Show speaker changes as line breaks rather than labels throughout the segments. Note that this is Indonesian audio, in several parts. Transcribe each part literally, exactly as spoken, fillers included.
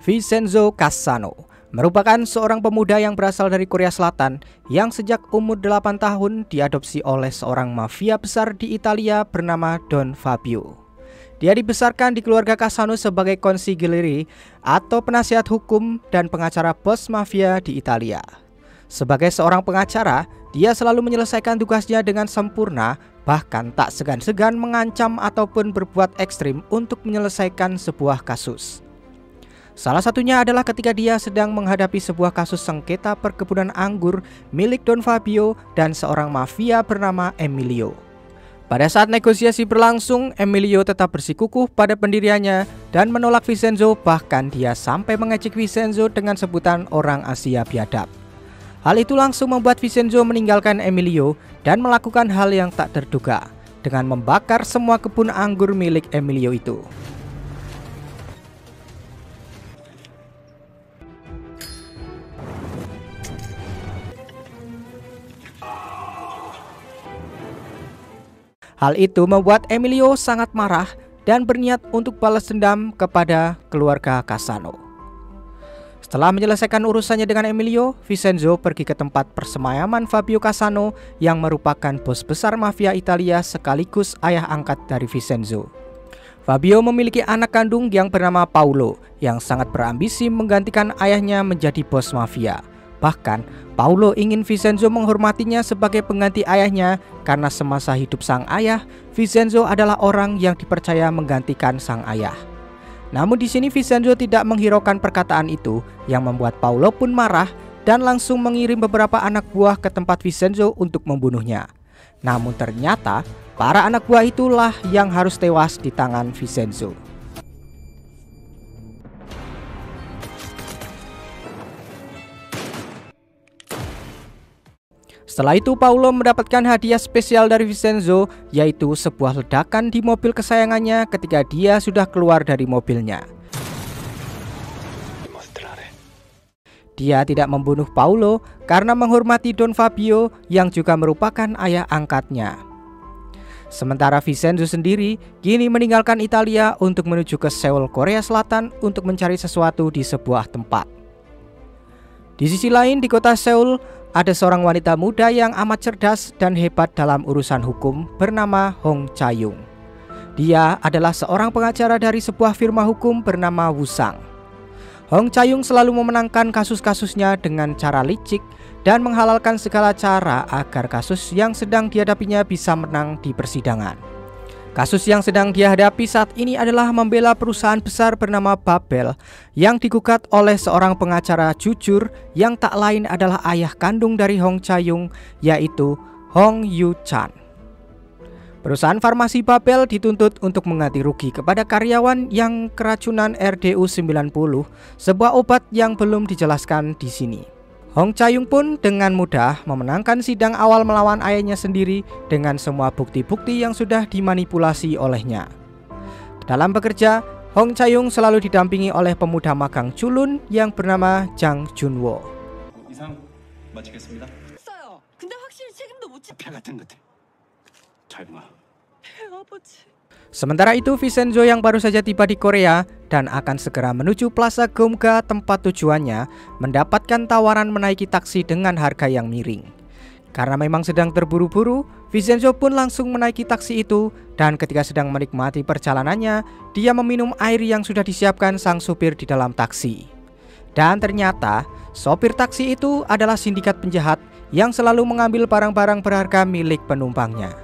Vincenzo Cassano merupakan seorang pemuda yang berasal dari Korea Selatan yang sejak umur delapan tahun diadopsi oleh seorang mafia besar di Italia bernama Don Fabio. Dia dibesarkan di keluarga Cassano sebagai consigliere atau penasihat hukum dan pengacara bos mafia di Italia. Sebagai seorang pengacara, dia selalu menyelesaikan tugasnya dengan sempurna, bahkan tak segan-segan mengancam ataupun berbuat ekstrim untuk menyelesaikan sebuah kasus. Salah satunya adalah ketika dia sedang menghadapi sebuah kasus sengketa perkebunan anggur milik Don Fabio dan seorang mafia bernama Emilio. Pada saat negosiasi berlangsung, Emilio tetap bersikukuh pada pendiriannya dan menolak Vincenzo, bahkan dia sampai mengejek Vincenzo dengan sebutan orang Asia biadab. Hal itu langsung membuat Vincenzo meninggalkan Emilio dan melakukan hal yang tak terduga dengan membakar semua kebun anggur milik Emilio itu. Hal itu membuat Emilio sangat marah dan berniat untuk balas dendam kepada keluarga Cassano. Setelah menyelesaikan urusannya dengan Emilio, Vincenzo pergi ke tempat persemayaman Fabio Cassano yang merupakan bos besar mafia Italia sekaligus ayah angkat dari Vincenzo. Fabio memiliki anak kandung yang bernama Paolo yang sangat berambisi menggantikan ayahnya menjadi bos mafia. Bahkan, Paolo ingin Vincenzo menghormatinya sebagai pengganti ayahnya karena semasa hidup sang ayah, Vincenzo adalah orang yang dipercaya menggantikan sang ayah. Namun di sini Vincenzo tidak menghiraukan perkataan itu, yang membuat Paolo pun marah dan langsung mengirim beberapa anak buah ke tempat Vincenzo untuk membunuhnya. Namun ternyata para anak buah itulah yang harus tewas di tangan Vincenzo. Setelah itu Paolo mendapatkan hadiah spesial dari Vincenzo, yaitu sebuah ledakan di mobil kesayangannya ketika dia sudah keluar dari mobilnya. Dia tidak membunuh Paolo karena menghormati Don Fabio yang juga merupakan ayah angkatnya. Sementara Vincenzo sendiri kini meninggalkan Italia untuk menuju ke Seoul, Korea Selatan untuk mencari sesuatu di sebuah tempat. Di sisi lain di kota Seoul, ada seorang wanita muda yang amat cerdas dan hebat dalam urusan hukum bernama Hong Cha-young. Dia adalah seorang pengacara dari sebuah firma hukum bernama Woo-sang. Hong Cha-young selalu memenangkan kasus-kasusnya dengan cara licik dan menghalalkan segala cara agar kasus yang sedang dihadapinya bisa menang di persidangan. Kasus yang sedang dia hadapi saat ini adalah membela perusahaan besar bernama Babel yang digugat oleh seorang pengacara jujur yang tak lain adalah ayah kandung dari Hong Cha-young, yaitu Hong Yoo-chan. Perusahaan farmasi Babel dituntut untuk mengganti rugi kepada karyawan yang keracunan R D U sembilan puluh, sebuah obat yang belum dijelaskan di sini. Hong Cha-young pun dengan mudah memenangkan sidang awal melawan ayahnya sendiri dengan semua bukti-bukti yang sudah dimanipulasi olehnya. Dalam bekerja, Hong Cha-young selalu didampingi oleh pemuda magang culun yang bernama Jang Junwo.
이상 마치겠습니다.
했어요. 근데 확실히 책임도 못 지.
폐 같은 것들. 잘 봐.
아버지.
Sementara itu Vincenzo yang baru saja tiba di Korea dan akan segera menuju Plaza Geumga tempat tujuannya mendapatkan tawaran menaiki taksi dengan harga yang miring. Karena memang sedang terburu-buru, Vincenzo pun langsung menaiki taksi itu dan ketika sedang menikmati perjalanannya, dia meminum air yang sudah disiapkan sang supir di dalam taksi. Dan ternyata sopir taksi itu adalah sindikat penjahat yang selalu mengambil barang-barang berharga milik penumpangnya.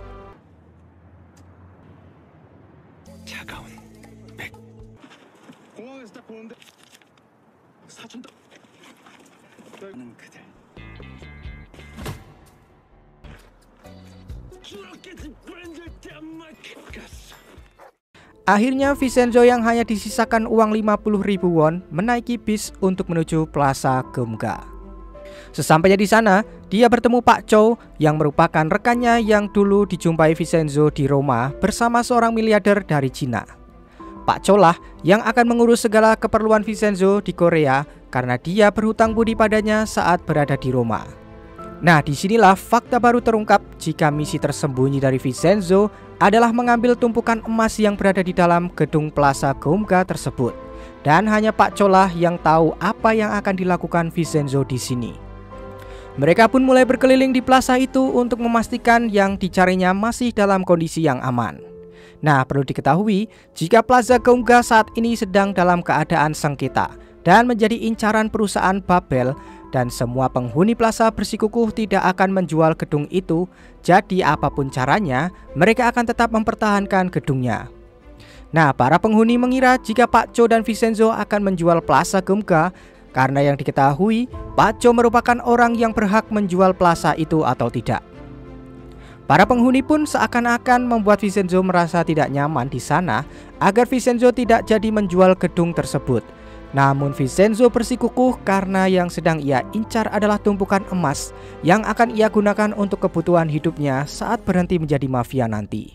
Akhirnya Vincenzo yang hanya disisakan uang lima puluh ribu won menaiki bis untuk menuju Plaza Geumga. Sesampainya di sana, dia bertemu Pak Chow yang merupakan rekannya yang dulu dijumpai Vincenzo di Roma bersama seorang miliarder dari Cina. Pak Chow lah yang akan mengurus segala keperluan Vincenzo di Korea karena dia berhutang budi padanya saat berada di Roma. Nah, disinilah fakta baru terungkap jika misi tersembunyi dari Vincenzo adalah mengambil tumpukan emas yang berada di dalam gedung Plaza Geumga tersebut. dan hanya Pak Cho lah yang tahu apa yang akan dilakukan Vincenzo di sini. Mereka pun mulai berkeliling di plaza itu untuk memastikan yang dicarinya masih dalam kondisi yang aman. Nah, perlu diketahui jika Plaza Geumga saat ini sedang dalam keadaan sengketa dan menjadi incaran perusahaan Babel, dan semua penghuni plaza bersikukuh tidak akan menjual gedung itu. Jadi apapun caranya, mereka akan tetap mempertahankan gedungnya. Nah, para penghuni mengira jika Pak Cho dan Vincenzo akan menjual Plaza Geumga, karena yang diketahui Pak Cho merupakan orang yang berhak menjual plaza itu atau tidak. Para penghuni pun seakan-akan membuat Vincenzo merasa tidak nyaman di sana agar Vincenzo tidak jadi menjual gedung tersebut. Namun Vincenzo bersikukuh karena yang sedang ia incar adalah tumpukan emas yang akan ia gunakan untuk kebutuhan hidupnya saat berhenti menjadi mafia nanti.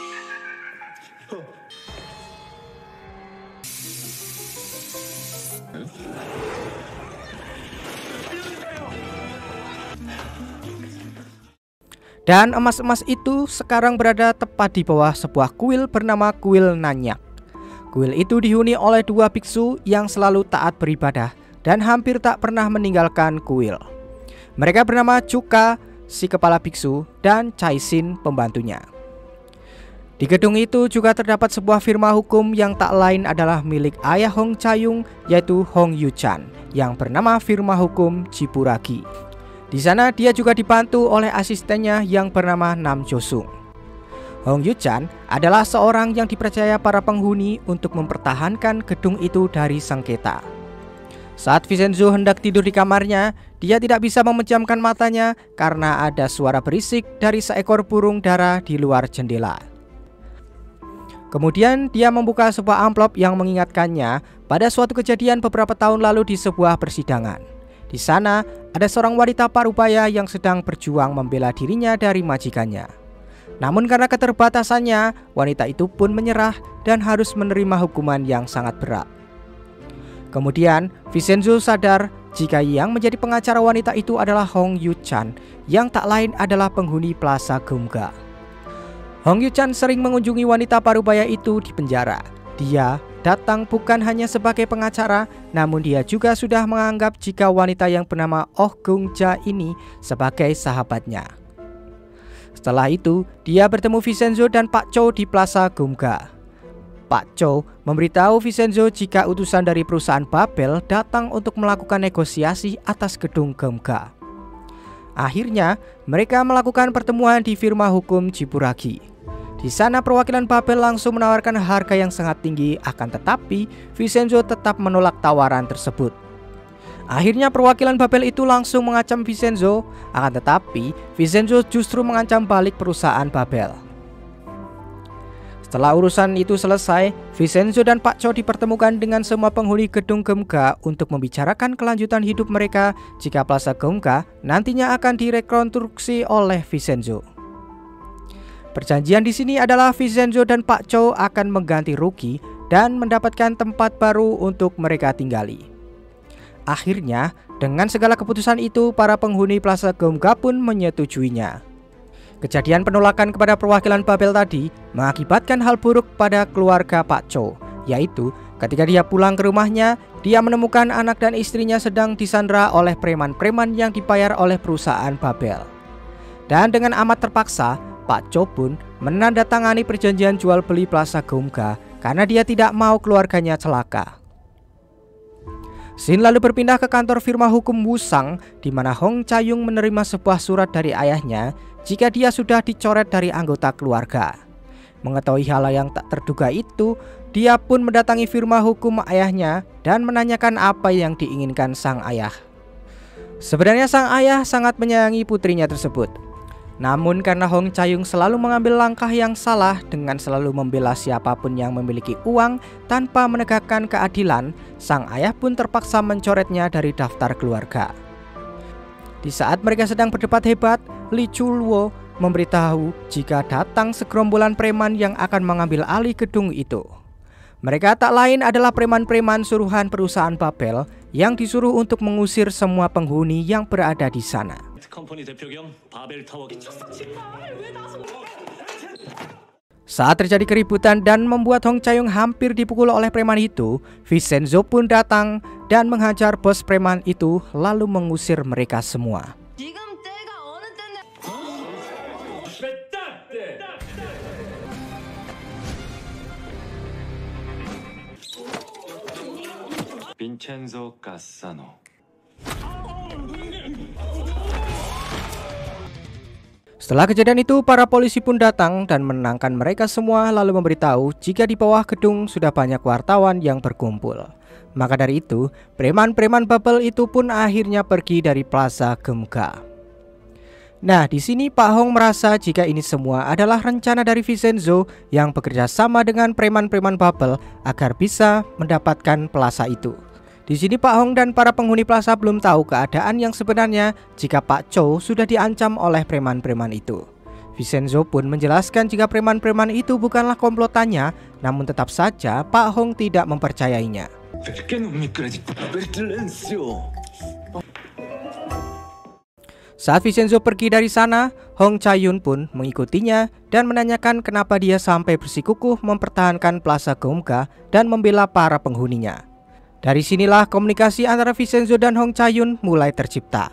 Dan emas-emas itu sekarang berada tepat di bawah sebuah kuil bernama Kuil Nanyak. Kuil itu dihuni oleh dua biksu yang selalu taat beribadah dan hampir tak pernah meninggalkan kuil. Mereka bernama Chuka, si kepala biksu, dan Chaisin, pembantunya. Di gedung itu juga terdapat sebuah firma hukum yang tak lain adalah milik ayah Hong Chayung, yaitu Hong Yuchan, yang bernama firma hukum Jiburagi. Di sana dia juga dibantu oleh asistennya yang bernama Nam Josung. Hong Yuchan adalah seorang yang dipercaya para penghuni untuk mempertahankan gedung itu dari sengketa. Saat Vincenzo hendak tidur di kamarnya, dia tidak bisa memejamkan matanya karena ada suara berisik dari seekor burung dara di luar jendela. Kemudian dia membuka sebuah amplop yang mengingatkannya pada suatu kejadian beberapa tahun lalu di sebuah persidangan. Di sana ada seorang wanita parubaya yang sedang berjuang membela dirinya dari majikannya. Namun karena keterbatasannya, wanita itu pun menyerah dan harus menerima hukuman yang sangat berat. Kemudian Vincenzo sadar jika yang menjadi pengacara wanita itu adalah Hong Yuchan, yang tak lain adalah penghuni Plaza Geumga. Hong Yuchan sering mengunjungi wanita parubaya itu di penjara. Dia datang bukan hanya sebagai pengacara, namun dia juga sudah menganggap jika wanita yang bernama Oh Geung-ja ini sebagai sahabatnya. Setelah itu, dia bertemu Vincenzo dan Pak Cho di Plaza Geumga. Pak Cho memberitahu Vincenzo jika utusan dari perusahaan Babel datang untuk melakukan negosiasi atas gedung Geumga. Akhirnya, mereka melakukan pertemuan di firma hukum Jiburagi. Di sana perwakilan Babel langsung menawarkan harga yang sangat tinggi, akan tetapi Vincenzo tetap menolak tawaran tersebut. Akhirnya perwakilan Babel itu langsung mengancam Vincenzo, akan tetapi Vincenzo justru mengancam balik perusahaan Babel. Setelah urusan itu selesai, Vincenzo dan Pak Cho dipertemukan dengan semua penghuni gedung Geumga untuk membicarakan kelanjutan hidup mereka jika Plaza Geumga nantinya akan direkonstruksi oleh Vincenzo. Perjanjian di sini adalah Vincenzo dan Pak Cho akan mengganti rugi dan mendapatkan tempat baru untuk mereka tinggali. Akhirnya, dengan segala keputusan itu, para penghuni Plaza Geumga pun menyetujuinya. Kejadian penolakan kepada perwakilan Babel tadi mengakibatkan hal buruk pada keluarga Pak Cho, yaitu ketika dia pulang ke rumahnya, dia menemukan anak dan istrinya sedang disandra oleh preman-preman yang dibayar oleh perusahaan Babel. Dan dengan amat terpaksa, Pak Cho pun menandatangani perjanjian jual beli Plaza Geumga karena dia tidak mau keluarganya celaka. Scene lalu berpindah ke kantor firma hukum Wusang, di mana Hong Chayung menerima sebuah surat dari ayahnya jika dia sudah dicoret dari anggota keluarga. Mengetahui hal yang tak terduga itu, dia pun mendatangi firma hukum ayahnya dan menanyakan apa yang diinginkan sang ayah. Sebenarnya sang ayah sangat menyayangi putrinya tersebut. Namun karena Hong Chayung selalu mengambil langkah yang salah dengan selalu membela siapapun yang memiliki uang tanpa menegakkan keadilan, sang ayah pun terpaksa mencoretnya dari daftar keluarga. Di saat mereka sedang berdebat hebat, Lee Chul-wo memberitahu jika datang segerombolan preman yang akan mengambil alih gedung itu. Mereka tak lain adalah preman-preman suruhan perusahaan Babel yang disuruh untuk mengusir semua penghuni yang berada di sana. Saat terjadi keributan dan membuat Hong Chae-yong hampir dipukul oleh preman itu, Vincenzo pun datang dan menghajar bos preman itu lalu mengusir mereka semua.
지금 때가 어느 때인데?
빈첸조 가사노.
Setelah kejadian itu, para polisi pun datang dan menenangkan mereka semua lalu memberitahu jika di bawah gedung sudah banyak wartawan yang berkumpul. Maka dari itu, preman-preman bubble itu pun akhirnya pergi dari Plaza Geumga. Nah, di sini Pak Hong merasa jika ini semua adalah rencana dari Vincenzo yang bekerja sama dengan preman-preman bubble agar bisa mendapatkan plaza itu. Di sini Pak Hong dan para penghuni plaza belum tahu keadaan yang sebenarnya jika Pak Chow sudah diancam oleh preman-preman itu. Vincenzo pun menjelaskan jika preman-preman itu bukanlah komplotannya, namun tetap saja Pak Hong tidak mempercayainya. Saat Vincenzo pergi dari sana, Hong Chae-yun pun mengikutinya dan menanyakan kenapa dia sampai bersikukuh mempertahankan Plaza Geumga dan membela para penghuninya. Dari sinilah komunikasi antara Vincenzo dan Hong Chae-yun mulai tercipta.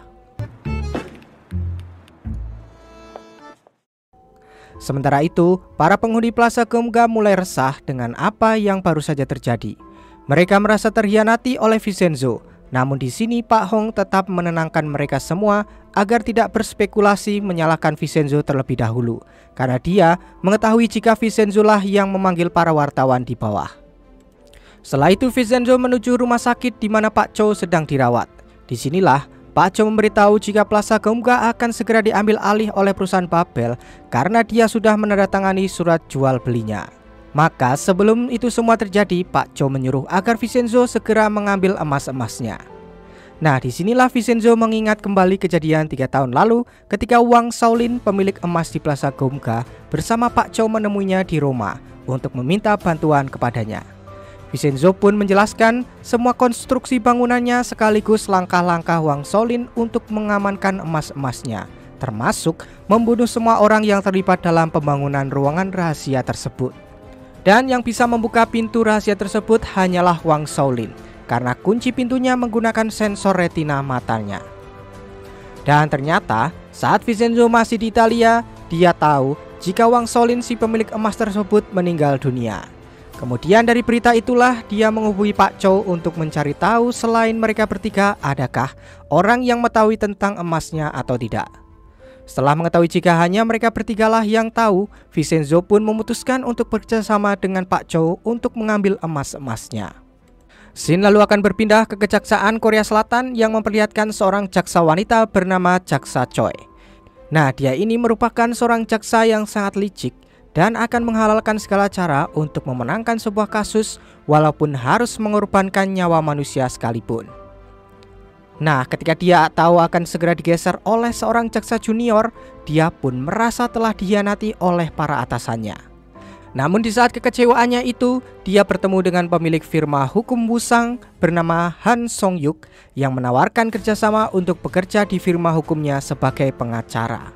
Sementara itu, para penghuni Plaza Geumga mulai resah dengan apa yang baru saja terjadi. Mereka merasa terhianati oleh Vincenzo. Namun di sini Pak Hong tetap menenangkan mereka semua agar tidak berspekulasi menyalahkan Vincenzo terlebih dahulu, karena dia mengetahui jika Vincenzo lah yang memanggil para wartawan di bawah. Setelah itu Vincenzo menuju rumah sakit di mana Pak Chow sedang dirawat. Disinilah Pak Chow memberitahu jika Plaza Geumga akan segera diambil alih oleh perusahaan Babel karena dia sudah menandatangani surat jual belinya. Maka sebelum itu semua terjadi, Pak Chow menyuruh agar Vincenzo segera mengambil emas-emasnya. Nah, disinilah Vincenzo mengingat kembali kejadian tiga tahun lalu ketika Wang Shaolin, pemilik emas di Plaza Geumga, bersama Pak Chow menemuinya di Roma untuk meminta bantuan kepadanya. Vincenzo pun menjelaskan semua konstruksi bangunannya sekaligus langkah-langkah Wang Shaolin untuk mengamankan emas-emasnya, termasuk membunuh semua orang yang terlibat dalam pembangunan ruangan rahasia tersebut. Dan yang bisa membuka pintu rahasia tersebut hanyalah Wang Shaolin, karena kunci pintunya menggunakan sensor retina matanya. Dan ternyata saat Vincenzo masih di Italia, dia tahu jika Wang Shaolin, si pemilik emas tersebut, meninggal dunia. Kemudian dari berita itulah dia menghubungi Pak Chow untuk mencari tahu selain mereka bertiga adakah orang yang mengetahui tentang emasnya atau tidak. Setelah mengetahui jika hanya mereka bertigalah yang tahu, Vincenzo pun memutuskan untuk bekerjasama dengan Pak Chow untuk mengambil emas-emasnya. Scene lalu akan berpindah ke Kejaksaan Korea Selatan yang memperlihatkan seorang jaksa wanita bernama Jaksa Choi. Nah, dia ini merupakan seorang jaksa yang sangat licik dan akan menghalalkan segala cara untuk memenangkan sebuah kasus walaupun harus mengorbankan nyawa manusia sekalipun. Nah, ketika dia tahu akan segera digeser oleh seorang jaksa junior, dia pun merasa telah dikhianati oleh para atasannya. Namun di saat kekecewaannya itu, dia bertemu dengan pemilik firma hukum Wusang bernama Han Song-yuk yang menawarkan kerjasama untuk bekerja di firma hukumnya sebagai pengacara.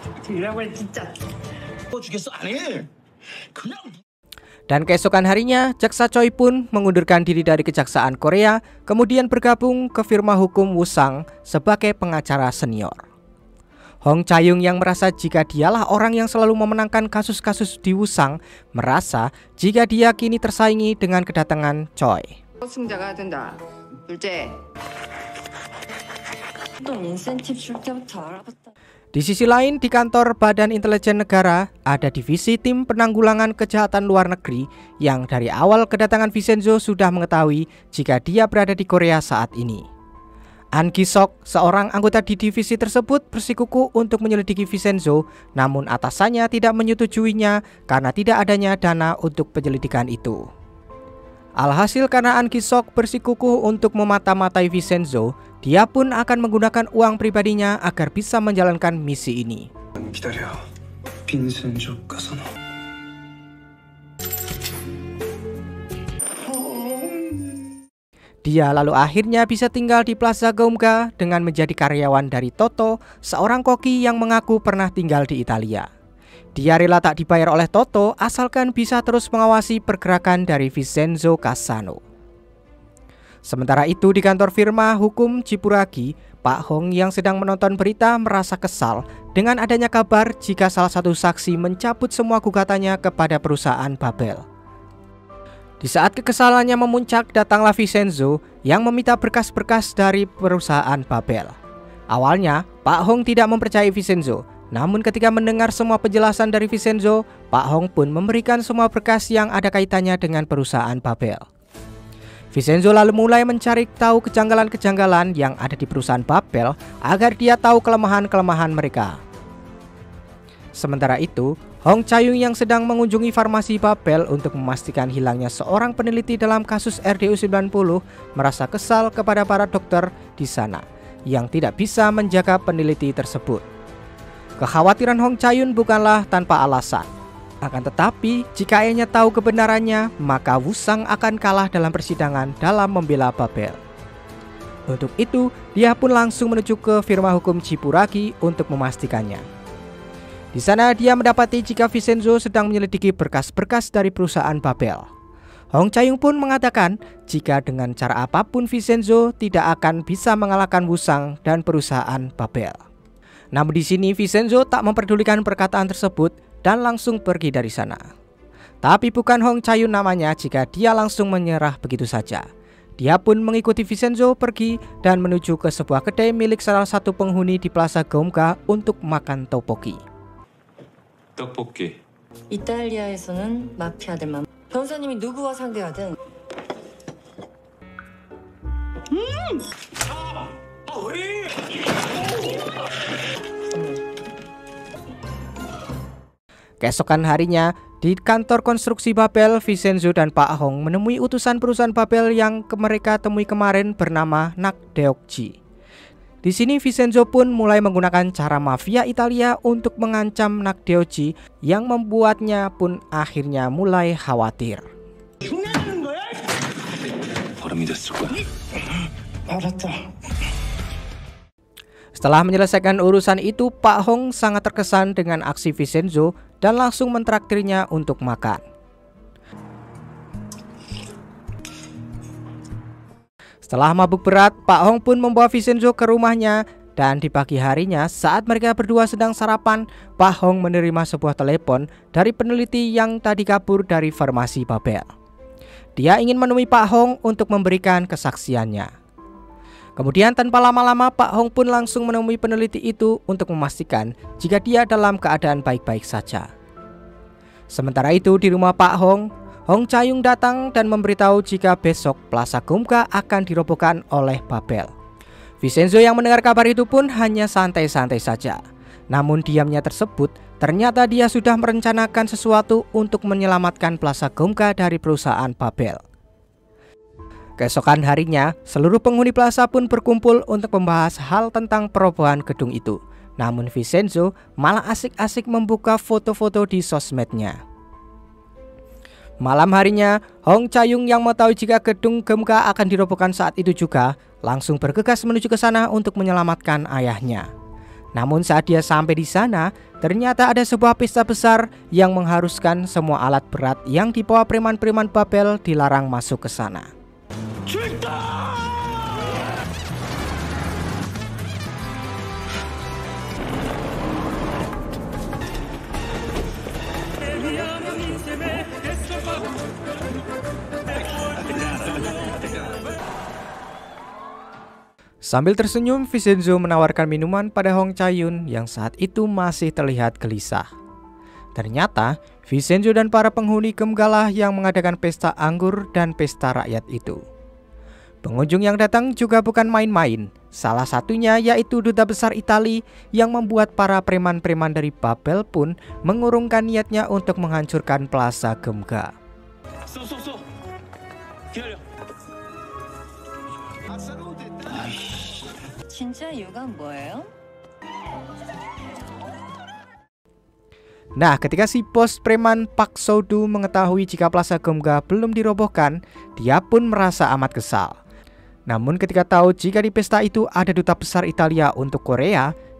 Dan keesokan harinya, Jaksa Choi pun mengundurkan diri dari Kejaksaan Korea, kemudian bergabung ke firma hukum Wusang sebagai pengacara senior. Hong Chae-yong yang merasa jika dialah orang yang selalu memenangkan kasus-kasus di Wusang, merasa jika dia kini tersaingi dengan kedatangan Choi.
승자가 된다. 둘째. 또 인센티브 줄 때부터 알아봤다.
Di sisi lain, di kantor Badan Intelijen Negara ada divisi tim penanggulangan kejahatan luar negeri yang dari awal kedatangan Vincenzo sudah mengetahui jika dia berada di Korea saat ini. An Ki-sok, seorang anggota di divisi tersebut, bersikukuh untuk menyelidiki Vincenzo, namun atasannya tidak menyetujuinya karena tidak adanya dana untuk penyelidikan itu. Alhasil karena An Ki-sok bersikukuh untuk memata-matai Vincenzo, dia pun akan menggunakan uang pribadinya agar bisa menjalankan misi ini. Dia lalu akhirnya bisa tinggal di Plaza Geumga dengan menjadi karyawan dari Toto, seorang koki yang mengaku pernah tinggal di Italia. Dia rela tak dibayar oleh Toto asalkan bisa terus mengawasi pergerakan dari Vincenzo Cassano. Sementara itu di kantor firma hukum Chipuragi, Pak Hong yang sedang menonton berita merasa kesal dengan adanya kabar jika salah satu saksi mencabut semua gugatannya kepada perusahaan Babel. Di saat kekesalannya memuncak, datanglah Vincenzo yang meminta berkas-berkas dari perusahaan Babel. Awalnya, Pak Hong tidak mempercayai Vincenzo, namun ketika mendengar semua penjelasan dari Vincenzo, Pak Hong pun memberikan semua berkas yang ada kaitannya dengan perusahaan Babel. Vincenzo lalu mulai mencari tahu kejanggalan-kejanggalan yang ada di perusahaan Babel agar dia tahu kelemahan-kelemahan mereka. Sementara itu, Hong Chae-yung yang sedang mengunjungi farmasi Babel untuk memastikan hilangnya seorang peneliti dalam kasus R D U sembilan puluh merasa kesal kepada para dokter di sana yang tidak bisa menjaga peneliti tersebut. Kekhawatiran Hong Chae-yun bukanlah tanpa alasan. Akan tetapi, jika ayahnya tahu kebenarannya, maka Wusang akan kalah dalam persidangan dalam membela Babel. Untuk itu, dia pun langsung menuju ke firma hukum Chipuragi untuk memastikannya. Di sana dia mendapati jika Vincenzo sedang menyelidiki berkas-berkas dari perusahaan Babel. Hong Chae-yung pun mengatakan jika dengan cara apapun Vincenzo tidak akan bisa mengalahkan Wusang dan perusahaan Babel. Namun di sini Vincenzo tak memperdulikan perkataan tersebut dan langsung pergi dari sana. Tapi bukan Hong Chae-yun namanya jika dia langsung menyerah begitu saja. Dia pun mengikuti Vincenzo pergi dan menuju ke sebuah kedai milik salah satu penghuni di Plaza Gomga untuk makan tteokbokki.
떡볶이.
이탈리아에서는 마피아들만. 변호사님이 누구와 상대하든.
Keesokan harinya, di kantor konstruksi Babel, Vincenzo dan Pak Hong menemui utusan perusahaan Babel yang ke mereka temui kemarin bernama Nakdeokji. Di sini Vincenzo pun mulai menggunakan cara mafia Italia untuk mengancam Nakdeokji yang membuatnya pun akhirnya mulai khawatir. Setelah menyelesaikan urusan itu, Pak Hong sangat terkesan dengan aksi Vincenzo dan langsung mentraktirnya untuk makan. Setelah mabuk berat, Pak Hong pun membawa Vincenzo ke rumahnya dan di pagi harinya saat mereka berdua sedang sarapan, Pak Hong menerima sebuah telepon dari peneliti yang tadi kabur dari farmasi Babel. Dia ingin menemui Pak Hong untuk memberikan kesaksiannya. Kemudian tanpa lama-lama Pak Hong pun langsung menemui peneliti itu untuk memastikan jika dia dalam keadaan baik-baik saja. Sementara itu di rumah Pak Hong, Hong Chae-yung datang dan memberitahu jika besok Plaza Gomga akan dirobohkan oleh Babel. Vincenzo yang mendengar kabar itu pun hanya santai-santai saja. Namun diamnya tersebut ternyata dia sudah merencanakan sesuatu untuk menyelamatkan Plaza Gomga dari perusahaan Babel. Keesokan harinya, seluruh penghuni plaza pun berkumpul untuk membahas hal tentang perobohan gedung itu. Namun Vincenzo malah asik-asik membuka foto-foto di sosmednya. Malam harinya, Hong Chae-yung yang mengetahui jika gedung Gomga akan dirobohkan saat itu juga langsung bergegas menuju ke sana untuk menyelamatkan ayahnya. Namun saat dia sampai di sana, ternyata ada sebuah pesta besar yang mengharuskan semua alat berat yang dibawa preman-preman Babel dilarang masuk ke sana. Sambil tersenyum, Vincenzo menawarkan minuman pada Hong Chae-yun yang saat itu masih terlihat gelisah. Ternyata Vincenzo dan para penghuni Gomga lah yang mengadakan pesta anggur dan pesta rakyat itu. Pengunjung yang datang juga bukan main-main. Salah satunya yaitu duta besar Italia yang membuat para preman-preman dari Babel pun mengurungkan niatnya untuk menghancurkan Plaza Gomga.
진짜 이유가 뭐예요?
Nah, ketika si bos preman Pak Sodu mengetahui jika Plaza Gomga belum dirobohkan, dia pun merasa amat kesal. Namun ketika tahu jika di pesta itu ada duta besar Italia untuk Korea,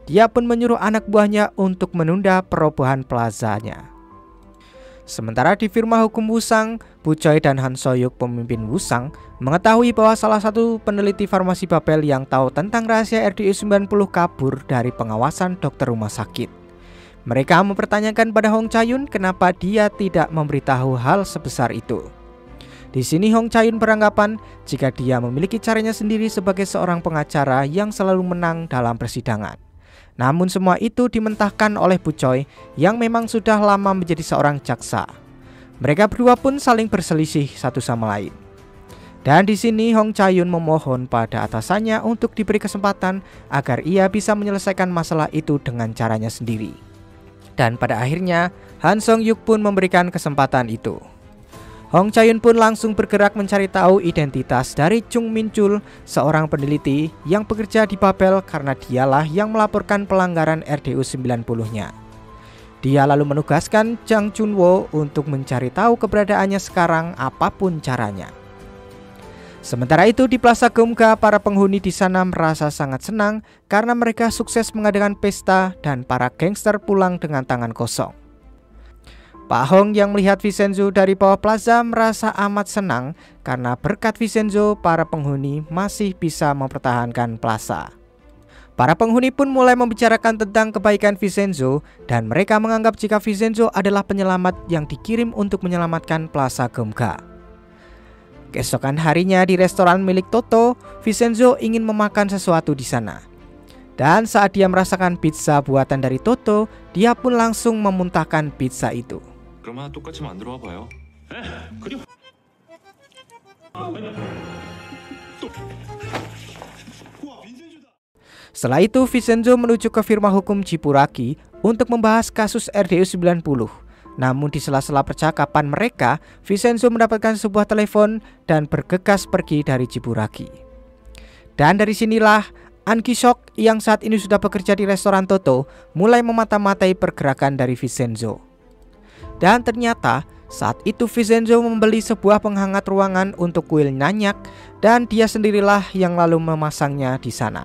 dia pun menyuruh anak buahnya untuk menunda perobohan plazanya. Sementara di firma hukum Wusang, Bu Choi dan Han So-yuk, pemimpin Wusang, mengetahui bahwa salah satu peneliti farmasi Babel yang tahu tentang rahasia R D U sembilan puluh kabur dari pengawasan dokter rumah sakit. Mereka mempertanyakan pada Hong Cha-yun kenapa dia tidak memberitahu hal sebesar itu. Di sini Hong Cha-yun beranggapan jika dia memiliki caranya sendiri sebagai seorang pengacara yang selalu menang dalam persidangan. Namun semua itu dimentahkan oleh Bu Choi yang memang sudah lama menjadi seorang jaksa. Mereka berdua pun saling berselisih satu sama lain. Dan di sini Hong Cha-yun memohon pada atasannya untuk diberi kesempatan agar ia bisa menyelesaikan masalah itu dengan caranya sendiri. Dan pada akhirnya Han Song-yuk pun memberikan kesempatan itu. Hong Cha-yun pun langsung bergerak mencari tahu identitas dari Chung Min-chul, seorang peneliti yang bekerja di Babel karena dialah yang melaporkan pelanggaran R D U sembilan puluh-nya. Dia lalu menugaskan Jang Chun-wo untuk mencari tahu keberadaannya sekarang apapun caranya. Sementara itu di Plaza Geumga, para penghuni di sana merasa sangat senang karena mereka sukses mengadakan pesta dan para gangster pulang dengan tangan kosong. Pak Hong yang melihat Vincenzo dari bawah plaza merasa amat senang karena berkat Vincenzo para penghuni masih bisa mempertahankan plaza. Para penghuni pun mulai membicarakan tentang kebaikan Vincenzo dan mereka menganggap jika Vincenzo adalah penyelamat yang dikirim untuk menyelamatkan Plaza Geumga. Keesokan harinya di restoran milik Toto, Vincenzo ingin memakan sesuatu di sana. Dan saat dia merasakan pizza buatan dari Toto, dia pun langsung memuntahkan pizza itu.
그럼 하나 똑같이 만들어 봐요.
그리고
Setelah itu Vincenzo menuju ke firma hukum Jipuraki untuk membahas kasus R D U sembilan puluh. Namun di sela-sela percakapan mereka, Vincenzo mendapatkan sebuah telepon dan bergegas pergi dari Jipuraki. Dan dari sinilah An Ki-sok yang saat ini sudah bekerja di restoran Toto mulai memata-matai pergerakan dari Vincenzo. Dan ternyata saat itu Vincenzo membeli sebuah penghangat ruangan untuk kuil Nanyak dan dia sendirilah yang lalu memasangnya di sana.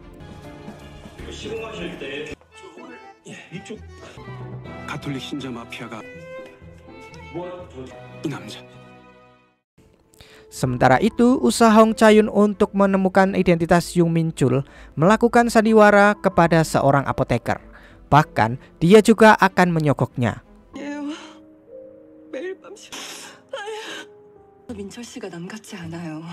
가톨릭 신자 마피아가 이 남자.
Sementara itu, usaha Hong Cha-yun untuk menemukan identitas Yung Min-chul melakukan sandiwara kepada seorang apoteker. Bahkan dia juga akan menyogoknya.
매일 밤 싫어. 민철 씨가 남 같지 않아요.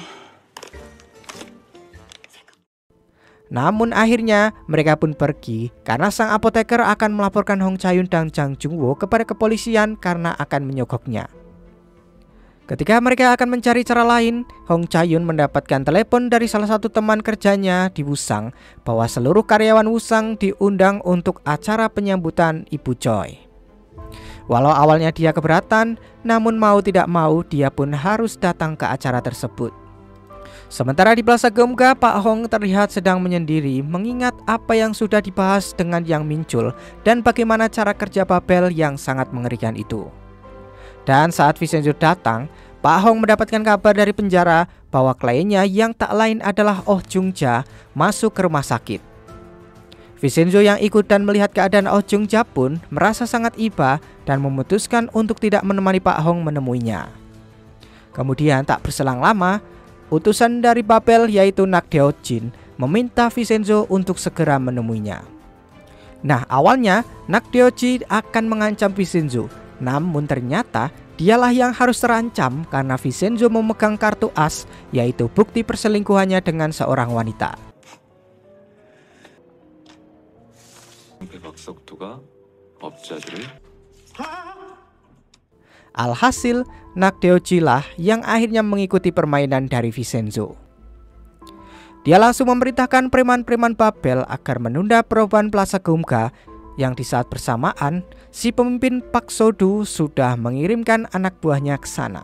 Namun akhirnya mereka pun pergi karena sang apoteker akan melaporkan Hong Cha-yun dan Jang Jung-wo kepada kepolisian karena akan menyogoknya. Ketika mereka akan mencari cara lain, Hong Cha-yun mendapatkan telepon dari salah satu teman kerjanya di Wusang bahwa seluruh karyawan Wusang diundang untuk acara penyambutan Ibu Choi. Walau awalnya dia keberatan, namun mau tidak mau dia pun harus datang ke acara tersebut. Sementara di Plaza Geumga, Pak Hong terlihat sedang menyendiri mengingat apa yang sudah dibahas dengan Yang Min-chul dan bagaimana cara kerja Babel yang sangat mengerikan itu. Dan saat Vincenzo datang, Pak Hong mendapatkan kabar dari penjara bahwa kliennya yang tak lain adalah Oh Jung-ja masuk ke rumah sakit. Vincenzo yang ikut dan melihat keadaan Oh Jung-ja pun merasa sangat iba dan memutuskan untuk tidak menemani Pak Hong menemuinya. Kemudian tak berselang lama, utusan dari Babel yaitu Nak Deo-jin meminta Vincenzo untuk segera menemuinya. Nah, awalnya Nak Deo-jin akan mengancam Vincenzo, namun ternyata dialah yang harus terancam karena Vincenzo memegang kartu as, yaitu bukti perselingkuhannya dengan seorang wanita.
박석두가 업자들을
Alhasil, Nak Deo-jin lah yang akhirnya mengikuti permainan dari Vincenzo. Dia langsung memerintahkan preman-preman Babel agar menunda perubahan Plaza Geumga, yang di saat bersamaan si pemimpin Pak So-du sudah mengirimkan anak buahnya ke sana.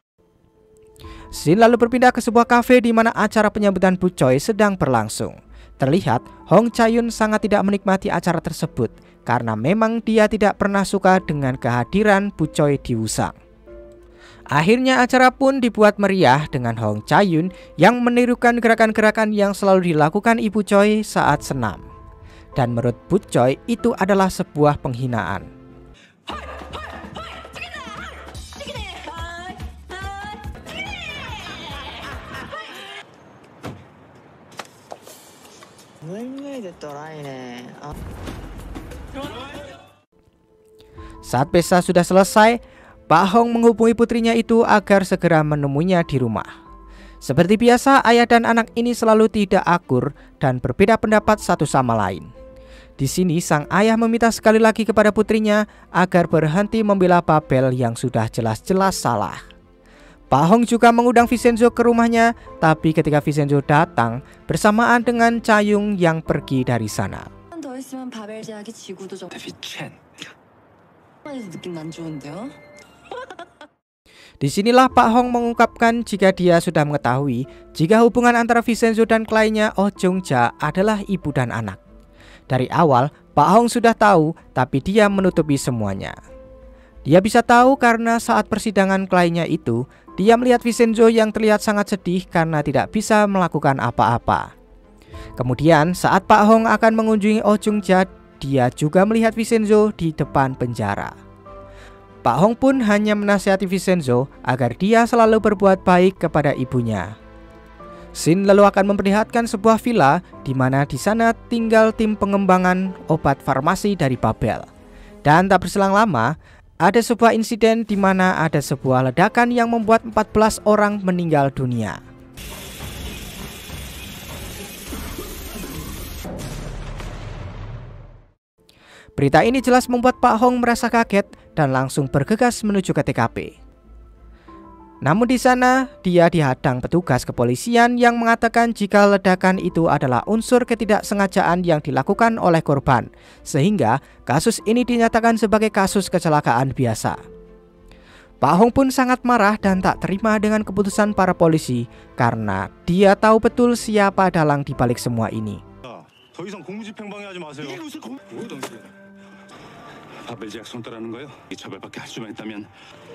Scene lalu berpindah ke sebuah kafe di mana acara penyambutan Bu Choi sedang berlangsung. Terlihat Hong Chayun sangat tidak menikmati acara tersebut karena memang dia tidak pernah suka dengan kehadiran Bu Choi di Wusang. Akhirnya acara pun dibuat meriah dengan Hong Chayun yang menirukan gerakan-gerakan yang selalu dilakukan Ibu Choi saat senam. Dan menurut Bu Choi itu adalah sebuah penghinaan. Saat pesta sudah selesai, Pak Hong menghubungi putrinya itu agar segera menemuinya di rumah. Seperti biasa, ayah dan anak ini selalu tidak akur dan berbeda pendapat satu sama lain. Di sini sang ayah meminta sekali lagi kepada putrinya agar berhenti membela Babel yang sudah jelas-jelas salah. Pak Hong juga mengundang Vincenzo ke rumahnya, tapi ketika Vincenzo datang bersamaan dengan Chayung yang pergi dari sana.
더 있으면 바벨 제약이 지구도 좀
미첸.
느낌 안 좋은데요?
Disinilah Pak Hong mengungkapkan jika dia sudah mengetahui jika hubungan antara Vincenzo dan kliennya Oh Jung-ja adalah ibu dan anak. Dari awal Pak Hong sudah tahu, tapi dia menutupi semuanya. Dia bisa tahu karena saat persidangan kliennya itu, dia melihat Vincenzo yang terlihat sangat sedih karena tidak bisa melakukan apa-apa. Kemudian saat Pak Hong akan mengunjungi Oh Jung-ja, dia juga melihat Vincenzo di depan penjara. Pak Hong pun hanya menasihati Vincenzo agar dia selalu berbuat baik kepada ibunya. Shin lalu akan memperlihatkan sebuah villa di mana di sana tinggal tim pengembangan obat farmasi dari Babel. Dan tak berselang lama, ada sebuah insiden di mana ada sebuah ledakan yang membuat empat belas orang meninggal dunia. Berita ini jelas membuat Pak Hong merasa kaget dan langsung bergegas menuju ke T K P. Namun di sana dia dihadang petugas kepolisian yang mengatakan jika ledakan itu adalah unsur ketidaksengajaan yang dilakukan oleh korban, sehingga kasus ini dinyatakan sebagai kasus kecelakaan biasa. Pak Hong pun sangat marah dan tak terima dengan keputusan para polisi karena dia tahu betul siapa dalang di balik semua ini.
더 이상 공무집행방해하지 마세요. 이게 무슨 공... 뭐 당신? 바벨 제약 손따라는 거요? 이 처벌밖에 할 수만 있다면.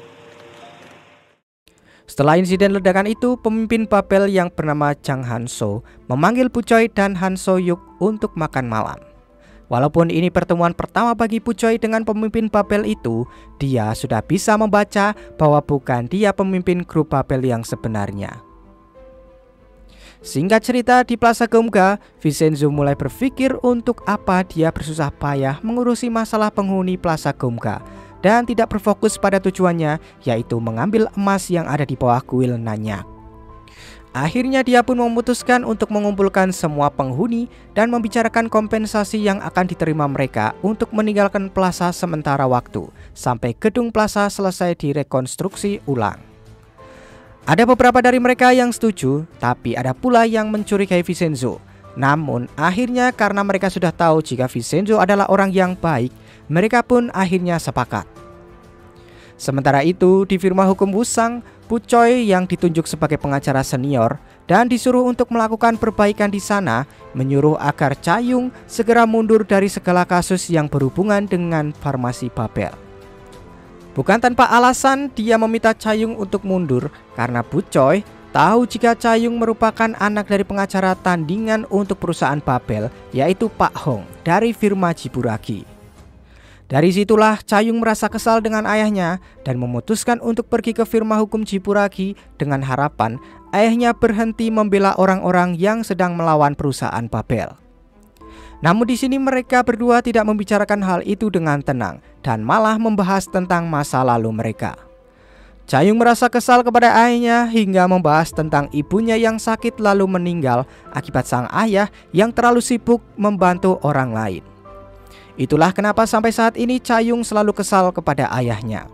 Setelah insiden ledakan itu, pemimpin Babel yang bernama Jang Han-so memanggil Bu Choi dan Han So-yuk untuk makan malam. Walaupun ini pertemuan pertama bagi Bu Choi dengan pemimpin Babel itu, dia sudah bisa membaca bahwa bukan dia pemimpin grup Babel yang sebenarnya. Singkat cerita, di Plaza Geumga, Vincenzo mulai berpikir untuk apa dia bersusah payah mengurusi masalah penghuni Plaza Geumga dan tidak berfokus pada tujuannya, yaitu mengambil emas yang ada di bawah kuil Nanyak. Akhirnya dia pun memutuskan untuk mengumpulkan semua penghuni dan membicarakan kompensasi yang akan diterima mereka untuk meninggalkan plaza sementara waktu sampai gedung plaza selesai direkonstruksi ulang. Ada beberapa dari mereka yang setuju, tapi ada pula yang mencurigai Vincenzo. Namun akhirnya karena mereka sudah tahu jika Vincenzo adalah orang yang baik, mereka pun akhirnya sepakat. Sementara itu di firma hukum Wusang, Bu Choi yang ditunjuk sebagai pengacara senior dan disuruh untuk melakukan perbaikan di sana, menyuruh agar Chayung segera mundur dari segala kasus yang berhubungan dengan farmasi Babel. Bukan tanpa alasan dia meminta Chayung untuk mundur karena Bu Choi tahu jika Chayung merupakan anak dari pengacara tandingan untuk perusahaan Babel, yaitu Pak Hong dari firma Jiburagi. Dari situlah Chayung merasa kesal dengan ayahnya dan memutuskan untuk pergi ke firma hukum Jiburagi dengan harapan ayahnya berhenti membela orang-orang yang sedang melawan perusahaan Babel. Namun di sini mereka berdua tidak membicarakan hal itu dengan tenang dan malah membahas tentang masa lalu mereka. Chayung merasa kesal kepada ayahnya hingga membahas tentang ibunya yang sakit lalu meninggal akibat sang ayah yang terlalu sibuk membantu orang lain. Itulah kenapa sampai saat ini Chayung selalu kesal kepada ayahnya.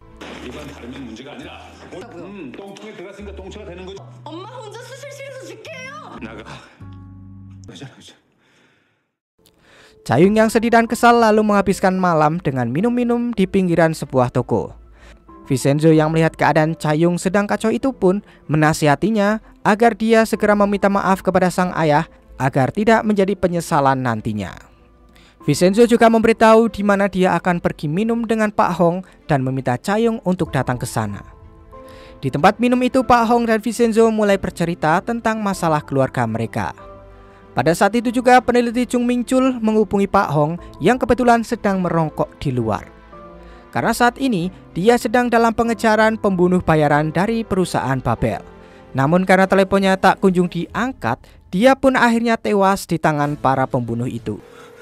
Chayung yang sedih dan kesal lalu menghabiskan malam dengan minum-minum di pinggiran sebuah toko. Vincenzo yang melihat keadaan Chayung sedang kacau itu pun menasihatinya agar dia segera meminta maaf kepada sang ayah agar tidak menjadi penyesalan nantinya. Vincenzo juga memberitahu di mana dia akan pergi minum dengan Pak Hong dan meminta Cha Yong untuk datang ke sana. Di tempat minum itu, Pak Hong dan Vincenzo mulai bercerita tentang masalah keluarga mereka. Pada saat itu juga peneliti Chung Ming Chul menghubungi Pak Hong yang kebetulan sedang merongkok di luar. Karena saat ini dia sedang dalam pengejaran pembunuh bayaran dari perusahaan Babel. Namun karena teleponnya tak kunjung diangkat, dia pun akhirnya tewas di tangan para pembunuh itu.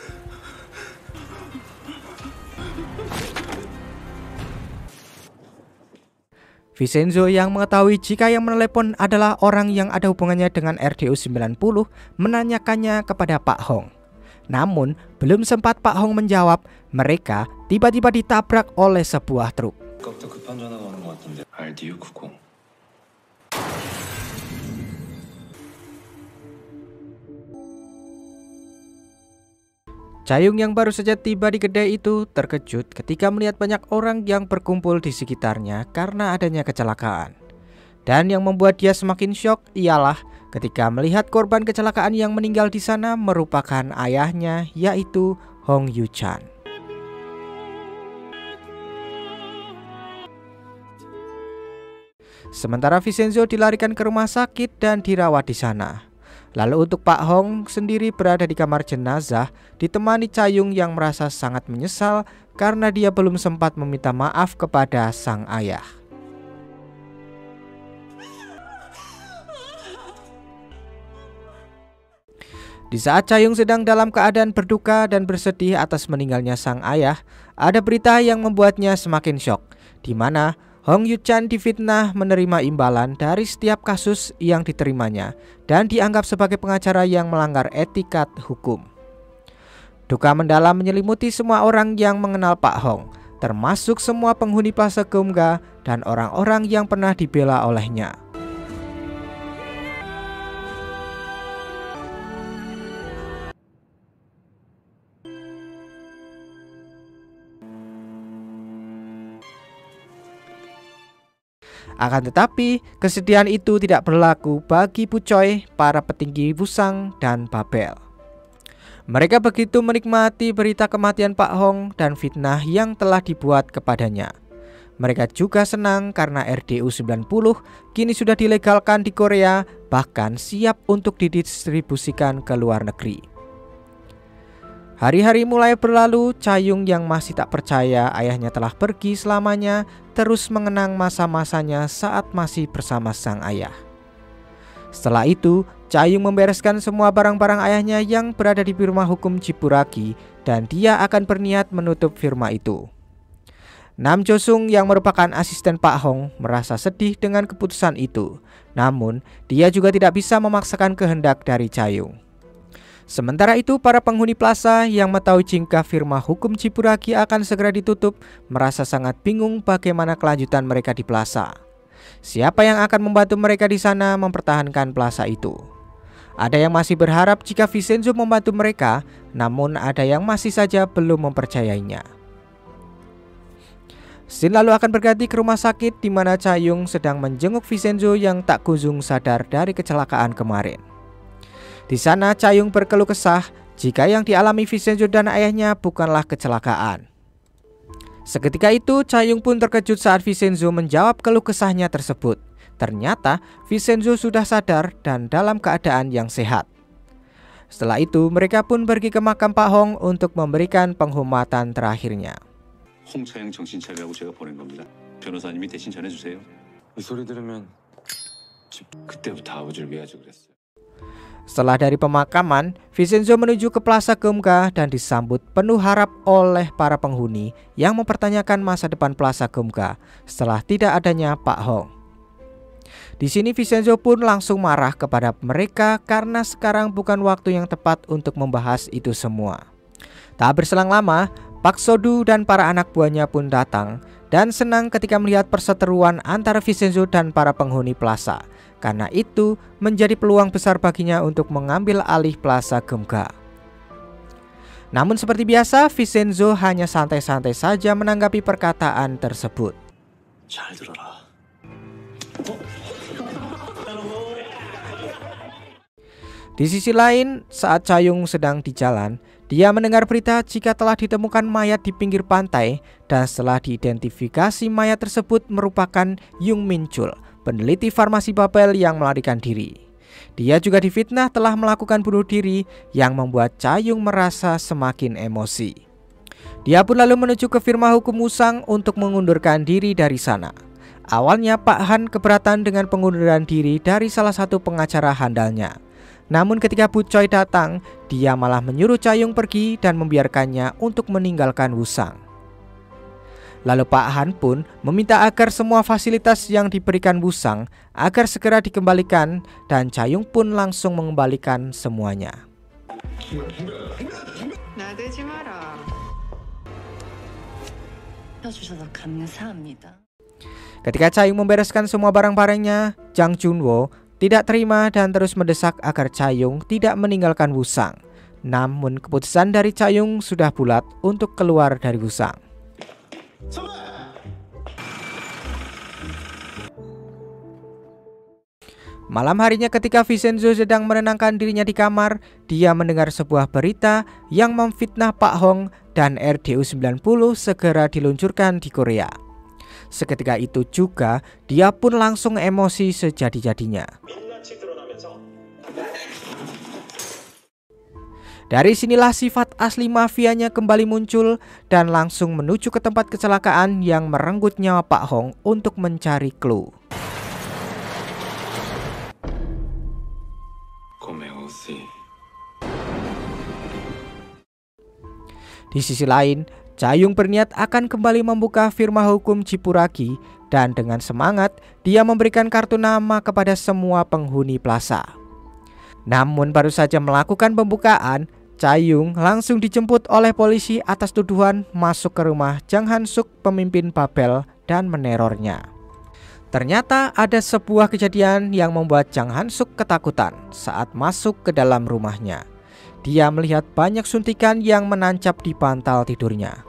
Vincenzo yang mengetahui jika yang menelepon adalah orang yang ada hubungannya dengan R D U sembilan puluh menanyakannya kepada Pak Hong. Namun belum sempat Pak Hong menjawab, mereka tiba-tiba ditabrak oleh sebuah truk. Cha Yong yang baru saja tiba di kedai itu terkejut ketika melihat banyak orang yang berkumpul di sekitarnya karena adanya kecelakaan. Dan yang membuat dia semakin syok ialah ketika melihat korban kecelakaan yang meninggal di sana merupakan ayahnya, yaitu Hong Yu-chan. Sementara Vincenzo dilarikan ke rumah sakit dan dirawat di sana. Lalu untuk Pak Hong sendiri berada di kamar jenazah ditemani Cha Yong yang merasa sangat menyesal karena dia belum sempat meminta maaf kepada sang ayah. Di saat Cha Yong sedang dalam keadaan berduka dan bersedih atas meninggalnya sang ayah, ada berita yang membuatnya semakin syok, di mana Hong Yu-chan difitnah menerima imbalan dari setiap kasus yang diterimanya dan dianggap sebagai pengacara yang melanggar etikat hukum. Duka mendalam menyelimuti semua orang yang mengenal Pak Hong, termasuk semua penghuni Plaza Geumga dan orang-orang yang pernah dibela olehnya. Akan tetapi, kesedihan itu tidak berlaku bagi Puchoi, para petinggi Wusang dan Babel. Mereka begitu menikmati berita kematian Pak Hong dan fitnah yang telah dibuat kepadanya. Mereka juga senang karena R D U sembilan puluh kini sudah dilegalkan di Korea, bahkan siap untuk didistribusikan ke luar negeri. Hari-hari mulai berlalu, Cha Yong yang masih tak percaya ayahnya telah pergi selamanya terus mengenang masa-masanya saat masih bersama sang ayah. Setelah itu, Cha Yong membereskan semua barang-barang ayahnya yang berada di firma hukum Chiburaki dan dia akan berniat menutup firma itu. Nam Jo-sung yang merupakan asisten Pak Hong merasa sedih dengan keputusan itu. Namun, dia juga tidak bisa memaksakan kehendak dari Cha Yong. Sementara itu, para penghuni plaza yang mengetahui jika firma hukum Chiburaki akan segera ditutup merasa sangat bingung bagaimana kelanjutan mereka di plaza. Siapa yang akan membantu mereka di sana mempertahankan plaza itu? Ada yang masih berharap jika Vincenzo membantu mereka, namun ada yang masih saja belum mempercayainya. Scene lalu akan berganti ke rumah sakit di mana Cha Yong sedang menjenguk Vincenzo yang tak kunjung sadar dari kecelakaan kemarin. Di sana Cha Yong berkeluh kesah jika yang dialami Vincenzo dan ayahnya bukanlah kecelakaan. Seketika itu Cha Yong pun terkejut saat Vincenzo menjawab keluh kesahnya tersebut. Ternyata Vincenzo sudah sadar dan dalam keadaan yang sehat. Setelah itu mereka pun pergi ke makam Pak Hong untuk memberikan penghormatan terakhirnya.
홍차영 정신 차리라고 제가 보낸 겁니다. 변호사님이 대신 전해주세요.
이 소리 들으면 그때부터 아버지를 위하지 그랬어요.
Setelah dari pemakaman, Vincenzo menuju ke Plaza Geumga dan disambut penuh harap oleh para penghuni yang mempertanyakan masa depan Plaza Geumga setelah tidak adanya Pak Hong. Di sini Vincenzo pun langsung marah kepada mereka karena sekarang bukan waktu yang tepat untuk membahas itu semua. Tak berselang lama, Pak Sodu dan para anak buahnya pun datang dan senang ketika melihat perseteruan antara Vincenzo dan para penghuni plaza. Karena itu menjadi peluang besar baginya untuk mengambil alih Plaza Geumga. Namun seperti biasa, Vincenzo hanya santai-santai saja menanggapi perkataan tersebut.
잘 들어라.
Di sisi lain, saat Cha-young sedang di jalan, dia mendengar berita jika telah ditemukan mayat di pinggir pantai, dan setelah diidentifikasi mayat tersebut merupakan Young Min-chul, peneliti farmasi Babel yang melarikan diri. Dia juga difitnah telah melakukan bunuh diri yang membuat Cha-young merasa semakin emosi. Dia pun lalu menuju ke firma hukum Wusang untuk mengundurkan diri dari sana. Awalnya Pak Han keberatan dengan pengunduran diri dari salah satu pengacara handalnya. Namun ketika Bu Choi datang, dia malah menyuruh Cha-young pergi dan membiarkannya untuk meninggalkan Wusang. Lalu Pak Han pun meminta agar semua fasilitas yang diberikan Wusang agar segera dikembalikan, dan Cha-young pun langsung mengembalikan semuanya. Ketika Cha-young membereskan semua barang-barangnya, Jang Junwo tidak terima dan terus mendesak agar Cha-young tidak meninggalkan Wusang. Namun keputusan dari Cha-young sudah bulat untuk keluar dari Wusang. Malam harinya ketika Vincenzo sedang menenangkan dirinya di kamar, dia mendengar sebuah berita yang memfitnah Pak Hong dan R D U sembilan puluh segera diluncurkan di Korea. Seketika itu juga dia pun langsung emosi sejadi-jadinya. Dari sinilah sifat asli mafianya kembali muncul dan langsung menuju ke tempat kecelakaan yang merenggut nyawa Pak Hong untuk mencari clue. Di sisi lain, Cha-young berniat akan kembali membuka firma hukum Cipuragi, dan dengan semangat dia memberikan kartu nama kepada semua penghuni plaza. Namun baru saja melakukan pembukaan, Cha-young langsung dijemput oleh polisi atas tuduhan masuk ke rumah Jang Han-suk, pemimpin Babel, dan menerornya. Ternyata ada sebuah kejadian yang membuat Jang Han-suk ketakutan saat masuk ke dalam rumahnya. Dia melihat banyak suntikan yang menancap di bantal tidurnya.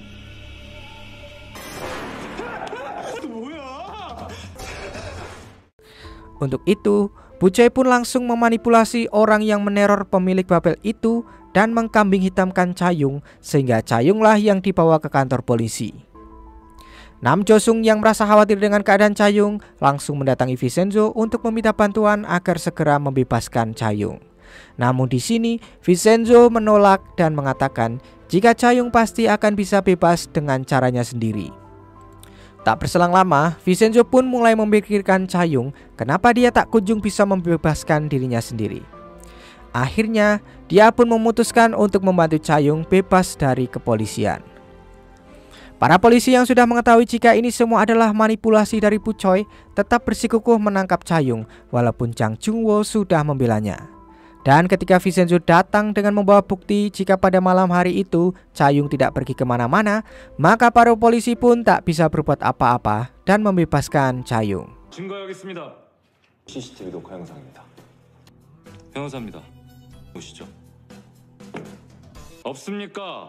Untuk itu, Bu Choi pun langsung memanipulasi orang yang meneror pemilik Babel itu dan mengkambing hitamkan Cha-young, sehingga Cha-young lah yang dibawa ke kantor polisi. Nam Jo-sung yang merasa khawatir dengan keadaan Cha-young langsung mendatangi Vincenzo untuk meminta bantuan agar segera membebaskan Cha-young. Namun di sini Vincenzo menolak dan mengatakan jika Cha-young pasti akan bisa bebas dengan caranya sendiri. Tak berselang lama, Vincenzo pun mulai memikirkan Cha-young kenapa dia tak kunjung bisa membebaskan dirinya sendiri. Akhirnya dia pun memutuskan untuk membantu Cha-young bebas dari kepolisian. Para polisi yang sudah mengetahui jika ini semua adalah manipulasi dari Bu Choi tetap bersikukuh menangkap Cha-young walaupun Jang Junwo sudah membelanya. Dan ketika Vincenzo datang dengan membawa bukti jika pada malam hari itu Cha-young tidak pergi kemana-mana, maka para polisi pun tak bisa berbuat apa-apa dan membebaskan Cha-young.
증거 여기 있습니다. 씨씨티비 녹화 영상입니다. 변호사입니다. 보시죠. 없습니까?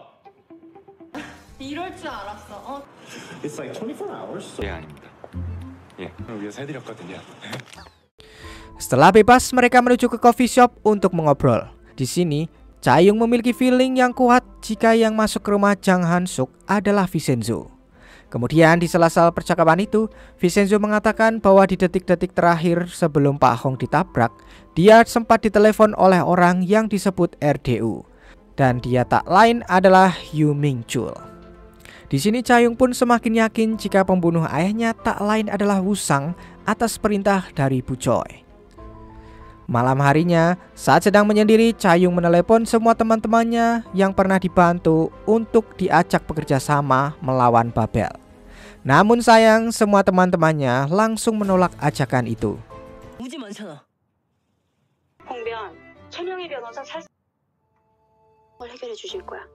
이럴 줄 알았어. 어?
It's like twenty-four hours. 예, 아닙니다. 예, 위해서 해드렸거든요.
Setelah bebas, mereka menuju ke coffee shop untuk mengobrol. Di sini, Cha-young memiliki feeling yang kuat jika yang masuk ke rumah Jang Han-suk adalah Vincenzo. Kemudian di sela-sela percakapan itu, Vincenzo mengatakan bahwa di detik-detik terakhir sebelum Pak Hong ditabrak, dia sempat ditelepon oleh orang yang disebut R D U. Dan dia tak lain adalah Young Min-chul. Di sini Cha-young pun semakin yakin jika pembunuh ayahnya tak lain adalah Wusang atas perintah dari Bu Choi. Malam harinya, saat sedang menyendiri, Cha-young menelepon semua teman-temannya yang pernah dibantu untuk diajak bekerja sama melawan Babel. Namun sayang, semua teman-temannya langsung menolak ajakan itu.
무지 많잖아.
홍변, 최명희 변호사 살 뭘 해결해 주실 거야.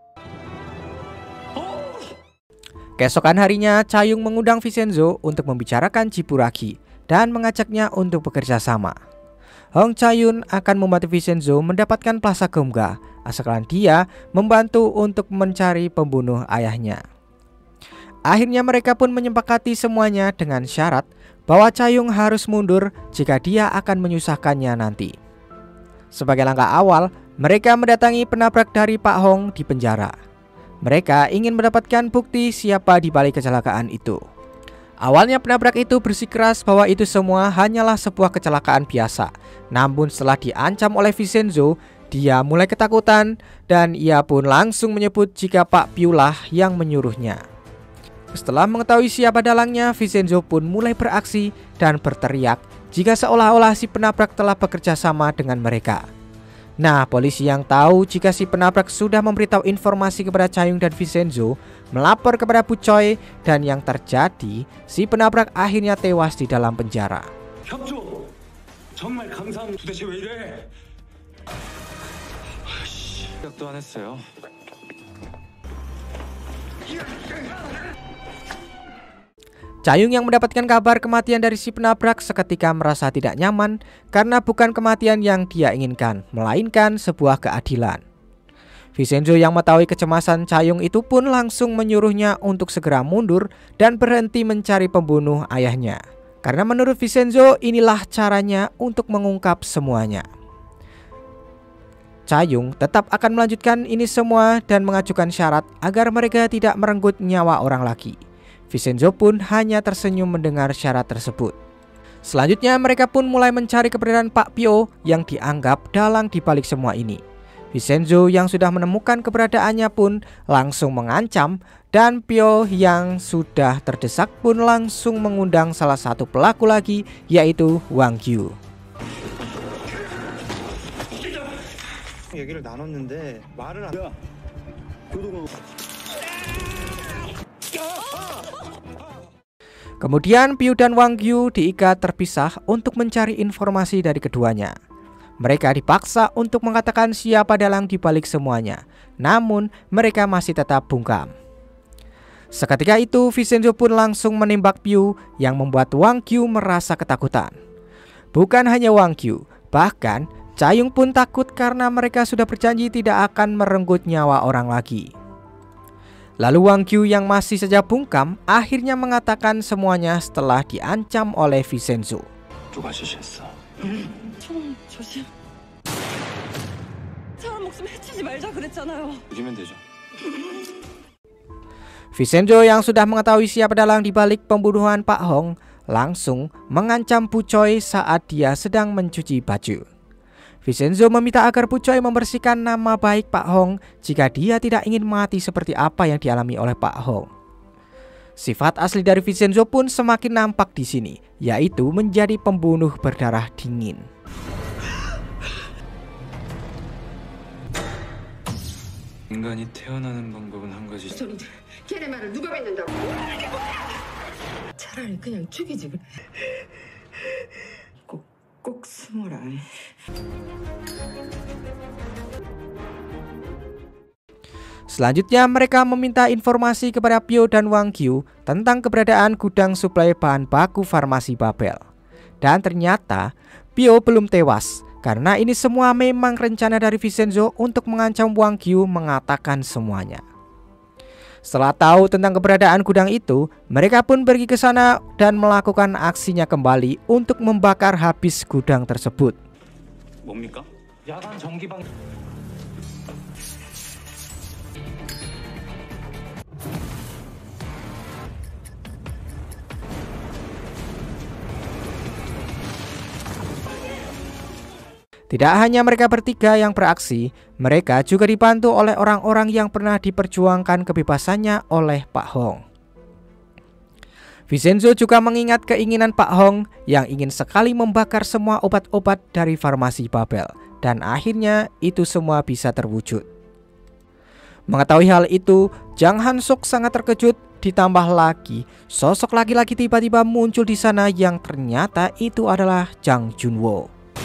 Keesokan harinya, Cha-young mengundang Vincenzo untuk membicarakan Cipuragi dan mengajaknya untuk bekerja sama. Hong Cha-young akan membantu Vincenzo mendapatkan Plaza Geumga, asalkan dia membantu untuk mencari pembunuh ayahnya. Akhirnya mereka pun menyepakati semuanya dengan syarat bahwa Cha-young harus mundur jika dia akan menyusahkannya nanti. Sebagai langkah awal, mereka mendatangi penabrak dari Pak Hong di penjara. Mereka ingin mendapatkan bukti siapa di balik kecelakaan itu. Awalnya penabrak itu bersikeras bahwa itu semua hanyalah sebuah kecelakaan biasa. Namun setelah diancam oleh Vincenzo, dia mulai ketakutan dan ia pun langsung menyebut jika Pak Piu lah yang menyuruhnya. Setelah mengetahui siapa dalangnya, Vincenzo pun mulai beraksi dan berteriak jika seolah-olah si penabrak telah bekerja sama dengan mereka. Nah, polisi yang tahu jika si penabrak sudah memberitahu informasi kepada Cha-young dan Vincenzo melapor kepada Bu Choi, dan yang terjadi si penabrak akhirnya tewas di dalam penjara.
협조 정말 감사합니다. 도대체 왜 이래?
시작도 안 했어요.
Cha-young yang mendapatkan kabar kematian dari si penabrak seketika merasa tidak nyaman karena bukan kematian yang dia inginkan, melainkan sebuah keadilan. Vincenzo yang mengetahui kecemasan Cha-young itu pun langsung menyuruhnya untuk segera mundur dan berhenti mencari pembunuh ayahnya. Karena menurut Vincenzo inilah caranya untuk mengungkap semuanya. Cha-young tetap akan melanjutkan ini semua dan mengajukan syarat agar mereka tidak merenggut nyawa orang lagi. Vincenzo pun hanya tersenyum mendengar syarat tersebut. Selanjutnya mereka pun mulai mencari keberadaan Pak Pio yang dianggap dalang di balik semua ini. Vincenzo yang sudah menemukan keberadaannya pun langsung mengancam, dan Pio yang sudah terdesak pun langsung mengundang salah satu pelaku lagi, yaitu Wang Yu.
얘기를 나눴는데 말을 안.
Kemudian Pio dan Wang Yu diikat terpisah untuk mencari informasi dari keduanya. Mereka dipaksa untuk mengatakan siapa dalang di balik semuanya, namun mereka masih tetap bungkam. Seketika itu Vincenzo pun langsung menembak Pio yang membuat Wang Yu merasa ketakutan. Bukan hanya Wang Yu, bahkan Cha-young pun takut karena mereka sudah berjanji tidak akan merenggut nyawa orang lagi. Lalu Wang Yu yang masih saja bungkam akhirnya mengatakan semuanya setelah diancam oleh Vincenzo.
누가 지시했어?
총 조심. 사람 목숨 해치지 말자 그랬잖아요.
죽이면 되죠.
Vincenzo yang sudah mengetahui siapa dalang di balik pembunuhan Pak Hong langsung mengancam Bu Choi saat dia sedang mencuci baju. Vincenzo meminta agar Bu Choi membersihkan nama baik Pak Hong jika dia tidak ingin mati seperti apa yang dialami oleh Pak Hong. Sifat asli dari Vincenzo pun semakin nampak di sini, yaitu menjadi pembunuh berdarah dingin.
인간이 태어나는 방법은 한 가지.
소리들. 걔네 말을 누가 믿는다고? 차라리 그냥 죽이지 그래. 꼭, 꼭 숨어라.
Selanjutnya mereka meminta informasi kepada Pio dan Wang Yu tentang keberadaan gudang suplai bahan baku farmasi Babel. Dan ternyata Pio belum tewas, karena ini semua memang rencana dari Vincenzo untuk mengancam Wang Yu mengatakan semuanya. Setelah tahu tentang keberadaan gudang itu, mereka pun pergi ke sana dan melakukan aksinya kembali untuk membakar habis gudang tersebut.
뭡니까?
야간 전기방.
Tidak hanya mereka bertiga yang beraksi, mereka juga dibantu oleh orang-orang yang pernah diperjuangkan kebebasannya oleh Pak Hong. Vincenzo juga mengingat keinginan Pak Hong yang ingin sekali membakar semua obat-obat dari farmasi Babel, dan akhirnya itu semua bisa terwujud. Mengetahui hal itu, Jang Han-suk sangat terkejut, ditambah lagi sosok laki-laki tiba-tiba muncul di sana yang ternyata itu adalah Jang Junwo.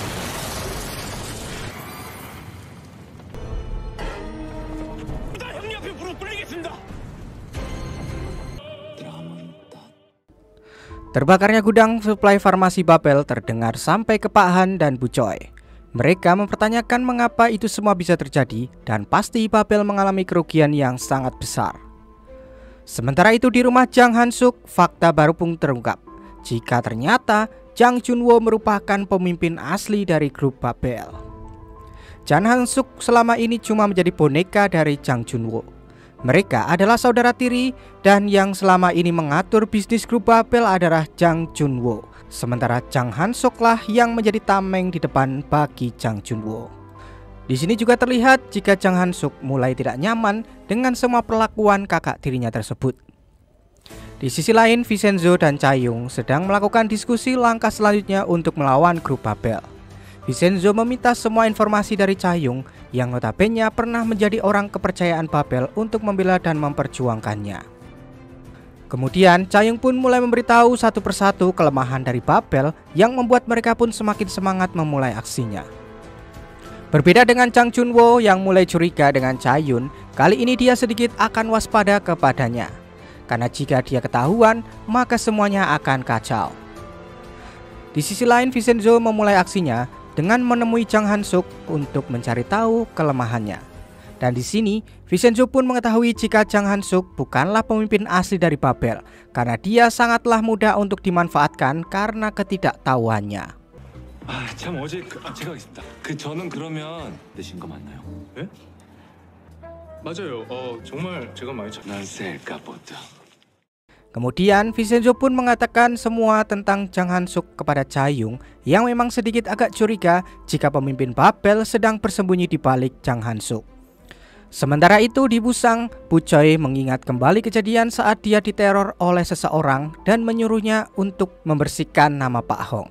Terbakarnya gudang suplai farmasi Babel terdengar sampai ke Pak Han dan Bu Choi. Mereka mempertanyakan mengapa itu semua bisa terjadi, dan pasti Babel mengalami kerugian yang sangat besar. Sementara itu di rumah Jang Han-suk, fakta baru pun terungkap jika ternyata Jang Junwo merupakan pemimpin asli dari grup Babel. Chan Han-suk selama ini cuma menjadi boneka dari Jang Junwo. Mereka adalah saudara tiri dan yang selama ini mengatur bisnis grup Babel adalah Jang Junwo. Sementara Jang Han-suk lah yang menjadi tameng di depan bagi Jang Junwo. Di sini juga terlihat jika Jang Han-suk mulai tidak nyaman dengan semua perlakuan kakak tirinya tersebut. Di sisi lain, Vincenzo dan Chae-young sedang melakukan diskusi langkah selanjutnya untuk melawan grup Babel. Vincenzo meminta semua informasi dari Chae-young yang notabene pernah menjadi orang kepercayaan Babel untuk membela dan memperjuangkannya. Kemudian Chae-young pun mulai memberitahu satu persatu kelemahan dari Babel yang membuat mereka pun semakin semangat memulai aksinya. Berbeda dengan Jang Junwo yang mulai curiga dengan Chae-young, kali ini dia sedikit akan waspada kepadanya. Karena jika dia ketahuan, maka semuanya akan kacau. Di sisi lain, Vincenzo memulai aksinya dengan menemui Jang Han-suk untuk mencari tahu kelemahannya. Dan di sini, Vincenzo pun mengetahui jika Jang Han-suk bukanlah pemimpin asli dari Babel, karena dia sangatlah mudah untuk dimanfaatkan karena ketidaktahuannya.
아, 참 어제 그, 아, 제가 하겠습니다. 그 저는 그러면 내신 거 맞나요?
예? 맞아요. 어 정말 제가 많이 참.
난 셀까 보다.
Kemudian Vincenzo pun mengatakan semua tentang Jang Han-suk kepada Chae-young yang memang sedikit agak curiga jika pemimpin Babel sedang bersembunyi di balik Jang Han-suk. Sementara itu di Busang, Bu Choi mengingat kembali kejadian saat dia diteror oleh seseorang dan menyuruhnya untuk membersihkan nama Pak Hong.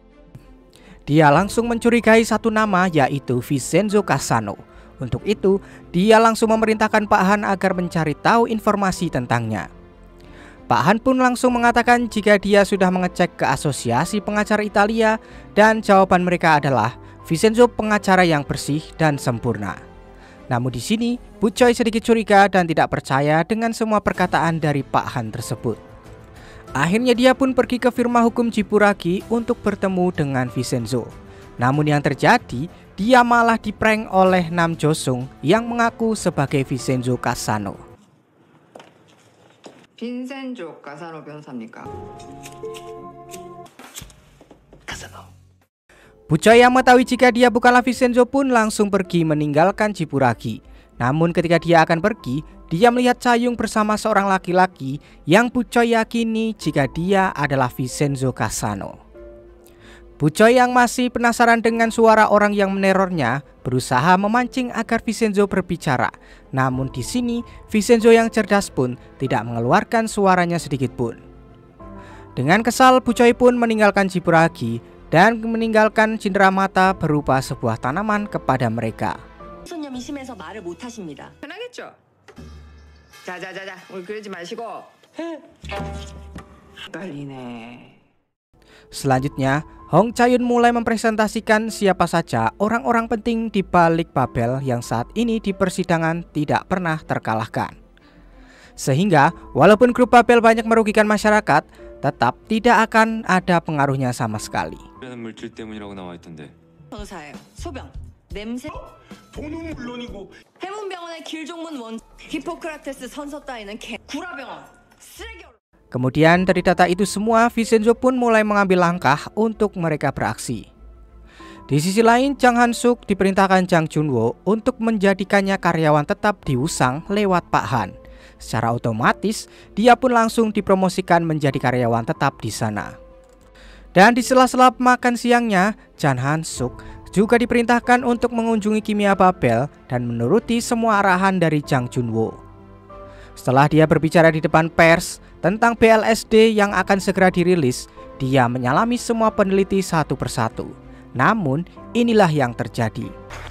Dia langsung mencurigai satu nama, yaitu Vincenzo Kasano. Untuk itu, dia langsung memerintahkan Pak Han agar mencari tahu informasi tentangnya. Pak Han pun langsung mengatakan jika dia sudah mengecek ke asosiasi pengacara Italia dan jawaban mereka adalah Vincenzo pengacara yang bersih dan sempurna. Namun di sini, Bu Choi sedikit curiga dan tidak percaya dengan semua perkataan dari Pak Han tersebut. Akhirnya dia pun pergi ke firma hukum Jiburagi untuk bertemu dengan Vincenzo. Namun yang terjadi, dia malah diprank oleh Nam Jo-sung yang mengaku sebagai Vincenzo Kasano.
빈센조 가사노 변호사입니까?
Bu Choi yang mengetahui jika dia bukanlah Vincenzo pun langsung pergi meninggalkan Jiburagi. Namun ketika dia akan pergi, dia melihat Chae-young bersama seorang laki-laki yang Bu Choi yakini jika dia adalah Vincenzo Kasano. Bu Choi yang masih penasaran dengan suara orang yang menerornya berusaha memancing agar Vincenzo berbicara. Namun di sini Vincenzo yang cerdas pun tidak mengeluarkan suaranya sedikit pun. Dengan kesal, Bu Choi pun meninggalkan Jiburagi dan meninggalkan cindera mata berupa sebuah tanaman kepada mereka.
손념이 심해서 말을 못 하십니다.
편하겠죠? 자자자자, 우리 그러지 마시고. 떨리네.
Selanjutnya, Hong Chae-young mulai mempresentasikan siapa saja orang-orang penting di balik Babel yang saat ini di persidangan tidak pernah terkalahkan. Sehingga, walaupun grup Babel banyak merugikan masyarakat, tetap tidak akan ada pengaruhnya sama sekali.
물질 때문이라고 나와 있던데.
변호사예요. 소변, 냄새.
돈은 물론이고
해문병원의 길종문 원. 히포크라테스 선서 따위는 개. 구라병원. 쓰레기.
Kemudian dari data itu semua, Vincenzo pun mulai mengambil langkah untuk mereka beraksi. Di sisi lain, Jang Han-suk diperintahkan Jang Junwo untuk menjadikannya karyawan tetap di Wusang lewat Pak Han. Secara otomatis, dia pun langsung dipromosikan menjadi karyawan tetap di sana. Dan di sela-sela makan siangnya, Jang Han-suk juga diperintahkan untuk mengunjungi kimia Babel dan menuruti semua arahan dari Jang Junwo. Setelah dia berbicara di depan pers tentang B L S D yang akan segera dirilis, dia menyalami semua peneliti satu persatu. Namun, inilah yang terjadi.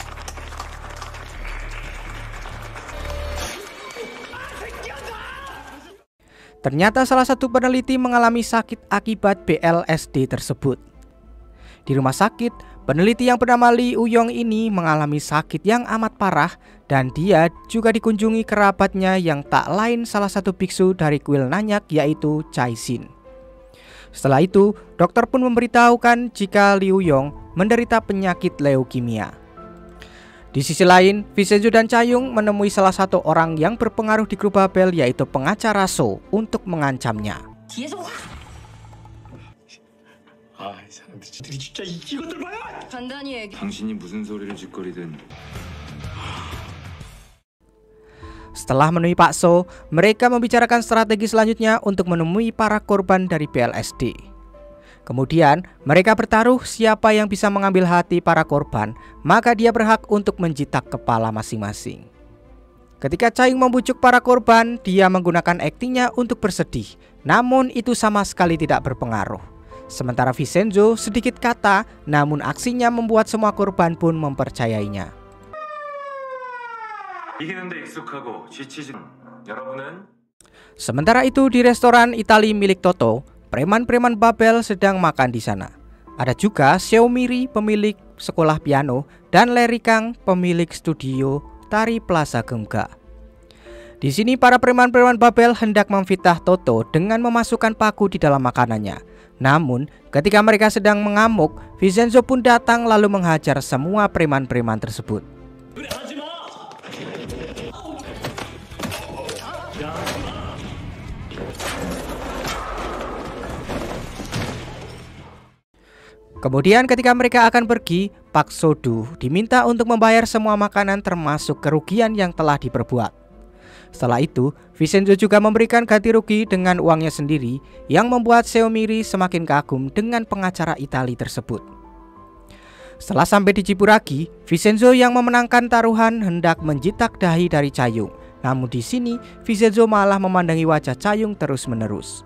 Ternyata salah satu peneliti mengalami sakit akibat B L S D tersebut. Di rumah sakit, peneliti yang bernama Lee Uyong ini mengalami sakit yang amat parah dan dia juga dikunjungi kerabatnya yang tak lain salah satu biksu dari kuil Nanyak, yaitu Chai Sin. Setelah itu, dokter pun memberitahukan jika Lee Uyong menderita penyakit leukemia. Di sisi lain, Vincenzo dan Chae-young menemui salah satu orang yang berpengaruh di grup Babel, yaitu pengacara So, untuk mengancamnya.
아, 이 사람 진짜 이것들 봐요!
간단히 얘기.
당신이 무슨 소리를 짓거리든
Setelah menemui Pak So, mereka membicarakan strategi selanjutnya untuk menemui para korban dari P L S D. Kemudian, mereka bertaruh siapa yang bisa mengambil hati para korban, maka dia berhak untuk menjitak kepala masing-masing. Ketika Cha Yong membujuk para korban, dia menggunakan aktingnya untuk bersedih, namun itu sama sekali tidak berpengaruh. Sementara Vincenzo sedikit kata, namun aksinya membuat semua korban pun mempercayainya.
이기는데 익숙하고 지치지 여러분은
Sementara itu di restoran Italia milik Toto, preman-preman Babel sedang makan di sana. Ada juga Xiaomiri, pemilik sekolah piano, dan Larry Kang, pemilik studio tari Plaza Gemga. Di sini para preman-preman Babel hendak memfitnah Toto dengan memasukkan paku di dalam makanannya. Namun, ketika mereka sedang mengamuk, Vincenzo pun datang lalu menghajar semua preman-preman tersebut. Kemudian ketika mereka akan pergi, Pak So-du diminta untuk membayar semua makanan termasuk kerugian yang telah diperbuat. Setelah itu, Vincenzo juga memberikan ganti rugi dengan uangnya sendiri yang membuat Xiaomiri semakin kagum dengan pengacara Italia tersebut. Setelah sampai di Ciburagi, Vincenzo yang memenangkan taruhan hendak menjitak dahi dari Cha Yong. Namun di sini, Vincenzo malah memandangi wajah Cha Yong terus-menerus.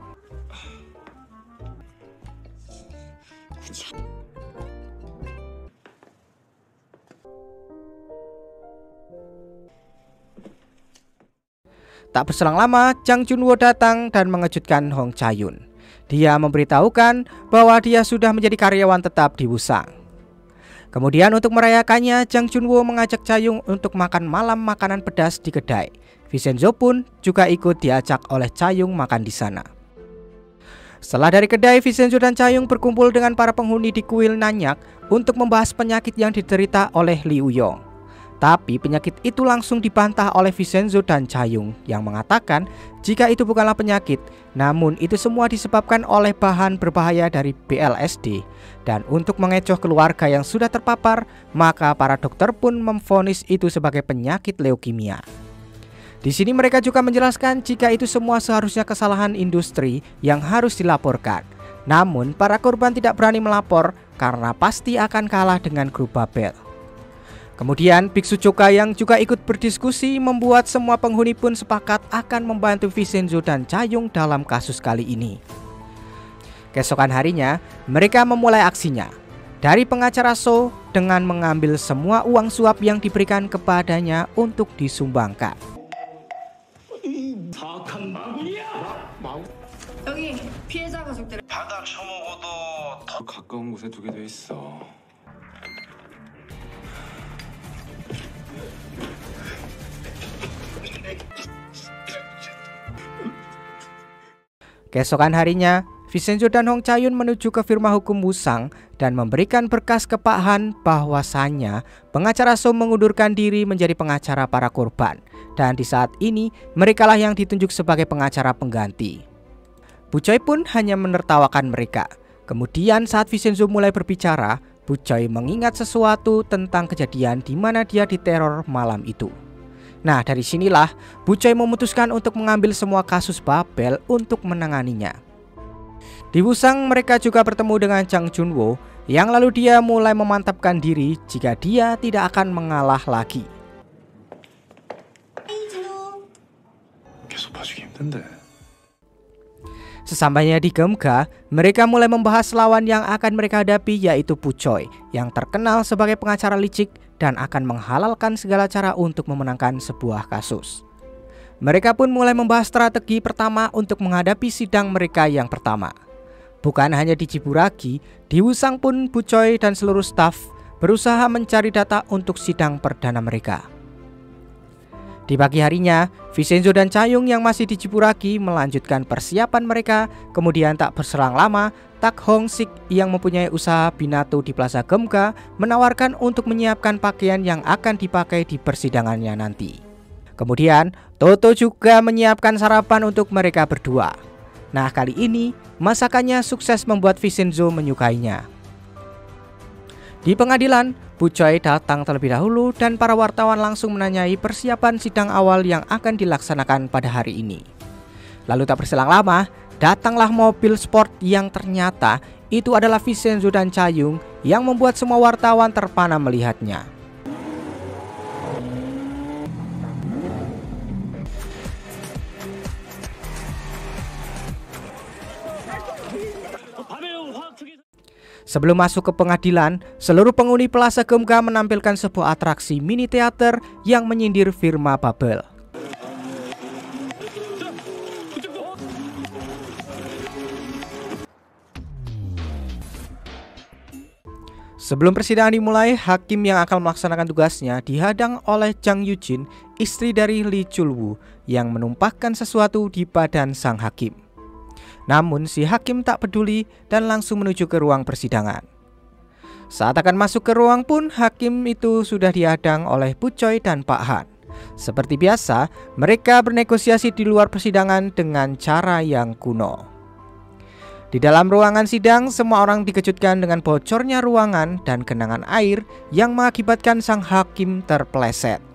Tak berselang lama, Jang Junwo datang dan mengejutkan Hong Cha-yun. Dia memberitahukan bahwa dia sudah menjadi karyawan tetap di Wusang. Kemudian untuk merayakannya, Jang Junwo mengajak Cha Yong untuk makan malam makanan pedas di kedai. Vincenzo pun juga ikut diajak oleh Cha Yong makan di sana. Setelah dari kedai, Vincenzo dan Cha Yong berkumpul dengan para penghuni di kuil Nanyak untuk membahas penyakit yang diderita oleh Liu Yong. Tapi penyakit itu langsung dibantah oleh Vincenzo dan Cha Yong yang mengatakan jika itu bukanlah penyakit, namun itu semua disebabkan oleh bahan berbahaya dari P L S D. Dan untuk mengecoh keluarga yang sudah terpapar, maka para dokter pun memvonis itu sebagai penyakit leukemia. Di sini mereka juga menjelaskan jika itu semua seharusnya kesalahan industri yang harus dilaporkan. Namun para korban tidak berani melapor karena pasti akan kalah dengan grup Babel. Kemudian Biksu Choka yang juga ikut berdiskusi membuat semua penghuni pun sepakat akan membantu Vincenzo dan Cha Yong dalam kasus kali ini. Keesokan harinya, mereka memulai aksinya. Dari pengacara So dengan mengambil semua uang suap yang diberikan kepadanya untuk disumbangkan.
여기 피해자 가족들.
바닥 쳐먹어도
더 가까운 곳에 두게 돼 있어.
Keesokan harinya, Vincenzo dan Hong Cha-yun menuju ke firma hukum Wusang dan memberikan berkas ke Pak Han bahwasannya pengacara So mengundurkan diri menjadi pengacara para korban. Dan di saat ini, merekalah yang ditunjuk sebagai pengacara pengganti. Bu Choi pun hanya menertawakan mereka. Kemudian saat Vincenzo mulai berbicara, Bu Choi mengingat sesuatu tentang kejadian di mana dia diteror malam itu. Nah, dari sinilah Bu Choi memutuskan untuk mengambil semua kasus Babel untuk menanganinya. Di Wusang mereka juga bertemu dengan Jang Junwo yang lalu dia mulai memantapkan diri jika dia tidak akan mengalah lagi.
계속 봐주기 힘든데.
Sesampainya di Gemga, mereka mulai membahas lawan yang akan mereka hadapi, yaitu Bu Choi yang terkenal sebagai pengacara licik dan akan menghalalkan segala cara untuk memenangkan sebuah kasus. Mereka pun mulai membahas strategi pertama untuk menghadapi sidang mereka yang pertama. Bukan hanya di Ciburagi, di Wusang pun Bu Choi dan seluruh staf berusaha mencari data untuk sidang perdana mereka. Di pagi harinya, Vincenzo dan Cha Yong yang masih di Ciburagi melanjutkan persiapan mereka. Kemudian tak berselang lama, Tak Hong Sik yang mempunyai usaha Binato di Plaza Gemga menawarkan untuk menyiapkan pakaian yang akan dipakai di persidangannya nanti. Kemudian Toto juga menyiapkan sarapan untuk mereka berdua. Nah, kali ini masakannya sukses membuat Vincenzo menyukainya. Di pengadilan, Bu Choi datang terlebih dahulu dan para wartawan langsung menanyai persiapan sidang awal yang akan dilaksanakan pada hari ini. Lalu tak berselang lama, datanglah mobil sport yang ternyata itu adalah Vincenzo dan Cha Yong yang membuat semua wartawan terpana melihatnya. Sebelum masuk ke pengadilan, seluruh penghuni Plaza G M K menampilkan sebuah atraksi mini teater yang menyindir firma Bubble. Sebelum persidangan dimulai, hakim yang akan melaksanakan tugasnya dihadang oleh Jang Yujin, istri dari Lee Chul-woo, yang menumpahkan sesuatu di badan sang hakim. Namun si hakim tak peduli dan langsung menuju ke ruang persidangan. Saat akan masuk ke ruang pun, hakim itu sudah dihadang oleh Bu Choi dan Pak Han. Seperti biasa, mereka bernegosiasi di luar persidangan dengan cara yang kuno. Di dalam ruangan sidang, semua orang dikejutkan dengan bocornya ruangan dan genangan air yang mengakibatkan sang hakim terpeleset.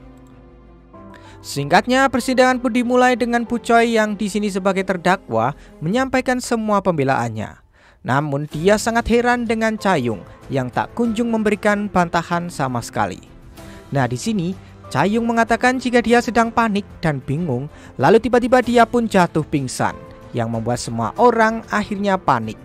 Singkatnya, persidangan pun dimulai dengan Bu Choi yang di sini sebagai terdakwa menyampaikan semua pembelaannya. Namun dia sangat heran dengan Cha Yong yang tak kunjung memberikan bantahan sama sekali. Nah, di sini Cha Yong mengatakan jika dia sedang panik dan bingung, lalu tiba-tiba dia pun jatuh pingsan, yang membuat semua orang akhirnya panik.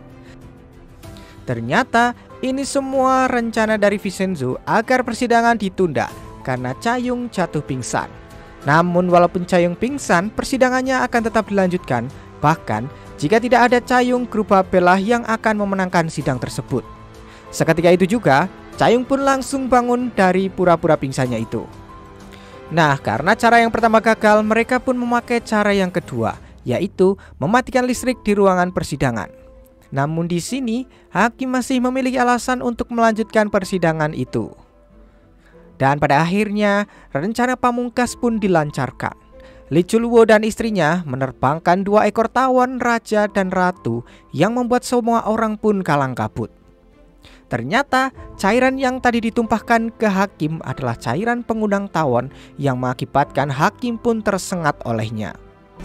Ternyata ini semua rencana dari Vincenzo agar persidangan ditunda karena Cha Yong jatuh pingsan. Namun walaupun Cha Yong pingsan, persidangannya akan tetap dilanjutkan. Bahkan jika tidak ada Cha Yong, grup Bubble lah yang akan memenangkan sidang tersebut. Seketika itu juga Cha Yong pun langsung bangun dari pura-pura pingsannya itu. Nah, karena cara yang pertama gagal, mereka pun memakai cara yang kedua, yaitu mematikan listrik di ruangan persidangan. Namun di sini hakim masih memiliki alasan untuk melanjutkan persidangan itu. Dan pada akhirnya rencana pamungkas pun dilancarkan. Lee Chul-woo dan istrinya menerbangkan dua ekor tawon raja dan ratu yang membuat semua orang pun kalang kabut. Ternyata cairan yang tadi ditumpahkan ke hakim adalah cairan pengundang tawon yang mengakibatkan hakim pun tersengat olehnya.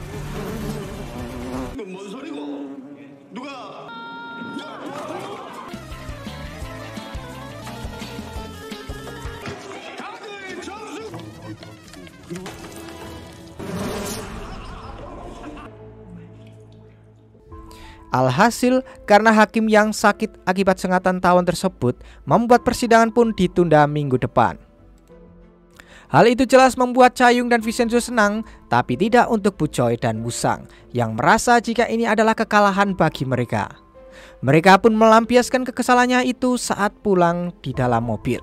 Alhasil, karena hakim yang sakit akibat sengatan tawon tersebut, membuat persidangan pun ditunda minggu depan. Hal itu jelas membuat Cha Yong dan Vincenzo senang, tapi tidak untuk Bu Choi dan Woo-sang yang merasa jika ini adalah kekalahan bagi mereka. Mereka pun melampiaskan kekesalannya itu saat pulang di dalam mobil.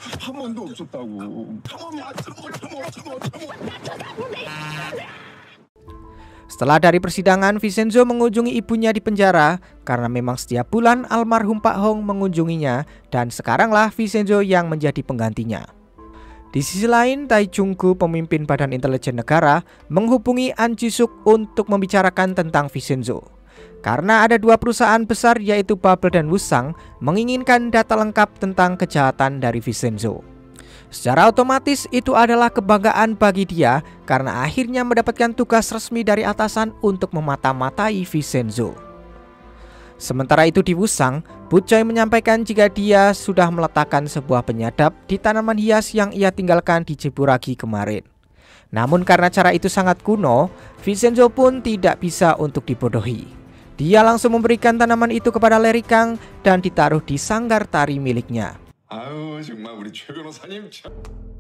Setelah dari persidangan, Vincenzo mengunjungi ibunya di penjara karena memang setiap bulan almarhum Pak Hong mengunjunginya dan sekaranglah Vincenzo yang menjadi penggantinya. Di sisi lain, Tai Jung-gu, pemimpin Badan Intelijen Negara, menghubungi An Ji-suk untuk membicarakan tentang Vincenzo. Karena ada dua perusahaan besar yaitu Bubble dan Woo-sang menginginkan data lengkap tentang kejahatan dari Vincenzo. Secara otomatis itu adalah kebanggaan bagi dia karena akhirnya mendapatkan tugas resmi dari atasan untuk memata-matai Vincenzo. Sementara itu di Woo-sang, Bu Choi menyampaikan jika dia sudah meletakkan sebuah penyadap di tanaman hias yang ia tinggalkan di Jeburagi kemarin. Namun karena cara itu sangat kuno, Vincenzo pun tidak bisa untuk dibodohi. Dia langsung memberikan tanaman itu kepada Larry Kang dan ditaruh di sanggar tari miliknya.
아유 정말 우리 최 변호사님 참.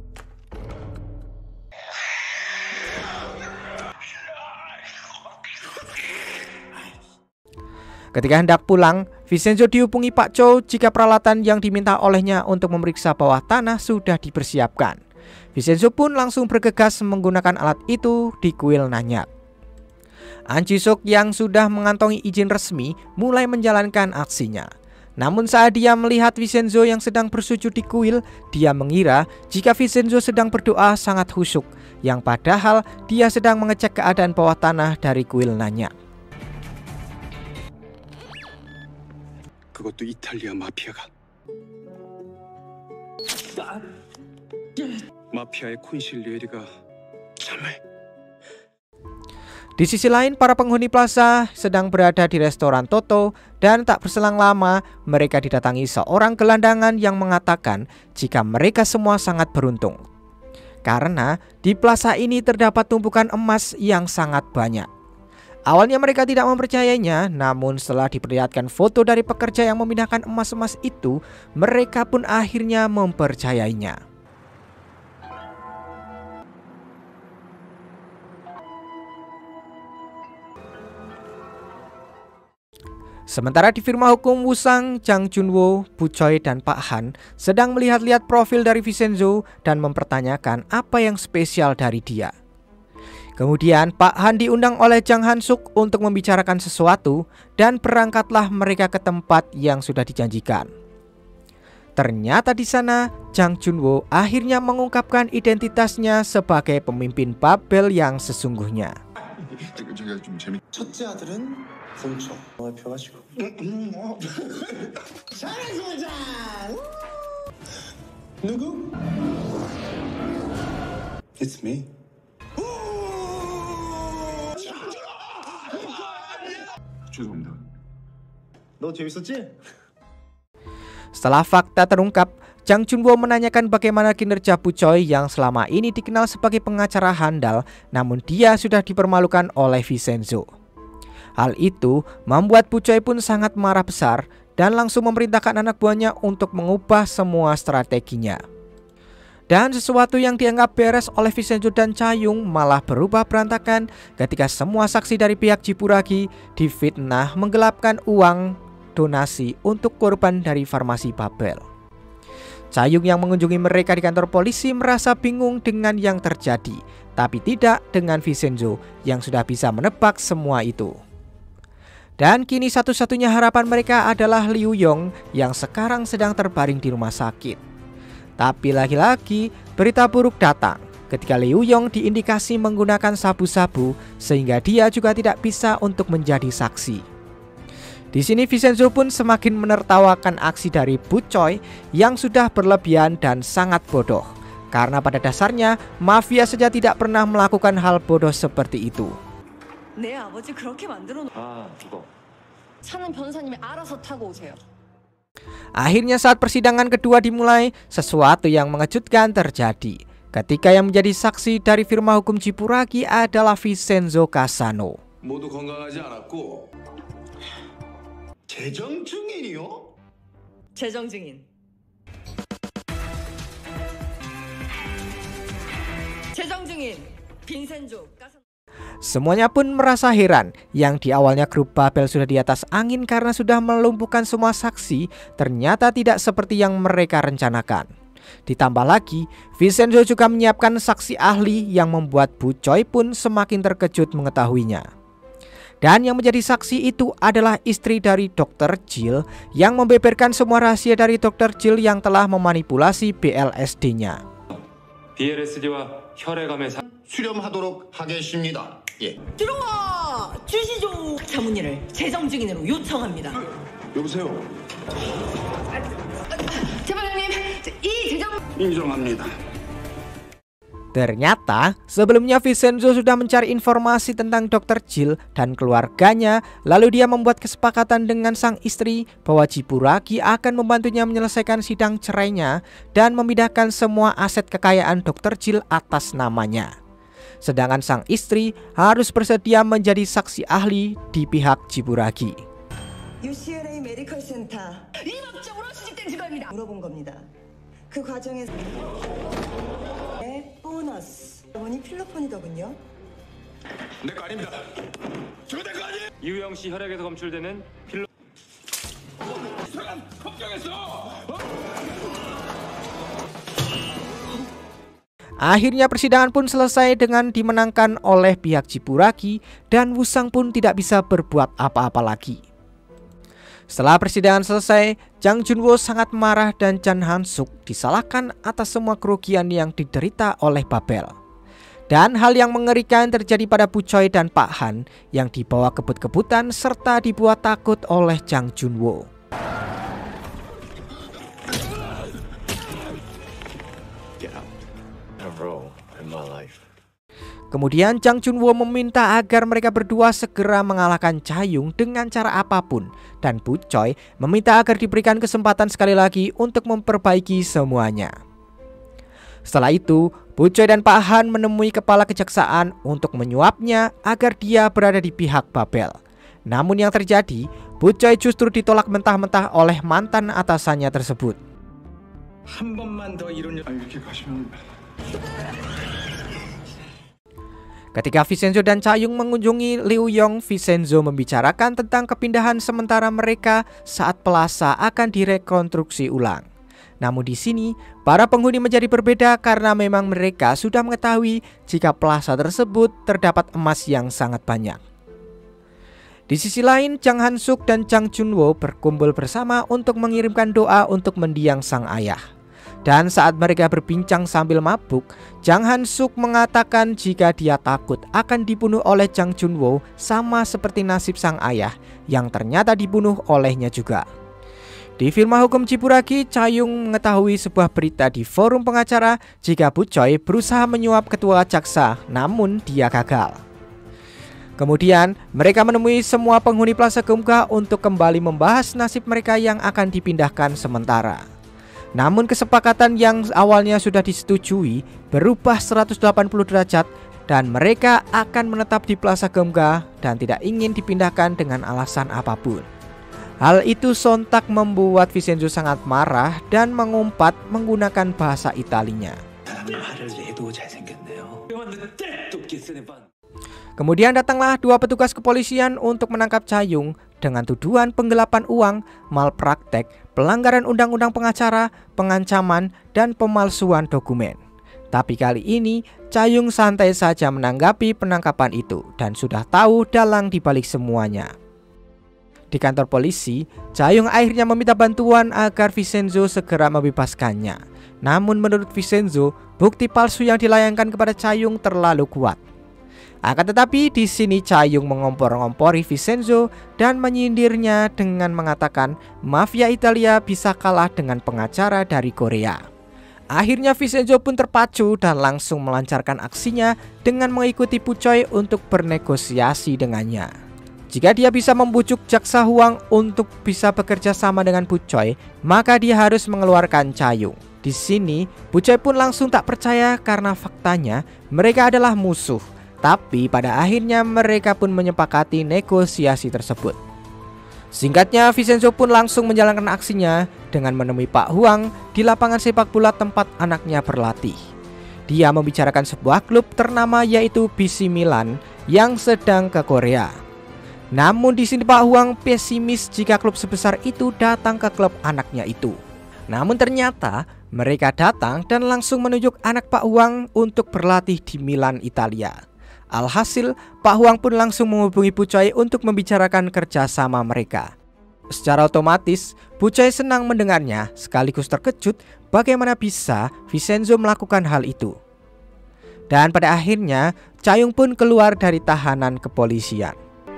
Ketika hendak pulang, Vincenzo dihubungi Pak Chow jika peralatan yang diminta olehnya untuk memeriksa bawah tanah sudah dipersiapkan. Vincenzo pun langsung bergegas menggunakan alat itu di kuil Nanyak. An Ji-suk yang sudah mengantongi izin resmi mulai menjalankan aksinya. Namun saat dia melihat Vincenzo yang sedang bersujud di kuil, dia mengira jika Vincenzo sedang berdoa sangat khusyuk, yang padahal dia sedang mengecek keadaan bawah tanah dari kuil Nanyak.
그것도 이탈리아 마피아가 마피아의 콘실 리에리가 정말
Di sisi lain, para penghuni plaza sedang berada di restoran Toto dan tak berselang lama mereka didatangi seorang gelandangan yang mengatakan jika mereka semua sangat beruntung. Karena di plaza ini terdapat tumpukan emas yang sangat banyak. Awalnya mereka tidak mempercayainya, namun setelah diperlihatkan foto dari pekerja yang memindahkan emas-emas itu, mereka pun akhirnya mempercayainya. Sementara di firma hukum Woo-sang, Jang Junwo, Bu Choi, dan Pak Han sedang melihat-lihat profil dari Vincenzo dan mempertanyakan apa yang spesial dari dia. Kemudian Pak Han diundang oleh Jang Han-suk untuk membicarakan sesuatu dan berangkatlah mereka ke tempat yang sudah dijanjikan. Ternyata di sana Jang Junwo akhirnya mengungkapkan identitasnya sebagai pemimpin Babel yang sesungguhnya.
첫째 아들은 봉초 표가지고 잘했습니다. 누구? It's me.
죄송합니다.
너 재밌었지?
Setelah fakta terungkap, Jang Junwo menanyakan bagaimana kinerja Bu Choi yang selama ini dikenal sebagai pengacara handal, namun dia sudah dipermalukan oleh Vincenzo. Hal itu membuat Bu Choi pun sangat marah besar dan langsung memerintahkan anak buahnya untuk mengubah semua strateginya. Dan sesuatu yang dianggap beres oleh Vincenzo dan Cha-young malah berubah berantakan ketika semua saksi dari pihak Jiburagi difitnah menggelapkan uang donasi untuk korban dari farmasi Babel. Cha-young yang mengunjungi mereka di kantor polisi merasa bingung dengan yang terjadi, tapi tidak dengan Vincenzo yang sudah bisa menebak semua itu. Dan kini satu-satunya harapan mereka adalah Liu Yong yang sekarang sedang terbaring di rumah sakit. Tapi lagi-lagi berita buruk datang ketika Liu Yong diindikasi menggunakan sabu-sabu sehingga dia juga tidak bisa untuk menjadi saksi. Di sini Vincenzo pun semakin menertawakan aksi dari Bu Choi yang sudah berlebihan dan sangat bodoh. Karena pada dasarnya mafia saja tidak pernah melakukan hal bodoh seperti itu.
내 아버지 그렇게 만들어 놓.
아, 이거.
차는 변호사님이 알아서 타고 오세요.
Akhirnya saat persidangan kedua dimulai, sesuatu yang mengejutkan terjadi. Ketika yang menjadi saksi dari firma hukum Jiburagi adalah Vincenzo Kasano.
모두 건강하지 않았고
재정 증인이요?
재정 증인. 재정 증인 빈센조 까산.
Semuanya pun merasa heran, yang di awalnya grup Babel sudah di atas angin karena sudah melumpuhkan semua saksi, ternyata tidak seperti yang mereka rencanakan. Ditambah lagi, Vincenzo juga menyiapkan saksi ahli yang membuat Bu Choi pun semakin terkejut mengetahuinya. Dan yang menjadi saksi itu adalah istri dari dokter Jill yang membeberkan semua rahasia dari dokter Jill yang telah memanipulasi B L S D-nya.
비엘에스디와 혈액암의 사...
수렴하도록 하겠습니다. 예.
들어와 주시죠. 자문인을 재정 증인으로 요청합니다.
여보세요.
재판장님, 이 재정
인정합니다.
Ternyata sebelumnya Vincenzo sudah mencari informasi tentang dokter Jill dan keluarganya. Lalu dia membuat kesepakatan dengan sang istri bahwa Jiburagi akan membantunya menyelesaikan sidang cerainya dan memindahkan semua aset kekayaan dokter Jill atas namanya. Sedangkan sang istri harus bersedia menjadi saksi ahli di pihak Jiburagi.
유씨엘에이 메디컬 센터
임업적으로 수집된 증거입니다.
물어본 겁니다. 그 과정에서 네, 보너스 어머니 필로폰이더군요.
내 거 아닙니다. 저거 내 거 아니에요.
이우영 씨 혈액에서 검출되는 필로...
사람 걱정했어.
Akhirnya persidangan pun selesai dengan dimenangkan oleh pihak Jiburagi dan Woo-sang pun tidak bisa berbuat apa-apa lagi. Setelah persidangan selesai, Jang Junwo sangat marah dan Jang Han-suk disalahkan atas semua kerugian yang diderita oleh Babel. Dan hal yang mengerikan terjadi pada Bu Choi dan Pak Han yang dibawa kebut-kebutan serta dibuat takut oleh Jang Junwo.
Bro, in my life.
Kemudian Jang Junwo meminta agar mereka berdua segera mengalahkan Cha-young dengan cara apapun, dan Bu Choi meminta agar diberikan kesempatan sekali lagi untuk memperbaiki semuanya. Setelah itu, Bu Choi dan Pak Han menemui kepala kejaksaan untuk menyuapnya agar dia berada di pihak Babel. Namun yang terjadi, Bu Choi justru ditolak mentah-mentah oleh mantan atasannya tersebut.
한 번만 더 이런 일... 아, 이렇게 가시면...
Ketika Vincenzo dan Cha-young mengunjungi Liu Yong, Vincenzo membicarakan tentang kepindahan sementara mereka saat Plaza akan direkonstruksi ulang. Namun di sini, para penghuni menjadi berbeda karena memang mereka sudah mengetahui jika Plaza tersebut terdapat emas yang sangat banyak. Di sisi lain, Jang Han-suk dan Jang Junwo berkumpul bersama untuk mengirimkan doa untuk mendiang sang ayah. Dan saat mereka berbincang sambil mabuk, Jang Han-suk mengatakan jika dia takut akan dibunuh oleh Jang Junwo sama seperti nasib sang ayah yang ternyata dibunuh olehnya juga. Di firma hukum Ciburagi, Cha-young mengetahui sebuah berita di forum pengacara jika Bu Choi berusaha menyuap ketua jaksa, namun dia gagal. Kemudian mereka menemui semua penghuni Plaza Geumga untuk kembali membahas nasib mereka yang akan dipindahkan sementara. Namun kesepakatan yang awalnya sudah disetujui berubah seratus delapan puluh derajat dan mereka akan menetap di Plaza Geumga dan tidak ingin dipindahkan dengan alasan apapun. Hal itu sontak membuat Vincenzo sangat marah dan mengumpat menggunakan bahasa Italinya. Kemudian datanglah dua petugas kepolisian untuk menangkap Cha-young dengan tuduhan penggelapan uang, malpraktek, pelanggaran undang-undang pengacara, pengancaman, dan pemalsuan dokumen. Tapi kali ini Cha-young santai saja menanggapi penangkapan itu dan sudah tahu dalang dibalik semuanya. Di kantor polisi, Cha-young akhirnya meminta bantuan agar Vincenzo segera membebaskannya. Namun menurut Vincenzo, bukti palsu yang dilayangkan kepada Cha-young terlalu kuat. Akan tetapi di sini Cha-young mengompor-ngompori Vincenzo dan menyindirnya dengan mengatakan mafia Italia bisa kalah dengan pengacara dari Korea. Akhirnya Vincenzo pun terpacu dan langsung melancarkan aksinya dengan mengikuti Bu Choi untuk bernegosiasi dengannya. Jika dia bisa membujuk jaksa Huang untuk bisa bekerja sama dengan Bu Choi, maka dia harus mengeluarkan Cha-young. Di sini Bu Choi pun langsung tak percaya karena faktanya mereka adalah musuh. Tapi pada akhirnya mereka pun menyepakati negosiasi tersebut. Singkatnya, Vincenzo pun langsung menjalankan aksinya dengan menemui Pak Huang di lapangan sepak bola tempat anaknya berlatih. Dia membicarakan sebuah klub ternama yaitu B C Milan yang sedang ke Korea. Namun di sini Pak Huang pesimis jika klub sebesar itu datang ke klub anaknya itu. Namun ternyata mereka datang dan langsung menunjuk anak Pak Huang untuk berlatih di Milan, Italia. Alhasil, Pak Huang pun langsung menghubungi Bu Choi untuk membicarakan kerjasama mereka. Secara otomatis, Bu Choi senang mendengarnya sekaligus terkejut bagaimana bisa Vincenzo melakukan hal itu. Dan pada akhirnya, Cha-young pun keluar dari tahanan kepolisian.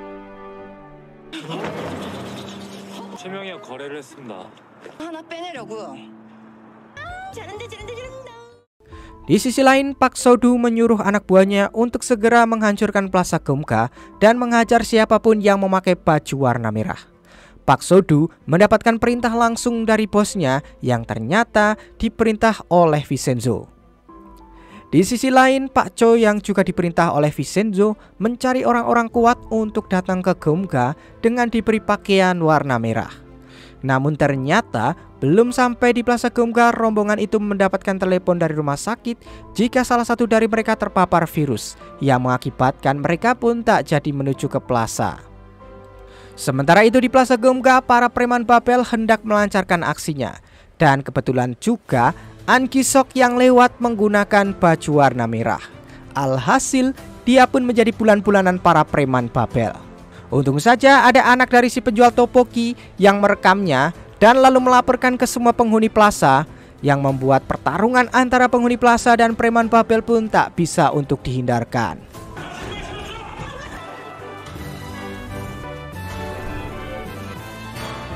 최명희와 거래를 했습니다.
하나 빼내려고요. 잘한다 잘한다 잘한다.
Di sisi lain, Pak So-du menyuruh anak buahnya untuk segera menghancurkan Plaza Geumga dan menghajar siapapun yang memakai baju warna merah. Pak So-du mendapatkan perintah langsung dari bosnya yang ternyata diperintah oleh Vincenzo. Di sisi lain, Pak Cho yang juga diperintah oleh Vincenzo mencari orang-orang kuat untuk datang ke Geumga dengan diberi pakaian warna merah. Namun ternyata belum sampai di Plaza Geumga, rombongan itu mendapatkan telepon dari rumah sakit jika salah satu dari mereka terpapar virus yang mengakibatkan mereka pun tak jadi menuju ke plaza. Sementara itu di Plaza Geumga, para preman Babel hendak melancarkan aksinya. Dan kebetulan juga An Ki-sok yang lewat menggunakan baju warna merah. Alhasil dia pun menjadi bulan-bulanan para preman Babel. Untung saja ada anak dari si penjual topoki yang merekamnya dan lalu melaporkan ke semua penghuni plaza, yang membuat pertarungan antara penghuni plaza dan preman Babel pun tak bisa untuk dihindarkan.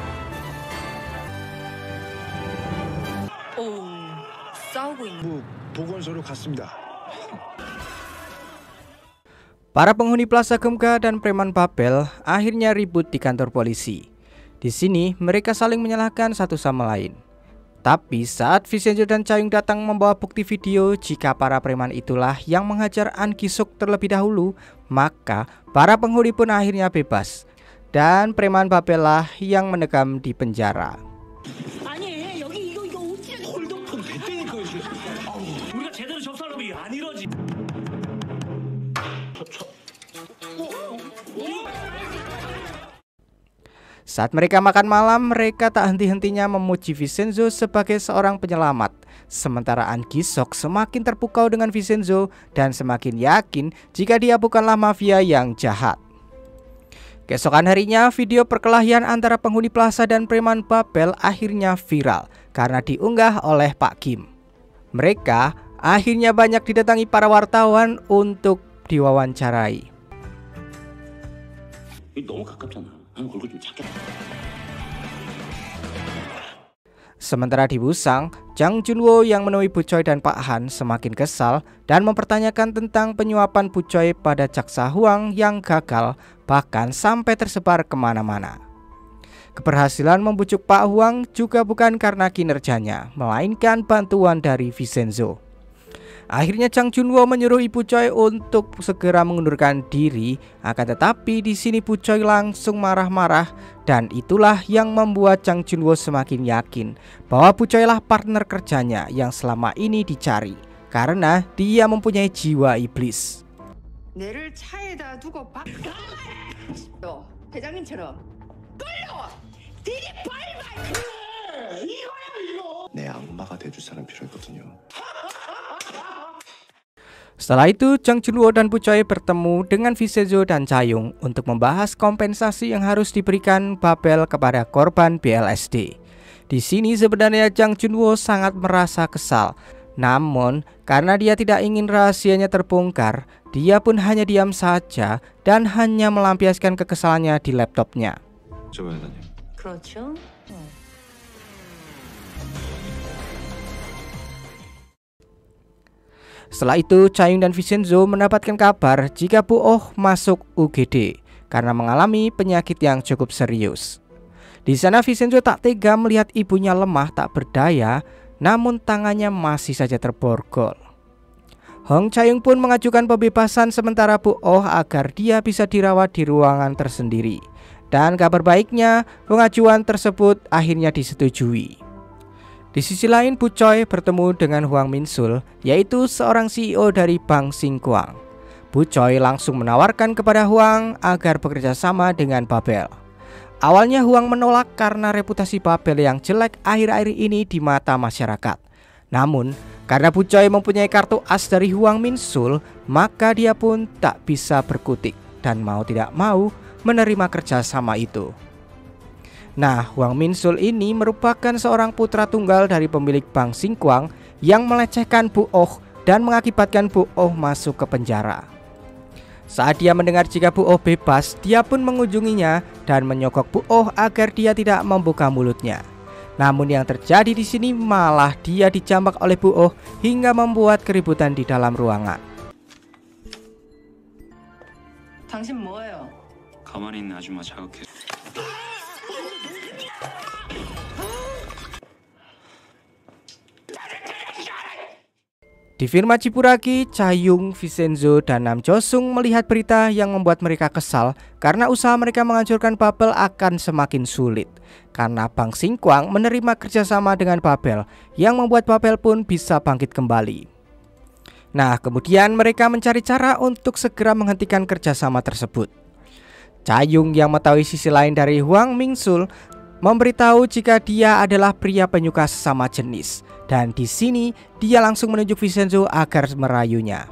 싸우고 있는.
보건소로 갔습니다.
Para penghuni Plaza Gemka dan preman Babel akhirnya ribut di kantor polisi. Di sini mereka saling menyalahkan satu sama lain. Tapi saat Vincenzo dan Cha Yong datang membawa bukti video jika para preman itulah yang menghajar An Ki-suk terlebih dahulu, maka para penghuni pun akhirnya bebas. Dan preman Babel lah yang mendekam di penjara. Saat mereka makan malam, mereka tak henti-hentinya memuji Vincenzo sebagai seorang penyelamat. Sementara An Ki-suk semakin terpukau dengan Vincenzo dan semakin yakin jika dia bukanlah mafia yang jahat. Keesokan harinya, video perkelahian antara penghuni Plaza dan preman Babel akhirnya viral karena diunggah oleh Pak Kim. Mereka akhirnya banyak didatangi para wartawan untuk diwawancarai. Sementara di Busang, Jang Junwo yang menemui Bu Choi dan Pak Han semakin kesal dan mempertanyakan tentang penyuapan Bu Choi pada jaksa Huang yang gagal, bahkan sampai tersebar kemana-mana. Keberhasilan membujuk Pak Huang juga bukan karena kinerjanya, melainkan bantuan dari Vincenzo. Akhirnya Jang Junwo menyuruh Ibu Choi untuk segera mengundurkan diri, akan tetapi di sini Bu Choi langsung marah-marah dan itulah yang membuat Jang Junwo semakin yakin bahwa Bu Choi lah partner kerjanya yang selama ini dicari karena dia mempunyai jiwa iblis.
내를 차에다 두고 박 회장님처럼 끌려와 디디발발 이거야 이거.
내 악마가 돼줄 사람 필요했거든요.
Setelah itu, Jang Junwo dan Bu Choi bertemu dengan Vincenzo dan Cha Yong untuk membahas kompensasi yang harus diberikan Babel kepada korban B L S D. Di sini sebenarnya Jang Junwo sangat merasa kesal. Namun, karena dia tidak ingin rahasianya terbongkar, dia pun hanya diam saja dan hanya melampiaskan kekesalannya di laptopnya.
coba tanya.
그렇죠.
Setelah itu, Cha Yong dan Vincenzo mendapatkan kabar jika Bu Oh masuk U G D karena mengalami penyakit yang cukup serius. Di sana Vincenzo tak tega melihat ibunya lemah tak berdaya, namun tangannya masih saja terborgol. Hong Cha Yong pun mengajukan pembebasan sementara Bu Oh agar dia bisa dirawat di ruangan tersendiri. Dan kabar baiknya, pengajuan tersebut akhirnya disetujui. Di sisi lain, Bu Choi bertemu dengan Huang Min-sul, yaitu seorang C E O dari Bank Xinguang. Bu Choi langsung menawarkan kepada Huang agar bekerja sama dengan Babel. Awalnya Huang menolak karena reputasi Babel yang jelek akhir-akhir ini di mata masyarakat. Namun, karena Bu Choi mempunyai kartu as dari Huang Min-sul, maka dia pun tak bisa berkutik dan mau tidak mau menerima kerja sama itu. Nah, Huang Min-sul ini merupakan seorang putra tunggal dari pemilik Bank Xinguang yang melecehkan Bu Oh dan mengakibatkan Bu Oh masuk ke penjara. Saat dia mendengar jika Bu Oh bebas, dia pun mengunjunginya dan menyogok Bu Oh agar dia tidak membuka mulutnya. Namun yang terjadi di sini malah dia dijambak oleh Bu Oh hingga membuat keributan di dalam ruangan.
당신 뭐예요?
가만히 있는 아줌마 자극해.
Di firma Cipuragi, Cha Yong, Vincenzo, dan Nam Jo-sung melihat berita yang membuat mereka kesal karena usaha mereka menghancurkan Babel akan semakin sulit. Karena Bank Xinguang menerima kerjasama dengan Babel yang membuat Babel pun bisa bangkit kembali. Nah, kemudian mereka mencari cara untuk segera menghentikan kerjasama tersebut. Cha Yong yang mengetahui sisi lain dari Huang Min-sul memberitahu jika dia adalah pria penyuka sesama jenis. Dan di sini dia langsung menunjuk Vincenzo agar merayunya.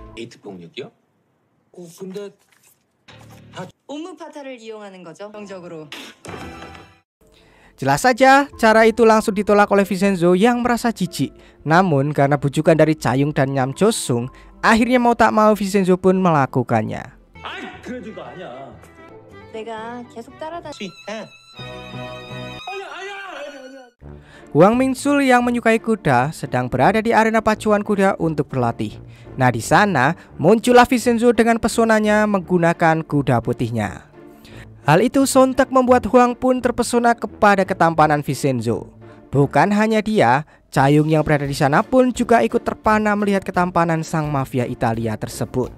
옴무 파타를 이용하는 거죠. 정적으로.
Jelas saja cara itu langsung ditolak oleh Vincenzo yang merasa jijik. Namun karena bujukan dari Cha Yong dan Nam Jo-sung, akhirnya mau tak mau Vincenzo pun melakukannya.
내가 계속 따라다.
Hwang Min-sul yang menyukai kuda sedang berada di arena pacuan kuda untuk berlatih. Nah, di sana muncullah Vincenzo dengan pesonanya menggunakan kuda putihnya. Hal itu sontak membuat Hwang pun terpesona kepada ketampanan Vincenzo. Bukan hanya dia, Cha-young yang berada di sana pun juga ikut terpana melihat ketampanan sang mafia Italia tersebut.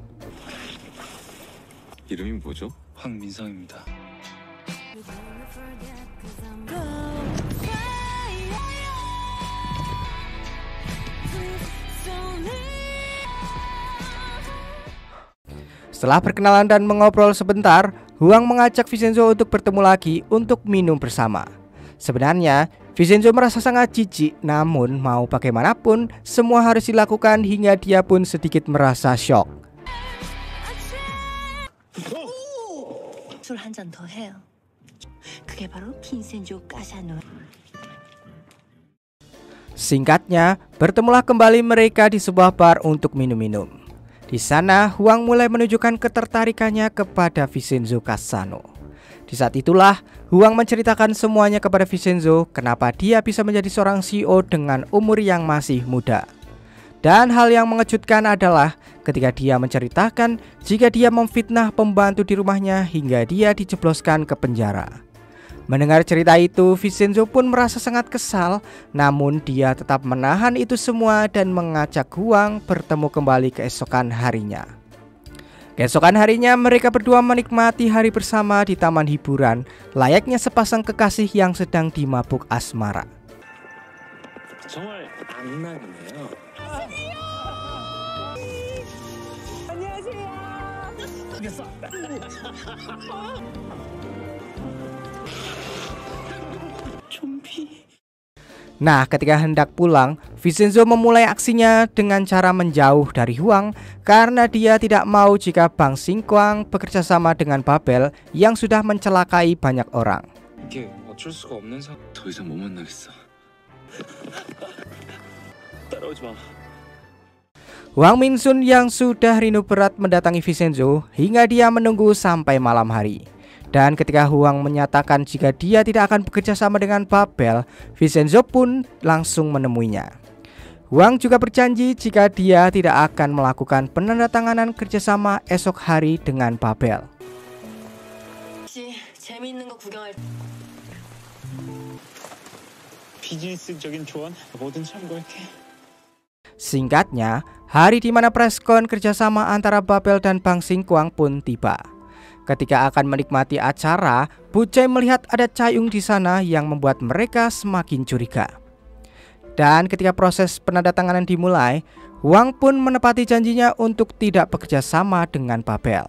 이름이 뭐죠?
황민성입니다.
Setelah berkenalan dan mengobrol sebentar, Hwang mengajak Vincenzo untuk bertemu lagi untuk minum bersama. Sebenarnya, Vincenzo merasa sangat jijik, namun mau bagaimanapun, semua harus dilakukan hingga dia pun sedikit merasa shock.
술 한 잔 더 해요. 그게 바로 빈센조 까샤노.
Singkatnya, bertemulah kembali mereka di sebuah bar untuk minum-minum. Di sana, Hwang mulai menunjukkan ketertarikannya kepada Vincenzo Cassano. Di saat itulah, Hwang menceritakan semuanya kepada Vincenzo kenapa dia bisa menjadi seorang C E O dengan umur yang masih muda. Dan hal yang mengejutkan adalah ketika dia menceritakan jika dia memfitnah pembantu di rumahnya hingga dia dijebloskan ke penjara. Mendengar cerita itu, Vincenzo pun merasa sangat kesal, namun dia tetap menahan itu semua dan mengajak Hwang bertemu kembali keesokan harinya. Keesokan harinya mereka berdua menikmati hari bersama di taman hiburan, layaknya sepasang kekasih yang sedang dimabuk asmara.
정말 악락이네요.
Nah, ketika hendak pulang, Vincenzo memulai aksinya dengan cara menjauh dari Hwang karena dia tidak mau jika Bang Singkwang bekerja sama dengan Babel yang sudah mencelakai banyak orang.
이게 어쩔 수가 없는 상. 더 이상 못 만나겠어. 따라오지 마.
Hwang Min-sun yang sudah rindu berat mendatangi Vincenzo hingga dia menunggu sampai malam hari. Dan ketika Hwang menyatakan jika dia tidak akan bekerja sama dengan Babel, Vincenzo pun langsung menemuinya. Hwang juga berjanji jika dia tidak akan melakukan penandatanganan kerjasama esok hari dengan Babel.
재미있는 거 구경할.
비즈니스적인 조언 뭐든 참고할게.
Singkatnya, hari di mana preskon kerjasama antara Babel dan Bang Singkwang pun tiba. Ketika akan menikmati acara, Bucai melihat ada Cha-young di sana yang membuat mereka semakin curiga. Dan ketika proses penandatanganan dimulai, Hwang pun menepati janjinya untuk tidak bekerja sama dengan Babel.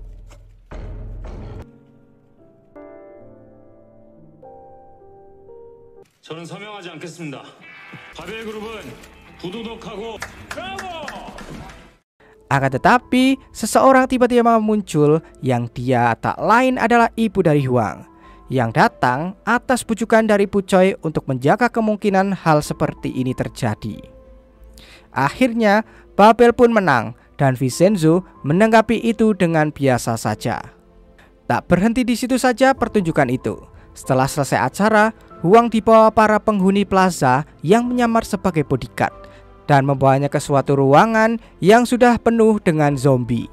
저는 서명하지 않겠습니다. 바벨 그룹은 부도덕하고 브라보!
Akan tetapi, seseorang tiba-tiba muncul yang dia tak lain adalah ibu dari Hwang, yang datang atas bujukan dari Bucai untuk menjaga kemungkinan hal seperti ini terjadi. Akhirnya, Babel pun menang dan Vincenzo menanggapi itu dengan biasa saja. Tak berhenti di situ saja pertunjukan itu. Setelah selesai acara, Hwang dibawa para penghuni plaza yang menyamar sebagai bodyguard dan membawanya ke suatu ruangan yang sudah penuh dengan zombie.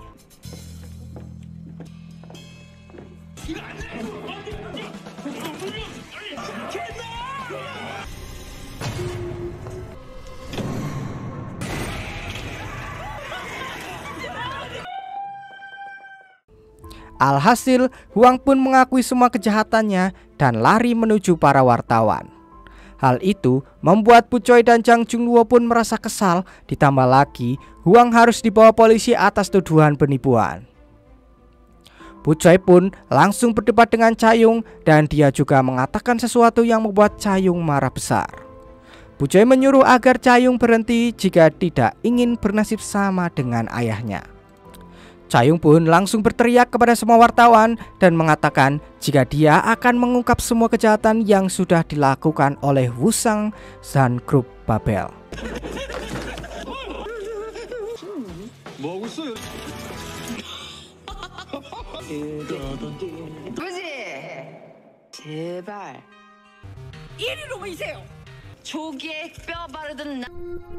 Alhasil, Hwang pun mengakui semua kejahatannya dan lari menuju para wartawan. Hal itu membuat Bucai dan Jang Jungwoo pun merasa kesal. Ditambah lagi, Hwang harus dibawa polisi atas tuduhan penipuan. Bucai pun langsung berdebat dengan Cha-young dan dia juga mengatakan sesuatu yang membuat Cha-young marah besar. Bucai menyuruh agar Cha-young berhenti jika tidak ingin bernasib sama dengan ayahnya. Cha-young pun langsung berteriak kepada semua wartawan dan mengatakan jika dia akan mengungkap semua kejahatan yang sudah dilakukan oleh Wusang dan grup Babel.
그지? 제발 이리로 오세요.
조기에 뼈 바르던 나.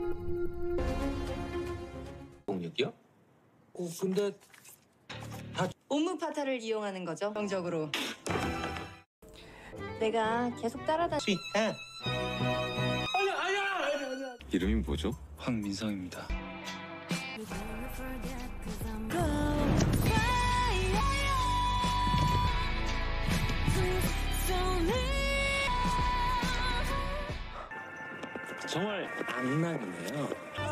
공력이요? 어 근데
옴무파타를 이용하는 거죠. 정적으로. 내가 계속 따라다.
이름이 뭐죠?
황민성입니다.
정말 악락이네요.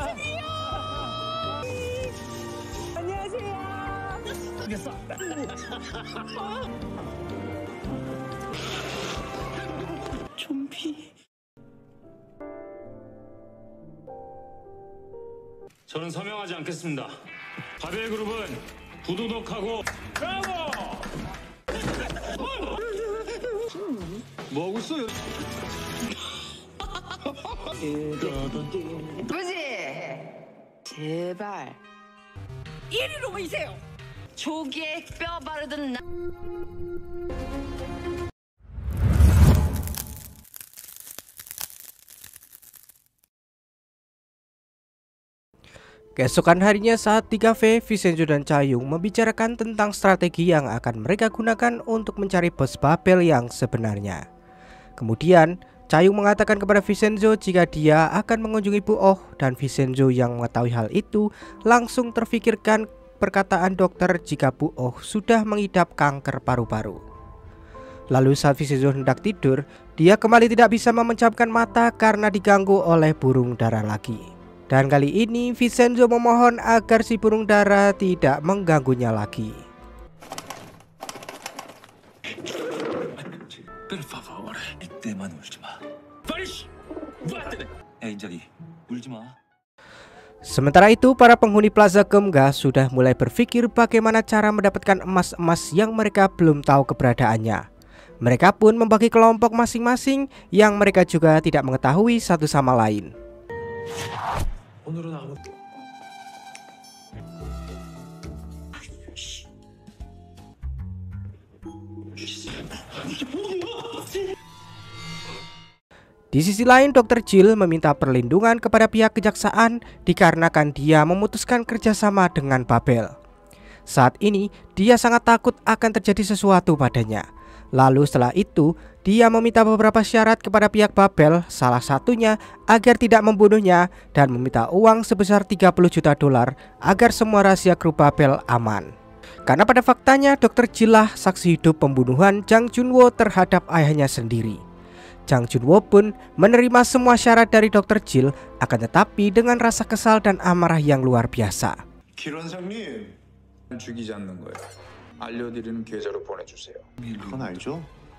저는 서명하지 않겠습니다. 바벨 그룹은 부도덕하고 브라보! 뭐 하고 있어요?
그지? 제발.
이리로 오이세요. 조기에 뼈 바르던 나.
Keesokan harinya saat di kafe, Vincenzo dan Cha-young membicarakan tentang strategi yang akan mereka gunakan untuk mencari bos Babel yang sebenarnya. Kemudian, Cha-young mengatakan kepada Vincenzo jika dia akan mengunjungi Bu Oh, dan Vincenzo yang mengetahui hal itu langsung terfikirkan perkataan dokter jika Bu Oh sudah mengidap kanker paru-paru. Lalu saat Vincenzo hendak tidur, dia kembali tidak bisa memejamkan mata karena diganggu oleh burung dara lagi. Dan kali ini Vincenzo memohon agar si burung dara tidak mengganggunya lagi.
Per favore, 이때만 울지 마. 빨리 씨. 야 인자리, 울지 마.
Sementara itu, para penghuni Plaza Gemga sudah mulai berpikir bagaimana cara mendapatkan emas-emas yang mereka belum tahu keberadaannya. Mereka pun membagi kelompok masing-masing yang mereka juga tidak mengetahui satu sama lain.
오늘은 아무.
Di sisi lain, dokter Jill meminta perlindungan kepada pihak kejaksaan dikarenakan dia memutuskan kerjasama dengan Babel. Saat ini, dia sangat takut akan terjadi sesuatu padanya. Lalu setelah itu, dia meminta beberapa syarat kepada pihak Babel, salah satunya agar tidak membunuhnya dan meminta uang sebesar tiga puluh juta dolar agar semua rahasia grup Babel aman. Karena pada faktanya dokter Jill lah saksi hidup pembunuhan Jang Junwo terhadap ayahnya sendiri. Jang Junwo pun menerima semua syarat dari dokter Jill, akan tetapi dengan rasa kesal dan amarah yang luar biasa.
길 원장님, 죽이지 않는 거예요. 알려드리는 계좌로 보내주세요. 그건 알죠?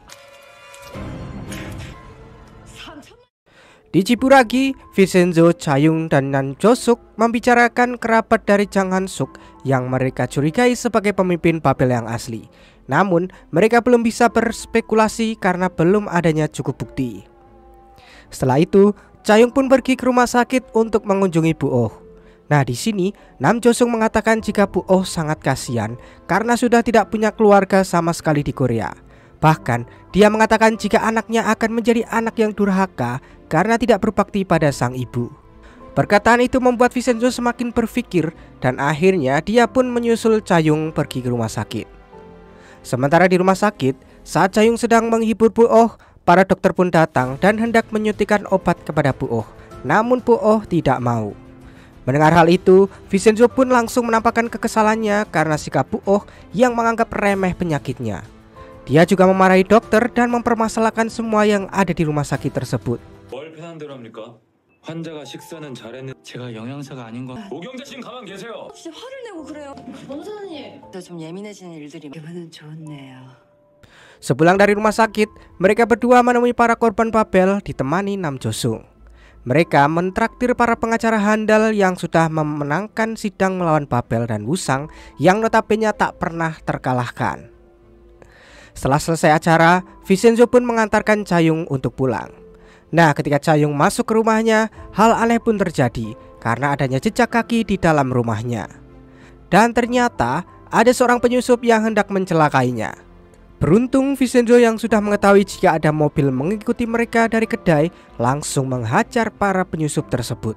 Di Ciburagi, Vincenzo, Cha-young, dan Nam Jo-suk membicarakan kerabat dari Jang Han-suk yang mereka curigai sebagai pemimpin Babel yang asli. Namun, mereka belum bisa berspekulasi karena belum adanya cukup bukti. Setelah itu, Cha-young pun pergi ke rumah sakit untuk mengunjungi Bu Oh. Nah, di sini Nam Jo-suk mengatakan jika Bu Oh sangat kasihan karena sudah tidak punya keluarga sama sekali di Korea. Bahkan, dia mengatakan jika anaknya akan menjadi anak yang durhaka karena tidak berbakti pada sang ibu. Perkataan itu membuat Vincenzo semakin berpikir dan akhirnya dia pun menyusul Cha-young pergi ke rumah sakit. Sementara di rumah sakit, saat Cha-young sedang menghibur Bu Oh, para dokter pun datang dan hendak menyuntikkan obat kepada Bu Oh. Namun Bu Oh tidak mau. Mendengar hal itu, Vincenzo pun langsung menampakkan kekesalannya karena sikap Bu Oh yang menganggap remeh penyakitnya. Dia juga memarahi dokter dan mempermasalahkan semua yang ada di rumah sakit tersebut.
뭘 편한 대로 합니까? 환자가 식사는 잘했는. 제가 영양사가 아닌 건. 오경자 씨는 가만 계세요.
진짜 화를 내고 그래요. 원사님. 좀 예민해지는 일들이.
기분은 좋네요.
Sepulang dari rumah sakit, mereka berdua menemui para korban Babel ditemani Nam Jo-suk. Mereka mentraktir para pengacara handal yang sudah memenangkan sidang melawan Babel dan Wusang yang notabene tak pernah terkalahkan. Setelah selesai acara, Vincenzo pun mengantarkan Cha-young untuk pulang. Nah, ketika Cha-young masuk ke rumahnya, hal aneh pun terjadi karena adanya jejak kaki di dalam rumahnya. Dan ternyata ada seorang penyusup yang hendak mencelakainya. Beruntung Vincenzo yang sudah mengetahui jika ada mobil mengikuti mereka dari kedai langsung menghajar para penyusup tersebut.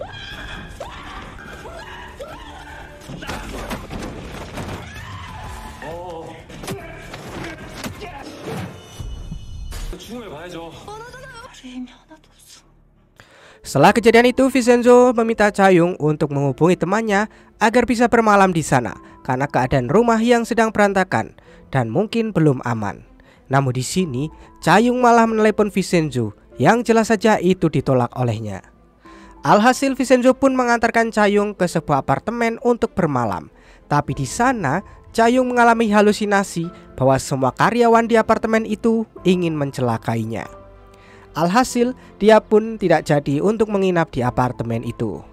Setelah kejadian itu, Vincenzo meminta Cha-young untuk menghubungi temannya agar bisa bermalam di sana karena keadaan rumah yang sedang berantakan dan mungkin belum aman. Namun di sini Cha-young malah menelepon Vincenzo yang jelas saja itu ditolak olehnya. Alhasil Vincenzo pun mengantarkan Cha-young ke sebuah apartemen untuk bermalam. Tapi di sana Cha-young mengalami halusinasi bahwa semua karyawan di apartemen itu ingin mencelakainya. Alhasil dia pun tidak jadi untuk menginap di apartemen itu.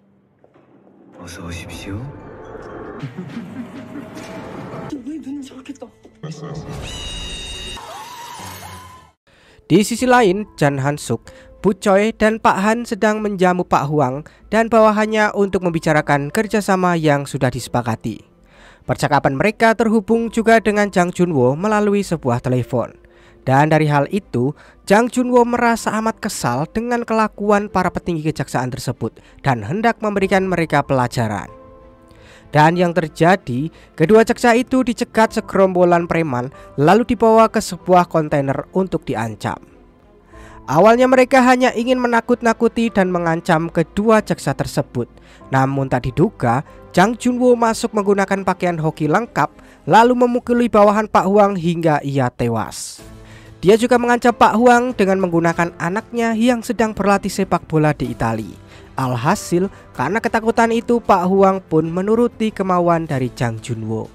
Di sisi lain, Jang Han-suk, Bu Choi, dan Pak Han sedang menjamu Pak Hwang dan bawahannya untuk membicarakan kerjasama yang sudah disepakati. Percakapan mereka terhubung juga dengan Jang Junwo melalui sebuah telepon. Dan dari hal itu, Jang Junwo merasa amat kesal dengan kelakuan para petinggi kejaksaan tersebut dan hendak memberikan mereka pelajaran. Dan yang terjadi, kedua jaksa itu dicegat segerombolan preman lalu dibawa ke sebuah kontainer untuk diancam. Awalnya mereka hanya ingin menakut-nakuti dan mengancam kedua jaksa tersebut. Namun tak diduga, Jang Junwo masuk menggunakan pakaian hoki lengkap lalu memukuli bawahan Pak Hwang hingga ia tewas. Dia juga mengancam Pak Hwang dengan menggunakan anaknya yang sedang berlatih sepak bola di Italia. Alhasil, karena ketakutan itu Pak Hwang pun menuruti kemauan dari Jang Junwo.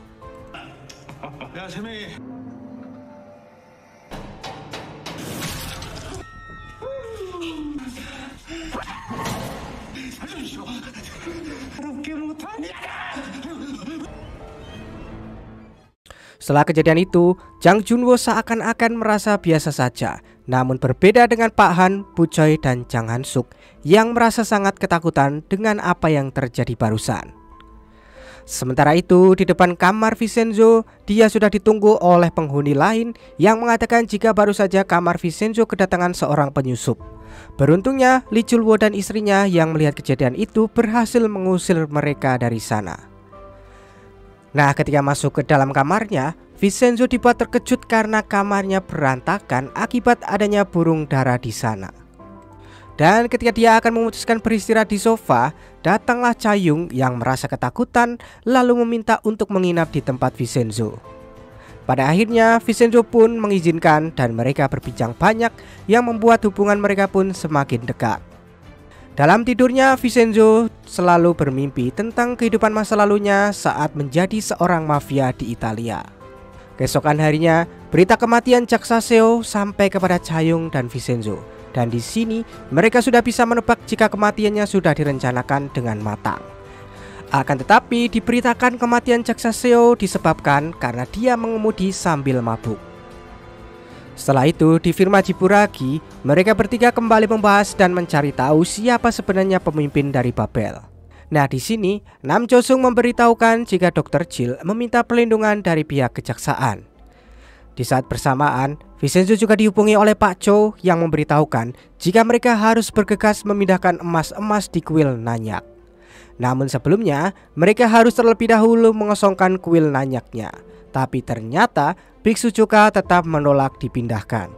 Setelah kejadian itu, Jang Junwo seakan-akan merasa biasa saja. Namun berbeda dengan Pak Han, Bu Choi, dan Jang Han-suk yang merasa sangat ketakutan dengan apa yang terjadi barusan. Sementara itu, di depan kamar Vincenzo, dia sudah ditunggu oleh penghuni lain yang mengatakan jika baru saja kamar Vincenzo kedatangan seorang penyusup. Beruntungnya, Lee Chul-woo dan istrinya yang melihat kejadian itu berhasil mengusir mereka dari sana. Nah, ketika masuk ke dalam kamarnya, Vincenzo dibuat terkejut karena kamarnya berantakan akibat adanya burung dara di sana. Dan ketika dia akan memutuskan beristirahat di sofa, datanglah Cha-young yang merasa ketakutan lalu meminta untuk menginap di tempat Vincenzo. Pada akhirnya Vincenzo pun mengizinkan dan mereka berbincang banyak yang membuat hubungan mereka pun semakin dekat. Dalam tidurnya, Vincenzo selalu bermimpi tentang kehidupan masa lalunya saat menjadi seorang mafia di Italia. Keesokan harinya, berita kematian jaksa Seo sampai kepada Cha-young dan Vincenzo. Dan di sini mereka sudah bisa menebak jika kematiannya sudah direncanakan dengan matang. Akan tetapi diberitakan kematian jaksa Seo disebabkan karena dia mengemudi sambil mabuk. Setelah itu di firma Jiburagi, mereka bertiga kembali membahas dan mencari tahu siapa sebenarnya pemimpin dari Babel. Nah, di sini Nam Jo-sung memberitahukan jika dokter Jill meminta perlindungan dari pihak kejaksaan. Di saat bersamaan, Vincenzo juga dihubungi oleh Pak Cho yang memberitahukan jika mereka harus bergegas memindahkan emas-emas di kuil Nanyak. Namun sebelumnya, mereka harus terlebih dahulu mengosongkan kuil Nanyaknya. Tapi ternyata Biksu Choka tetap menolak dipindahkan.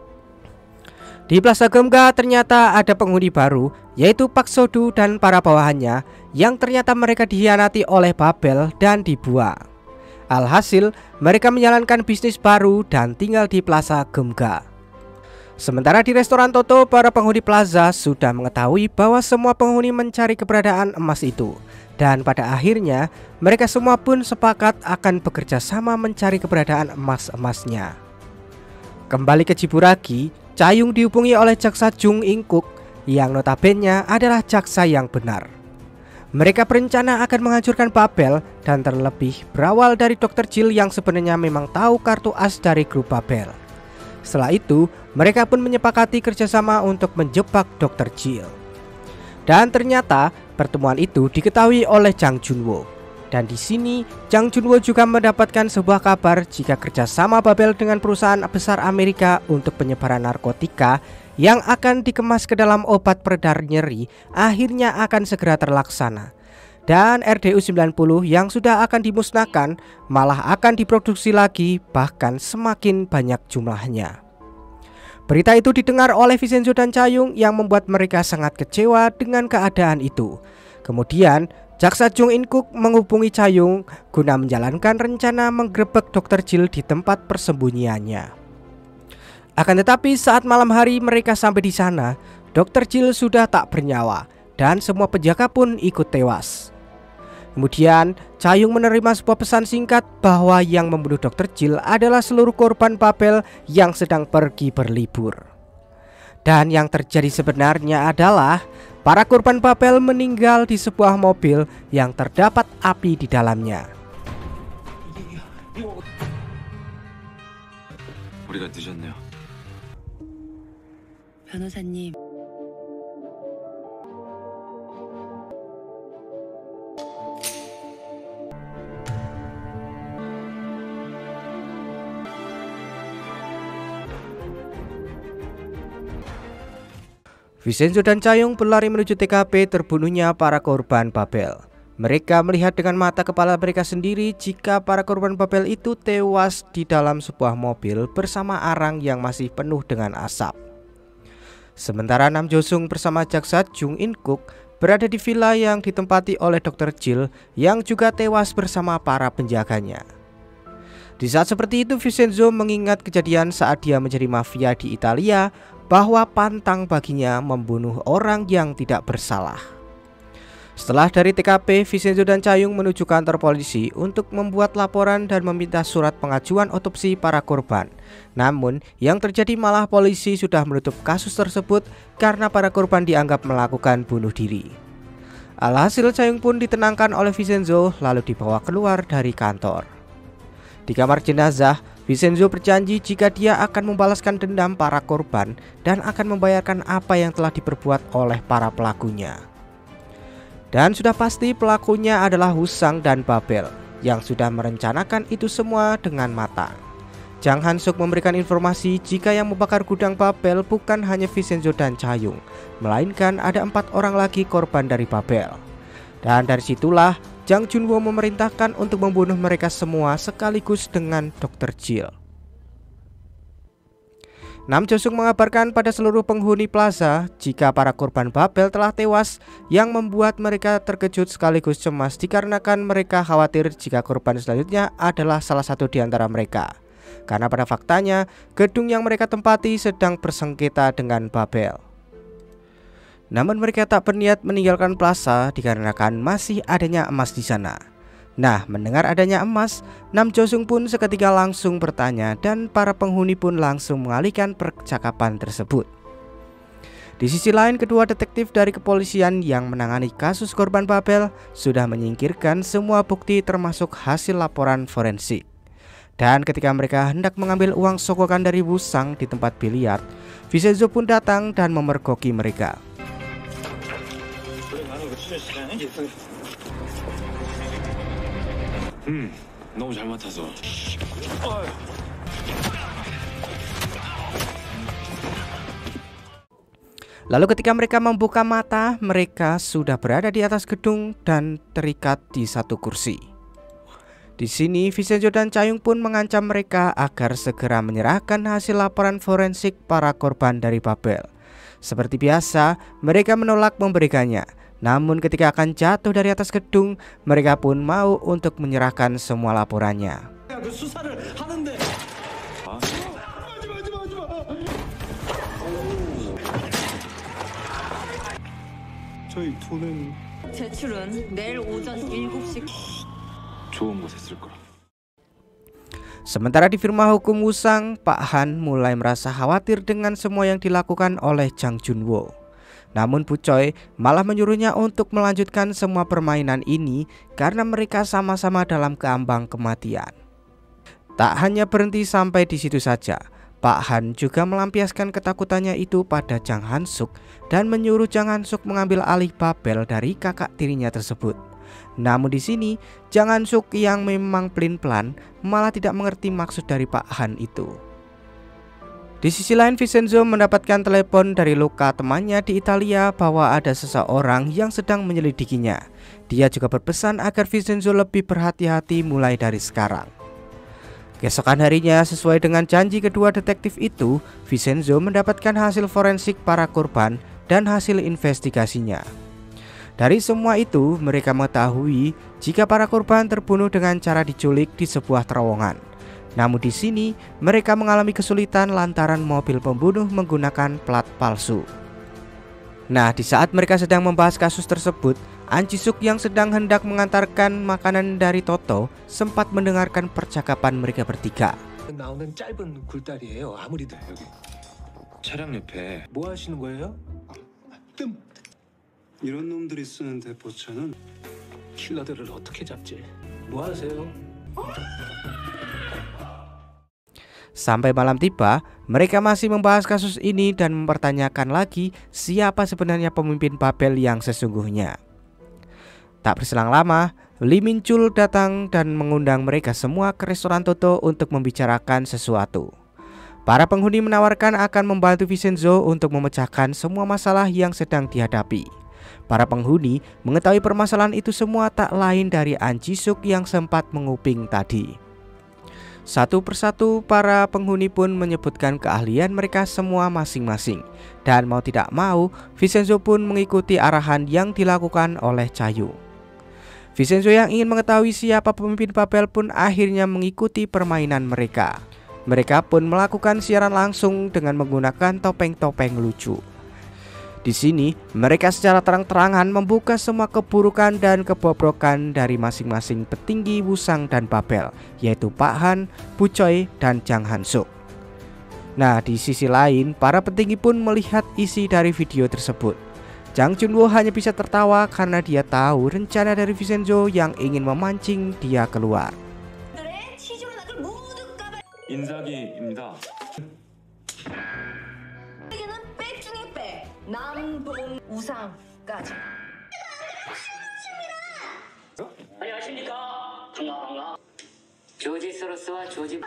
Di Plaza Geumga ternyata ada penghuni baru, yaitu Pak Sodu dan para bawahannya yang ternyata mereka dikhianati oleh Babel dan dibuang. Alhasil mereka menjalankan bisnis baru dan tinggal di Plaza Geumga. Sementara di restoran Toto, para penghuni plaza sudah mengetahui bahwa semua penghuni mencari keberadaan emas itu. Dan pada akhirnya mereka semua pun sepakat akan bekerja sama mencari keberadaan emas-emasnya. Kembali ke Jiburagi, Cha-young dihubungi oleh jaksa Jung In-kuk yang notabene adalah jaksa yang benar. Mereka berencana akan menghancurkan Babel dan terlebih berawal dari dokter Jill yang sebenarnya memang tahu kartu as dari grup Babel. Setelah itu mereka pun menyepakati kerjasama untuk menjebak dokter Jill. Dan ternyata pertemuan itu diketahui oleh Jang Junwo. Dan di sini Jang Junwo juga mendapatkan sebuah kabar jika kerjasama Babel dengan perusahaan besar Amerika untuk penyebaran narkotika yang akan dikemas ke dalam obat peredar nyeri akhirnya akan segera terlaksana. Dan R D U sembilan puluh yang sudah akan dimusnahkan malah akan diproduksi lagi, bahkan semakin banyak jumlahnya. Berita itu didengar oleh Vincenzo dan Cha-young yang membuat mereka sangat kecewa dengan keadaan itu. Kemudian Jaksa Jung In-kuk menghubungi Cha-young guna menjalankan rencana menggerebek dokter Jill di tempat persembunyiannya. Akan tetapi saat malam hari mereka sampai di sana, dokter Jill sudah tak bernyawa dan semua penjaga pun ikut tewas. Kemudian Cha-young menerima sebuah pesan singkat bahwa yang membunuh dokter Jill adalah seluruh korban Babel yang sedang pergi berlibur. Dan yang terjadi sebenarnya adalah para korban Babel meninggal di sebuah mobil yang terdapat api di dalamnya.
우리가 늦었네요.
변호사님.
Vincenzo dan Cha-young berlari menuju T K P terbunuhnya para korban Babel. Mereka melihat dengan mata kepala mereka sendiri jika para korban Babel itu tewas di dalam sebuah mobil bersama arang yang masih penuh dengan asap. Sementara Nam Jo-sung bersama Jaksa Jung In-kuk berada di villa yang ditempati oleh dokter Jill yang juga tewas bersama para penjaganya. Di saat seperti itu Vincenzo mengingat kejadian saat dia menjadi mafia di Italia, bahwa pantang baginya membunuh orang yang tidak bersalah. Setelah dari T K P, Vincenzo dan Cha-young menuju kantor polisi untuk membuat laporan dan meminta surat pengajuan otopsi para korban. Namun yang terjadi malah polisi sudah menutup kasus tersebut karena para korban dianggap melakukan bunuh diri. Alhasil Cha-young pun ditenangkan oleh Vincenzo lalu dibawa keluar dari kantor. Di kamar jenazah, Vincenzo berjanji jika dia akan membalaskan dendam para korban dan akan membayarkan apa yang telah diperbuat oleh para pelakunya. Dan sudah pasti pelakunya adalah Husang dan Babel yang sudah merencanakan itu semua dengan matang. Jang Han-suk memberikan informasi jika yang membakar gudang Babel bukan hanya Vincenzo dan Cha-young, melainkan ada empat orang lagi korban dari Babel. Dan dari situlah Jang Junwo memerintahkan untuk membunuh mereka semua sekaligus dengan dokter Jill. Nam Jo-sung mengabarkan pada seluruh penghuni plaza jika para korban Babel telah tewas, yang membuat mereka terkejut sekaligus cemas dikarenakan mereka khawatir jika korban selanjutnya adalah salah satu di antara mereka. Karena pada faktanya gedung yang mereka tempati sedang bersengketa dengan Babel. Namun mereka tak berniat meninggalkan plaza dikarenakan masih adanya emas di sana. Nah, mendengar adanya emas, Nam Jo-sung pun seketika langsung bertanya dan para penghuni pun langsung mengalihkan percakapan tersebut. Di sisi lain, kedua detektif dari kepolisian yang menangani kasus korban Babel sudah menyingkirkan semua bukti termasuk hasil laporan forensik. Dan ketika mereka hendak mengambil uang sogokan dari Wusang di tempat biliar, Vincenzo pun datang dan memergoki mereka.
음, 너무 잘 맡아서.
Lalu ketika mereka membuka mata, mereka sudah berada di atas gedung dan terikat di satu kursi. Di sini Vincenzo dan Cha-young pun mengancam mereka agar segera menyerahkan hasil laporan forensik para korban dari Babel. Seperti biasa, mereka menolak memberikannya. Namun ketika akan jatuh dari atas gedung, mereka pun mau untuk menyerahkan semua laporannya.
저희 돈은
제출은 내일 오전 일곱 시.
좋은 곳에 쓸 거라.
Sementara di firma hukum Wusang, Pak Han mulai merasa khawatir dengan semua yang dilakukan oleh Jang Junwo. Namun Bu Choi malah menyuruhnya untuk melanjutkan semua permainan ini karena mereka sama-sama dalam keambang kematian. Tak hanya berhenti sampai di situ saja, Pak Han juga melampiaskan ketakutannya itu pada Jang Han-suk dan menyuruh Jang Han-suk mengambil alih Babel dari kakak tirinya tersebut. Namun di sini Jang Han-suk yang memang pelin-pelan malah tidak mengerti maksud dari Pak Han itu. Di sisi lain, Vincenzo mendapatkan telepon dari Luca temannya di Italia bahwa ada seseorang yang sedang menyelidikinya. Dia juga berpesan agar Vincenzo lebih berhati-hati mulai dari sekarang. Keesokan harinya, sesuai dengan janji kedua detektif itu, Vincenzo mendapatkan hasil forensik para korban dan hasil investigasinya. Dari semua itu, mereka mengetahui jika para korban terbunuh dengan cara diculik di sebuah terowongan. Namun di sini mereka mengalami kesulitan lantaran mobil pembunuh menggunakan plat palsu. Nah, di saat mereka sedang membahas kasus tersebut, An Ji-suk yang sedang hendak mengantarkan makanan dari Toto sempat mendengarkan percakapan mereka bertiga.
나오는 짧은 굴다리예요. 아무리도 여기. 차량 옆에 뭐 하시는 거예요?
뜸. 이런 놈들이 쓰는 대포차는
킬러들을 어떻게 잡지? 뭐 하세요?
Sampai malam tiba, mereka masih membahas kasus ini dan mempertanyakan lagi siapa sebenarnya pemimpin Babel yang sesungguhnya. Tak berselang lama, Lee Min-chul datang dan mengundang mereka semua ke restoran Toto untuk membicarakan sesuatu. Para penghuni menawarkan akan membantu Vincenzo untuk memecahkan semua masalah yang sedang dihadapi. Para penghuni mengetahui permasalahan itu semua tak lain dari An Ji-suk yang sempat menguping tadi. Satu persatu para penghuni pun menyebutkan keahlian mereka semua masing-masing. Dan mau tidak mau, Vincenzo pun mengikuti arahan yang dilakukan oleh Chayu. Vincenzo yang ingin mengetahui siapa pemimpin Babel pun akhirnya mengikuti permainan mereka. Mereka pun melakukan siaran langsung dengan menggunakan topeng-topeng lucu. Di sini, mereka secara terang-terangan membuka semua keburukan dan kebobrokan dari masing-masing petinggi Wusang dan Babel, yaitu Pak Han, Bu Choi, dan Jang Han-suk. Nah, di sisi lain, para petinggi pun melihat isi dari video tersebut. Jang Junwo hanya bisa tertawa karena dia tahu rencana dari Vincenzo yang ingin memancing dia keluar.
인사기입니다.
남동 우상까지.
안녕하십니까. 반가 반가. 조지 소로스와 조지.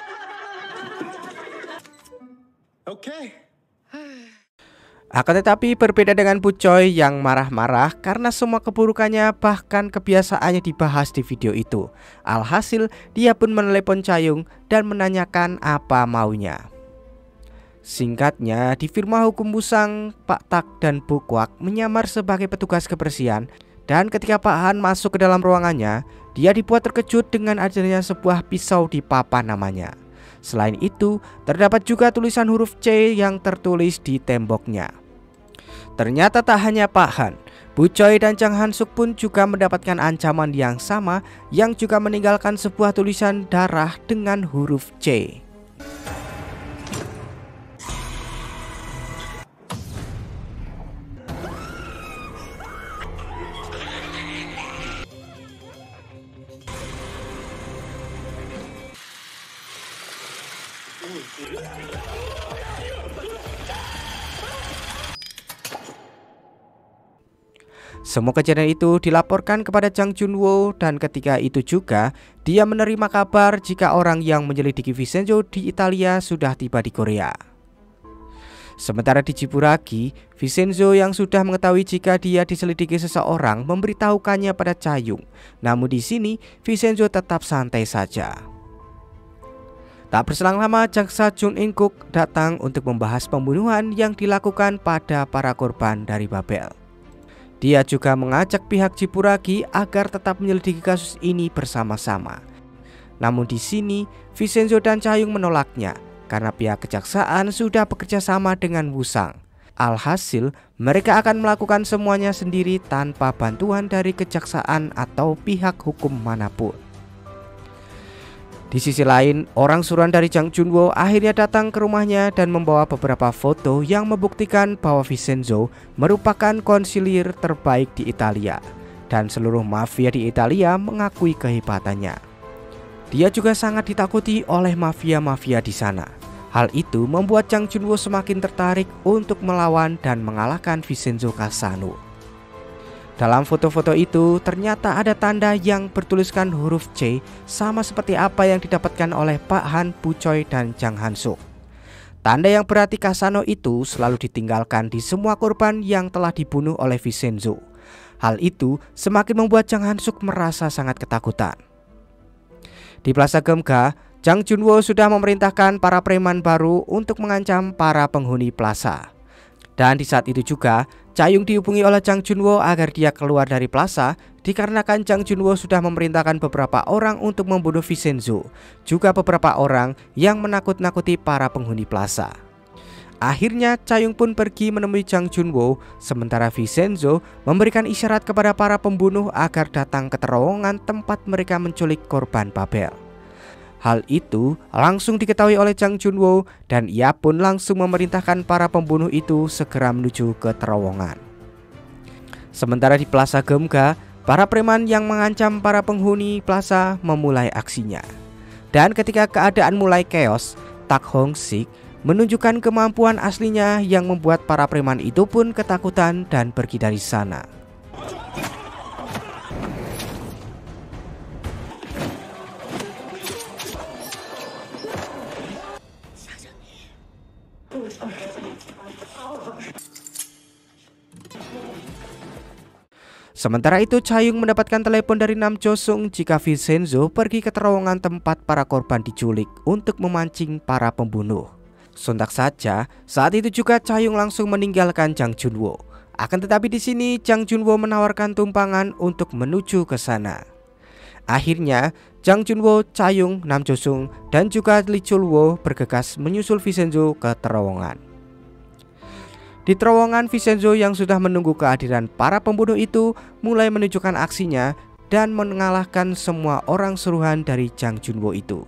오케이.
Akan tetapi berbeda dengan Bu Choi yang marah-marah karena semua keburukannya bahkan kebiasaannya dibahas di video itu. Alhasil dia pun menelepon Chayoung dan menanyakan apa maunya. Singkatnya, di firma hukum Wusang, Pak Tak dan Bu Kwak menyamar sebagai petugas kebersihan. Dan ketika Pak Han masuk ke dalam ruangannya, dia dibuat terkejut dengan adanya sebuah pisau di papan namanya. Selain itu, terdapat juga tulisan huruf C yang tertulis di temboknya. Ternyata tak hanya Pak Han, Bu Choi dan Jang Han-suk pun juga mendapatkan ancaman yang sama, yang juga meninggalkan sebuah tulisan darah dengan huruf C. Semua kejadian itu dilaporkan kepada Jang Junwo dan ketika itu juga dia menerima kabar jika orang yang menyelidiki Vincenzo di Italia sudah tiba di Korea. Sementara di Jiburagi, Vincenzo yang sudah mengetahui jika dia diselidiki seseorang memberitahukannya pada Chayoung. Namun di sini Vincenzo tetap santai saja. Tak berselang lama, jaksa Jun In-kuk datang untuk membahas pembunuhan yang dilakukan pada para korban dari Babel. Dia juga mengajak pihak Jiburagi agar tetap menyelidiki kasus ini bersama-sama. Namun di sini Vincenzo dan Chayoung menolaknya karena pihak kejaksaan sudah bekerja sama dengan Wusang. Alhasil mereka akan melakukan semuanya sendiri tanpa bantuan dari kejaksaan atau pihak hukum manapun. Di sisi lain, orang suruhan dari Jang Junwo akhirnya datang ke rumahnya dan membawa beberapa foto yang membuktikan bahwa Vincenzo merupakan konsilir terbaik di Italia dan seluruh mafia di Italia mengakui kehebatannya. Dia juga sangat ditakuti oleh mafia-mafia di sana. Hal itu membuat Jang Junwo semakin tertarik untuk melawan dan mengalahkan Vincenzo Cassano. Dalam foto-foto itu ternyata ada tanda yang bertuliskan huruf C, sama seperti apa yang didapatkan oleh Pak Han, Bu Choi, dan Jang Han-suk. Tanda yang berarti Kasano itu selalu ditinggalkan di semua korban yang telah dibunuh oleh Vincenzo. Hal itu semakin membuat Jang Han-suk merasa sangat ketakutan. Di Plaza Geumga, Jang Junwo sudah memerintahkan para preman baru untuk mengancam para penghuni plaza. Dan di saat itu juga, Cha-young dihubungi oleh Jang Junwo agar dia keluar dari plaza, dikarenakan Jang Junwo sudah memerintahkan beberapa orang untuk membunuh Vincenzo, juga beberapa orang yang menakut-nakuti para penghuni plaza. Akhirnya Cha-young pun pergi menemui Jang Junwo, sementara Vincenzo memberikan isyarat kepada para pembunuh agar datang ke terowongan tempat mereka menculik korban Babel. Hal itu langsung diketahui oleh Jang Junwo dan ia pun langsung memerintahkan para pembunuh itu segera menuju ke terowongan. Sementara di Plaza Geumga, para preman yang mengancam para penghuni plaza memulai aksinya. Dan ketika keadaan mulai chaos, Tak Hong Sik menunjukkan kemampuan aslinya yang membuat para preman itu pun ketakutan dan pergi dari sana. Sementara itu Cha-young mendapatkan telepon dari Nam Jo-sung jika Vincenzo pergi ke terowongan tempat para korban diculik untuk memancing para pembunuh. Sontak saja, saat itu juga Cha-young langsung meninggalkan Jang Junwo. Akan tetapi di sini Jang Junwo menawarkan tumpangan untuk menuju ke sana. Akhirnya Jang Junwo, Cha-young, Nam Jo-sung, dan juga Lee Chul-wo bergegas menyusul Vincenzo ke terowongan. Di terowongan, Vincenzo yang sudah menunggu kehadiran para pembunuh itu mulai menunjukkan aksinya dan mengalahkan semua orang suruhan dari Jang Junwo itu.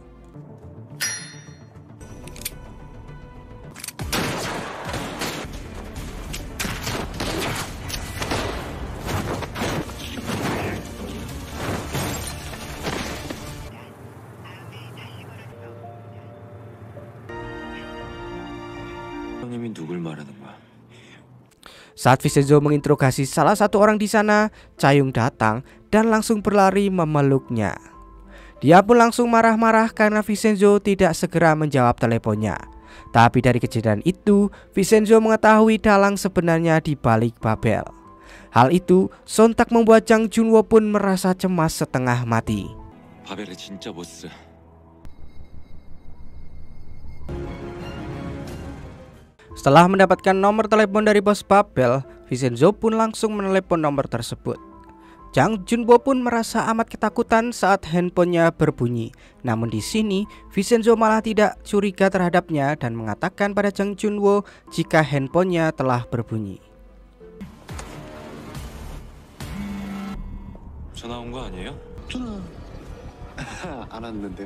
형님이 누굴 말하는 거야?
Saat Vincenzo menginterogasi salah satu orang di sana, Cha-young datang dan langsung berlari memeluknya. Dia pun langsung marah-marah karena Vincenzo tidak segera menjawab teleponnya. Tapi dari kejadian itu, Vincenzo mengetahui dalang sebenarnya di balik Babel. Hal itu sontak membuat Jang Junwo pun merasa cemas setengah mati.
바벨의 진짜 보스.
Setelah mendapatkan nomor telepon dari bos Babel, Vincenzo pun langsung menelepon nomor tersebut. Jang Junwo pun merasa amat ketakutan saat handphonenya berbunyi. Namun di sini Vincenzo malah tidak curiga terhadapnya dan mengatakan pada Jang Junwo jika handphonenya telah berbunyi.
전화 온 거 아니에요?
전화 안 왔는데.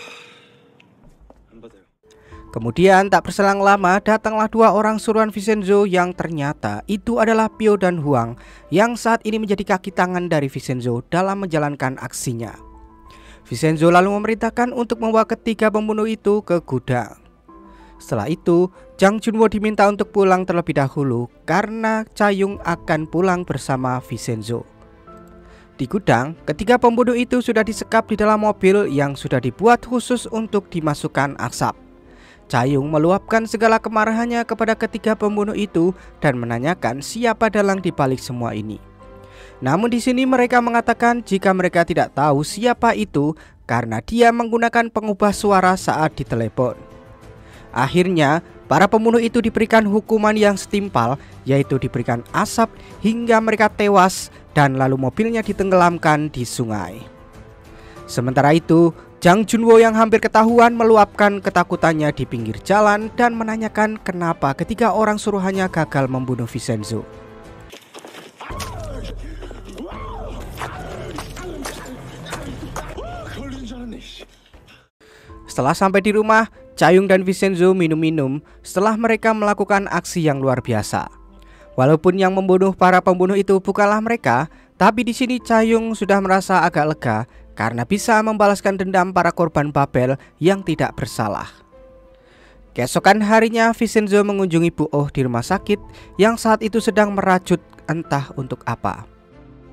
안 받아요.
Kemudian tak berselang lama datanglah dua orang suruhan Vincenzo yang ternyata itu adalah Pyo dan Huang yang saat ini menjadi kaki tangan dari Vincenzo dalam menjalankan aksinya. Vincenzo lalu memerintahkan untuk membawa ketiga pembunuh itu ke gudang. Setelah itu Jang Junwo diminta untuk pulang terlebih dahulu karena Cha-young akan pulang bersama Vincenzo. Di gudang, ketiga pembunuh itu sudah disekap di dalam mobil yang sudah dibuat khusus untuk dimasukkan asap. Cha-young meluapkan segala kemarahannya kepada ketiga pembunuh itu dan menanyakan siapa dalang di balik semua ini. Namun di sini mereka mengatakan jika mereka tidak tahu siapa itu karena dia menggunakan pengubah suara saat ditelepon. Akhirnya, para pembunuh itu diberikan hukuman yang setimpal, yaitu diberikan asap hingga mereka tewas dan lalu mobilnya ditenggelamkan di sungai. Sementara itu, Jang Junwo yang hampir ketahuan meluapkan ketakutannya di pinggir jalan dan menanyakan kenapa ketiga orang suruhannya gagal membunuh Vincenzo. Setelah sampai di rumah, Cha-young dan Vincenzo minum-minum setelah mereka melakukan aksi yang luar biasa. Walaupun yang membunuh para pembunuh itu bukanlah mereka, tapi di sini Cha-young sudah merasa agak lega karena bisa membalaskan dendam para korban Babel yang tidak bersalah. Keesokan harinya Vincenzo mengunjungi Bu Oh di rumah sakit yang saat itu sedang merajut entah untuk apa.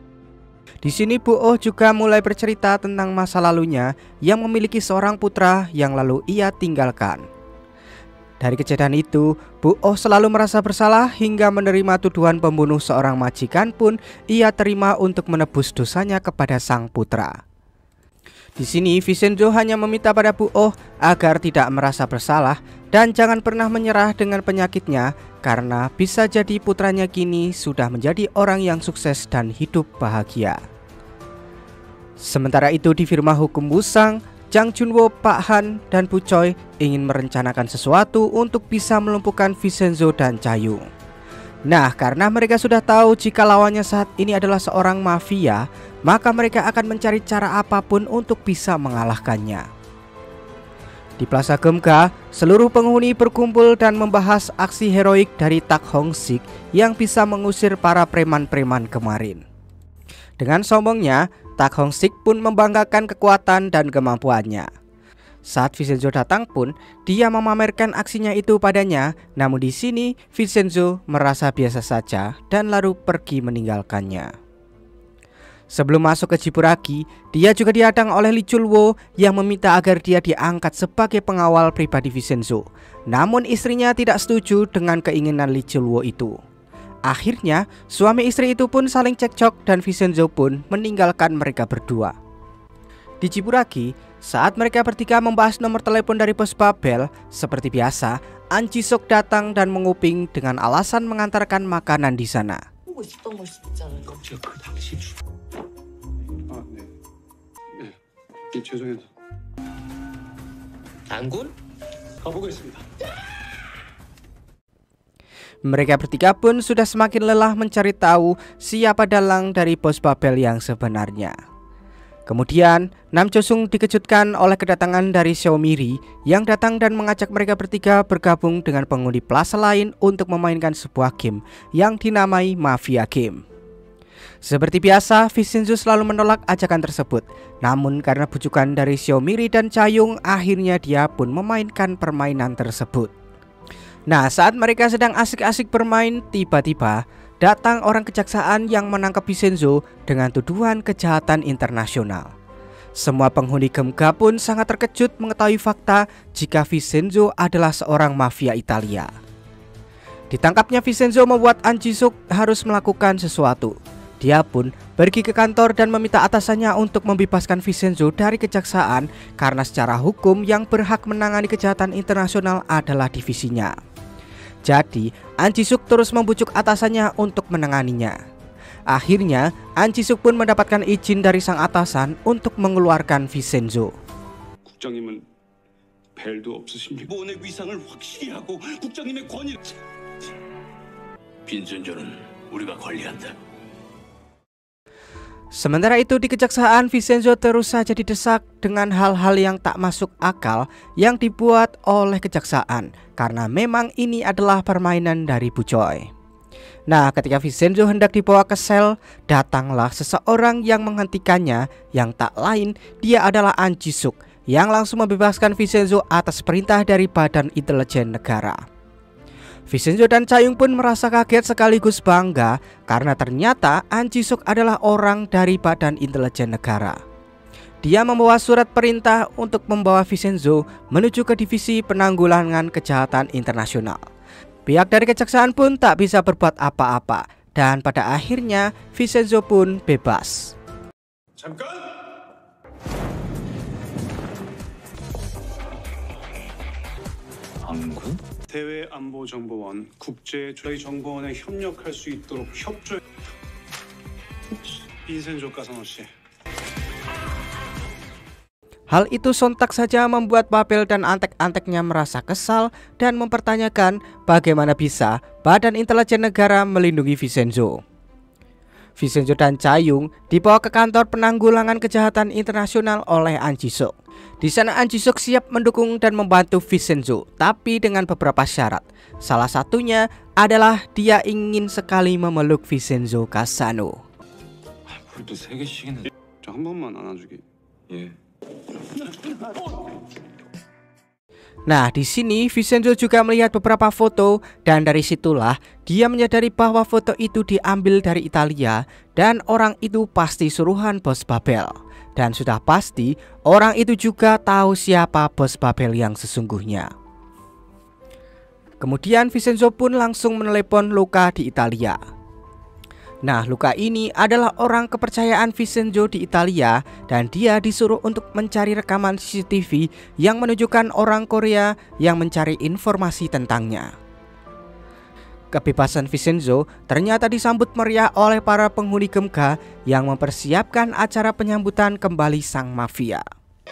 Di sini Bu Oh juga mulai bercerita tentang masa lalunya yang memiliki seorang putra yang lalu ia tinggalkan. Dari kejadian itu, Bu Oh selalu merasa bersalah hingga menerima tuduhan pembunuh seorang majikan pun ia terima untuk menebus dosanya kepada sang putra. Di sini Vincenzo hanya meminta pada Bu Oh agar tidak merasa bersalah dan jangan pernah menyerah dengan penyakitnya, karena bisa jadi putranya kini sudah menjadi orang yang sukses dan hidup bahagia. Sementara itu di firma hukum Wusang, Jang Junwo, Pak Han, dan Bu Choi ingin merencanakan sesuatu untuk bisa melumpuhkan Vincenzo dan Cha-Yung. Nah, karena mereka sudah tahu jika lawannya saat ini adalah seorang mafia, maka mereka akan mencari cara apapun untuk bisa mengalahkannya. Di Plaza Gemga, seluruh penghuni berkumpul dan membahas aksi heroik dari Tak Hong Sik yang bisa mengusir para preman-preman kemarin. Dengan sombongnya, Tak Hong Sik pun membanggakan kekuatan dan kemampuannya. Saat Vincenzo datang pun, dia memamerkan aksinya itu padanya, namun di sini Vincenzo merasa biasa saja dan lalu pergi meninggalkannya. Sebelum masuk ke Jiburaki, dia juga dihadang oleh Lee Chul-wo yang meminta agar dia diangkat sebagai pengawal pribadi Vincenzo. Namun istrinya tidak setuju dengan keinginan Lee Chul-wo itu. Akhirnya, suami istri itu pun saling cekcok dan Vincenzo pun meninggalkan mereka berdua. Di Jiburaki, saat mereka bertiga membahas nomor telepon dari Bos Babel, seperti biasa, An Ji-suk datang dan menguping dengan alasan mengantarkan makanan di sana.
죄송해요.
장군?
가보겠습니다.
Mereka bertiga pun sudah semakin lelah mencari tahu siapa dalang dari Bos Babel yang sebenarnya. Kemudian, Nam Jo-sung dikejutkan oleh kedatangan dari Seo Mi-ri yang datang dan mengajak mereka bertiga bergabung dengan penghuni plaza lain untuk memainkan sebuah game yang dinamai Mafia Game. Seperti biasa, Vincenzo selalu menolak ajakan tersebut. Namun karena bujukan dari Seo Mi-ri dan Cha-Yung, akhirnya dia pun memainkan permainan tersebut. Nah, saat mereka sedang asik-asik bermain, tiba-tiba datang orang kejaksaan yang menangkap Vincenzo dengan tuduhan kejahatan internasional. Semua penghuni Gemga pun sangat terkejut mengetahui fakta jika Vincenzo adalah seorang mafia Italia. Ditangkapnya Vincenzo membuat An Ji-suk harus melakukan sesuatu. Dia pun pergi ke kantor dan meminta atasannya untuk membebaskan Vincenzo dari kejaksaan karena secara hukum yang berhak menangani kejahatan internasional adalah divisinya. Jadi, An Ji-suk terus membujuk atasannya untuk menanganinya. Akhirnya, An Ji-suk pun mendapatkan izin dari sang atasan untuk mengeluarkan Vincenzo.
국장님은 벨도 없으십니까? 본의 위상을 확실히 하고 국장님의 권위.
빈센조는 우리가 관리한다.
Sementara itu di kejaksaan, Vincenzo terus saja didesak dengan hal-hal yang tak masuk akal yang dibuat oleh kejaksaan, karena memang ini adalah permainan dari Bu Choi. Nah, ketika Vincenzo hendak dibawa ke sel, datanglah seseorang yang menghentikannya, yang tak lain dia adalah An Ji-suk yang langsung membebaskan Vincenzo atas perintah dari Badan Intelijen Negara. Vincenzo dan Cha-Yung pun merasa kaget sekaligus bangga karena ternyata An Ji-suk adalah orang dari Badan Intelijen Negara. Dia membawa surat perintah untuk membawa Vincenzo menuju ke Divisi Penanggulangan Kejahatan Internasional. Pihak dari kejaksaan pun tak bisa berbuat apa-apa dan pada akhirnya Vincenzo pun bebas.
잠깐!
한국?
대외안보정보원 국제 저희 정보원에 협력할 수 있도록 협조. 빈센조 까사노 씨.
Hal itu sontak saja membuat Babel dan antek-anteknya merasa kesal dan mempertanyakan bagaimana bisa Badan Intelijen Negara melindungi Vincenzo. Vincenzo dan Cha-Yung dibawa ke kantor penanggulangan kejahatan internasional oleh An Ji-suk. Di sana An Ji-suk siap mendukung dan membantu Vincenzo, tapi dengan beberapa syarat. Salah satunya adalah dia ingin sekali memeluk Vincenzo Cassano.
불도 세 개씩이나.
저 한 번만 안아주기.
예.
Nah, di sini Vincenzo juga melihat beberapa foto dan dari situlah dia menyadari bahwa foto itu diambil dari Italia dan orang itu pasti suruhan bos Babel. Dan sudah pasti orang itu juga tahu siapa bos Babel yang sesungguhnya. Kemudian Vincenzo pun langsung menelepon Luca di Italia. Nah, Luca ini adalah orang kepercayaan Vincenzo di Italia dan dia disuruh untuk mencari rekaman C C T V yang menunjukkan orang Korea yang mencari informasi tentangnya. Kebebasan Vincenzo ternyata disambut meriah oleh para penghuni Gemga yang mempersiapkan acara penyambutan kembali sang mafia.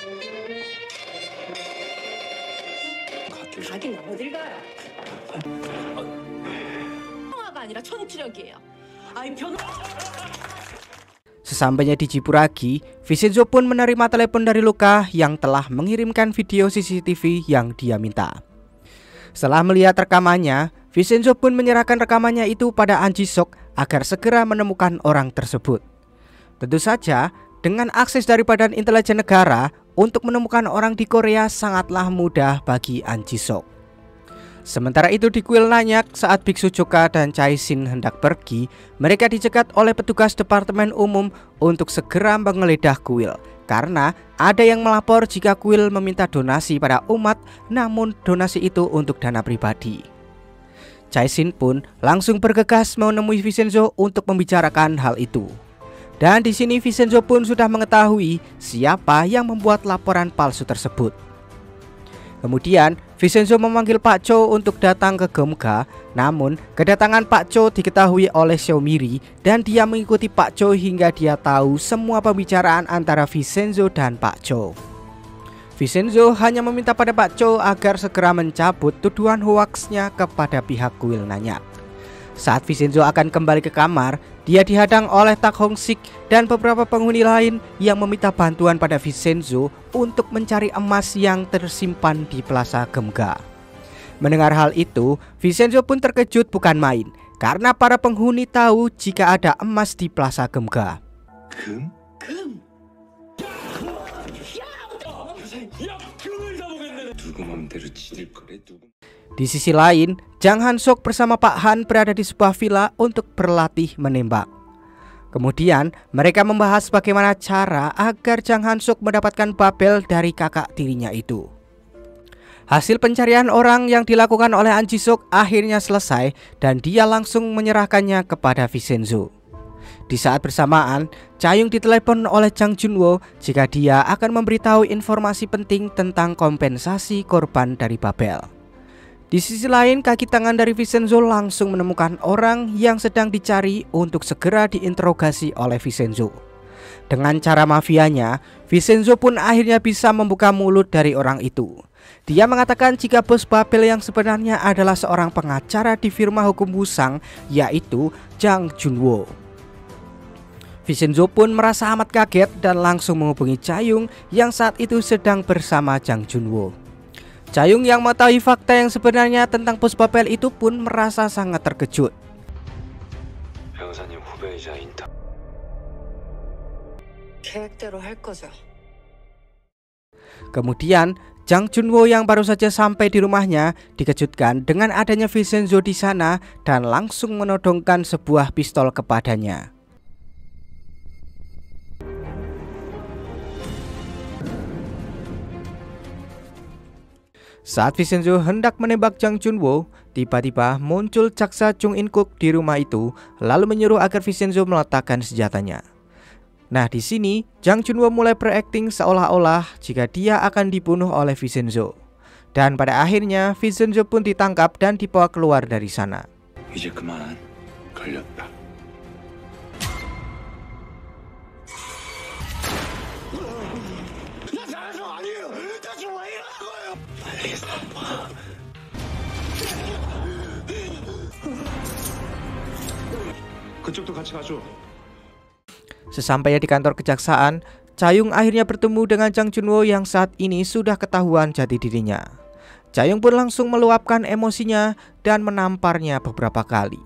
Sesampainya di Jipuragi, Vincenzo pun menerima telepon dari Luca yang telah mengirimkan video C C T V yang dia minta. Setelah melihat rekamannya, Vincenzo pun menyerahkan rekamannya itu pada An Ji-sok agar segera menemukan orang tersebut. Tentu saja, dengan akses dari Badan Intelijen Negara untuk menemukan orang di Korea sangatlah mudah bagi An Ji-sok. Sementara itu di kuil Nanyak, saat Biksu Joka dan Chai Sin hendak pergi, mereka dicegat oleh petugas Departemen Umum untuk segera menggeledah kuil. Karena ada yang melapor jika kuil meminta donasi pada umat, namun donasi itu untuk dana pribadi. Chai Sin pun langsung bergegas menemui Vincenzo untuk membicarakan hal itu. Dan di sini Vincenzo pun sudah mengetahui siapa yang membuat laporan palsu tersebut. Kemudian Vincenzo memanggil Pak Cho untuk datang ke Gemga, namun kedatangan Pak Cho diketahui oleh Xiaomiri dan dia mengikuti Pak Cho hingga dia tahu semua pembicaraan antara Vincenzo dan Pak Cho. Vincenzo hanya meminta pada Pak Cho agar segera mencabut tuduhan hoaxnya kepada pihak kuil Nanyak. Saat Vincenzo akan kembali ke kamar, dia dihadang oleh Tak Hong Sik dan beberapa penghuni lain yang meminta bantuan pada Vincenzo untuk mencari emas yang tersimpan di Plaza Gemga. Mendengar hal itu, Vincenzo pun terkejut bukan main, karena para penghuni tahu jika ada emas di Plaza Gemga.
금? 금? 누구 맘대로 지들 거래 누구.
Di sisi lain, Jang Han-sok bersama Pak Han berada di sebuah villa untuk berlatih menembak. Kemudian mereka membahas bagaimana cara agar Jang Han-sok mendapatkan Babel dari kakak tirinya itu. Hasil pencarian orang yang dilakukan oleh An Ji-sok akhirnya selesai dan dia langsung menyerahkannya kepada Vincenzo. Di saat bersamaan, Cha-young ditelepon oleh Jang Junwo jika dia akan memberitahu informasi penting tentang kompensasi korban dari Babel. Di sisi lain, kaki tangan dari Vincenzo langsung menemukan orang yang sedang dicari untuk segera diinterogasi oleh Vincenzo. Dengan cara mafianya, Vincenzo pun akhirnya bisa membuka mulut dari orang itu. Dia mengatakan jika bos Babel yang sebenarnya adalah seorang pengacara di firma hukum Wusang, yaitu Jang Junwo. Vincenzo pun merasa amat kaget dan langsung menghubungi Cha-young yang saat itu sedang bersama Jang Junwo. Cha-young yang mengetahui fakta yang sebenarnya tentang bos Babel itu pun merasa sangat terkejut. Kemudian Jang Junwo yang baru saja sampai di rumahnya dikejutkan dengan adanya Vincenzo di sana dan langsung menodongkan sebuah pistol kepadanya. Saat Vincenzo hendak menembak Jang Junwo, tiba-tiba muncul jaksa Chung In-kuk di rumah itu, lalu menyuruh agar Vincenzo meletakkan senjatanya. Nah, di sini Jang Junwo mulai berakting seolah-olah jika dia akan dibunuh oleh Vincenzo. Dan pada akhirnya Vincenzo pun ditangkap dan dibawa keluar dari sana.
이제 그만 걸렸다.
그쪽도 같이 가죠.
Sesampainya di kantor kejaksaan, Cha-young akhirnya bertemu dengan Jang Junwo yang saat ini sudah ketahuan jati dirinya. Cha-young pun langsung meluapkan emosinya dan menamparnya beberapa kali.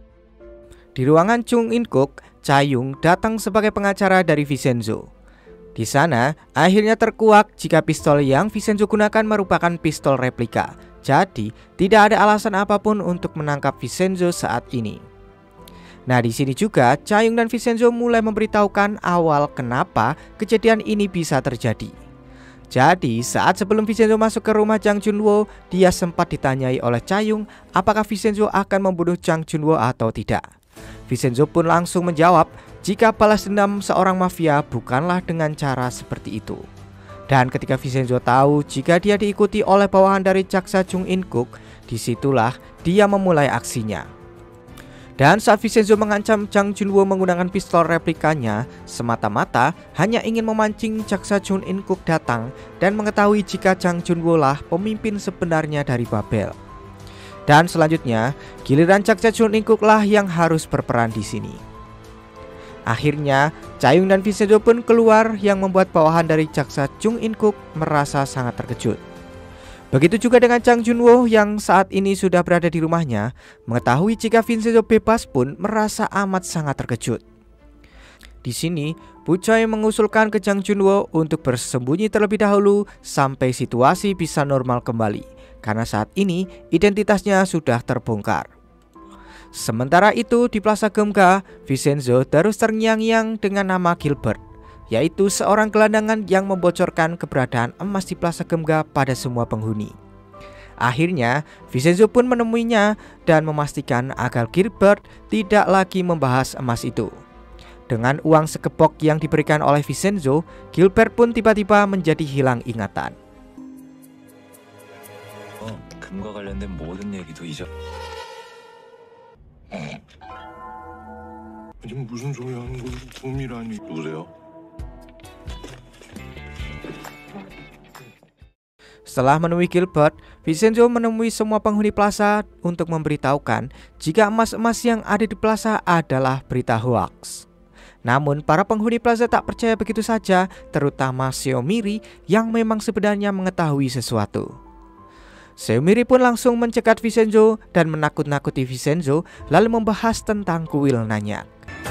Di ruangan Chung In-kuk, Cha-young datang sebagai pengacara dari Vincenzo. Di sana, akhirnya terkuak jika pistol yang Vincenzo gunakan merupakan pistol replika. Jadi, tidak ada alasan apapun untuk menangkap Vincenzo saat ini. Nah, di sini juga Cha Yong dan Vincenzo mulai memberitahukan awal kenapa kejadian ini bisa terjadi. Jadi, saat sebelum Vincenzo masuk ke rumah Jang Junwo, dia sempat ditanyai oleh Cha Yong apakah Vincenzo akan membunuh Jang Junwo atau tidak. Vincenzo pun langsung menjawab jika balas dendam seorang mafia bukanlah dengan cara seperti itu. Dan ketika Vincenzo tahu jika dia diikuti oleh bawahan dari jaksa Jung In-kuk, disitulah dia memulai aksinya. Dan saat Vincenzo mengancam Jang Junwo menggunakan pistol replikanya, semata-mata hanya ingin memancing jaksa Jung In-kuk datang dan mengetahui jika Jang Junwo lah pemimpin sebenarnya dari Babel. Dan selanjutnya, giliran jaksa Jung In-kuk lah yang harus berperan di sini. Akhirnya, Cha Yong dan Vincenzo pun keluar yang membuat bawahan dari jaksa Jung In-kuk merasa sangat terkejut. Begitu juga dengan Jang Junwo yang saat ini sudah berada di rumahnya, mengetahui jika Vincenzo bebas pun merasa amat sangat terkejut. Di sini, Bu Choi mengusulkan ke Jang Junwo untuk bersembunyi terlebih dahulu sampai situasi bisa normal kembali, karena saat ini identitasnya sudah terbongkar. Sementara itu di Plaza Geumga, Vincenzo terus terngiang-ngiang dengan nama Gilbert, yaitu seorang gelandangan yang membocorkan keberadaan emas di Plaza Geumga pada semua penghuni. Akhirnya, Vincenzo pun menemuinya dan memastikan agar Gilbert tidak lagi membahas emas itu. Dengan uang sekepok yang diberikan oleh Vincenzo, Gilbert pun tiba-tiba menjadi hilang ingatan.
어, 금과 관련된 모든 얘기도 잊어.
지금 무슨 소리 하는 거야? 곰이라니. 누구세요?
Setelah menemui Gilbert, Vincenzo menemui semua penghuni plaza untuk memberitahukan jika emas-emas yang ada di plaza adalah berita hoax. Namun para penghuni plaza tak percaya begitu saja, terutama Seomiri yang memang sebenarnya mengetahui sesuatu. Seomiri pun langsung mencegat Vincenzo dan menakut-nakuti Vincenzo, lalu membahas tentang kuil nanyak.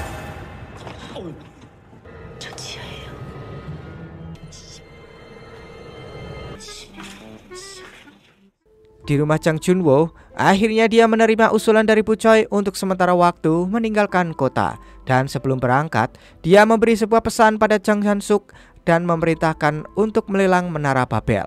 Di rumah Jang Junwo, akhirnya dia menerima usulan dari Bu Choi untuk sementara waktu meninggalkan kota. Dan sebelum berangkat, dia memberi sebuah pesan pada Jang Han-suk dan memerintahkan untuk melelang Menara Babel.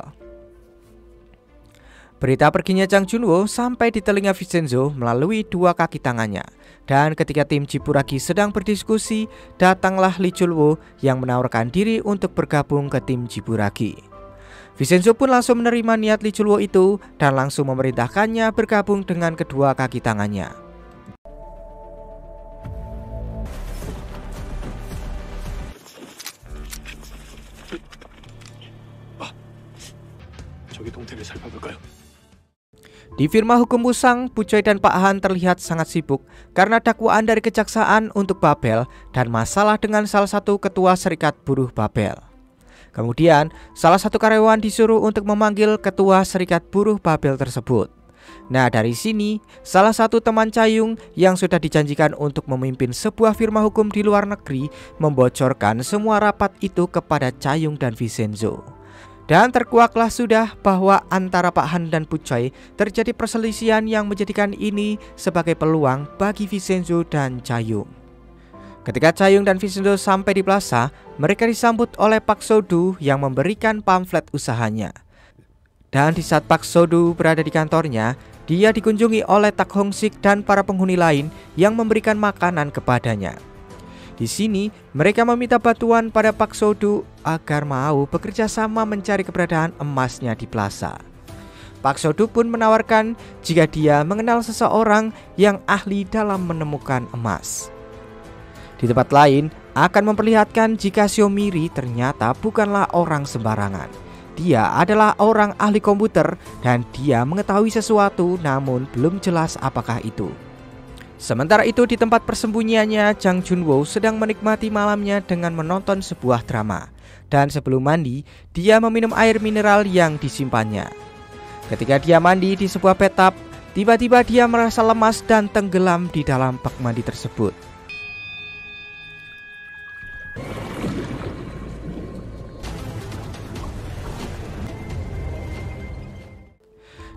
Berita perginya Jang Junwo sampai di telinga Vincenzo melalui dua kaki tangannya. Dan ketika tim Jiburagi sedang berdiskusi, datanglah Lee Chul-woo yang menawarkan diri untuk bergabung ke tim Jiburagi. Vincenzo pun langsung menerima niat Lee Chul-woo itu dan langsung memerintahkannya bergabung dengan kedua kaki tangannya.
아, 저기 동태를 살펴볼까요?
Di firma hukum Musang, Bu Choi dan Pak Han terlihat sangat sibuk karena dakwaan dari kejaksaan untuk Babel dan masalah dengan salah satu ketua serikat buruh Babel. Kemudian, salah satu karyawan disuruh untuk memanggil ketua serikat buruh Babel tersebut. Nah, dari sini, salah satu teman Cha Yong yang sudah dijanjikan untuk memimpin sebuah firma hukum di luar negeri membocorkan semua rapat itu kepada Cha Yong dan Vincenzo. Dan terkuaklah sudah bahwa antara Pak Han dan Bu Choi terjadi perselisihan yang menjadikan ini sebagai peluang bagi Vincenzo dan Cha Yong. Ketika Cha Yong dan Vincenzo sampai di plaza, mereka disambut oleh Pak So-du yang memberikan pamflet usahanya. Dan di saat Pak So-du berada di kantornya, dia dikunjungi oleh Tak Hong-sik dan para penghuni lain yang memberikan makanan kepadanya. Di sini, mereka meminta bantuan pada Pak So-du agar mau bekerja sama mencari keberadaan emasnya di plaza. Pak So-du pun menawarkan jika dia mengenal seseorang yang ahli dalam menemukan emas. Di tempat lain, akan memperlihatkan jika Seomiri ternyata bukanlah orang sembarangan. Dia adalah orang ahli komputer dan dia mengetahui sesuatu namun belum jelas apakah itu. Sementara itu di tempat persembunyiannya, Jang Junwo sedang menikmati malamnya dengan menonton sebuah drama. Dan sebelum mandi, dia meminum air mineral yang disimpannya. Ketika dia mandi di sebuah bathtub, tiba-tiba dia merasa lemas dan tenggelam di dalam bak mandi tersebut.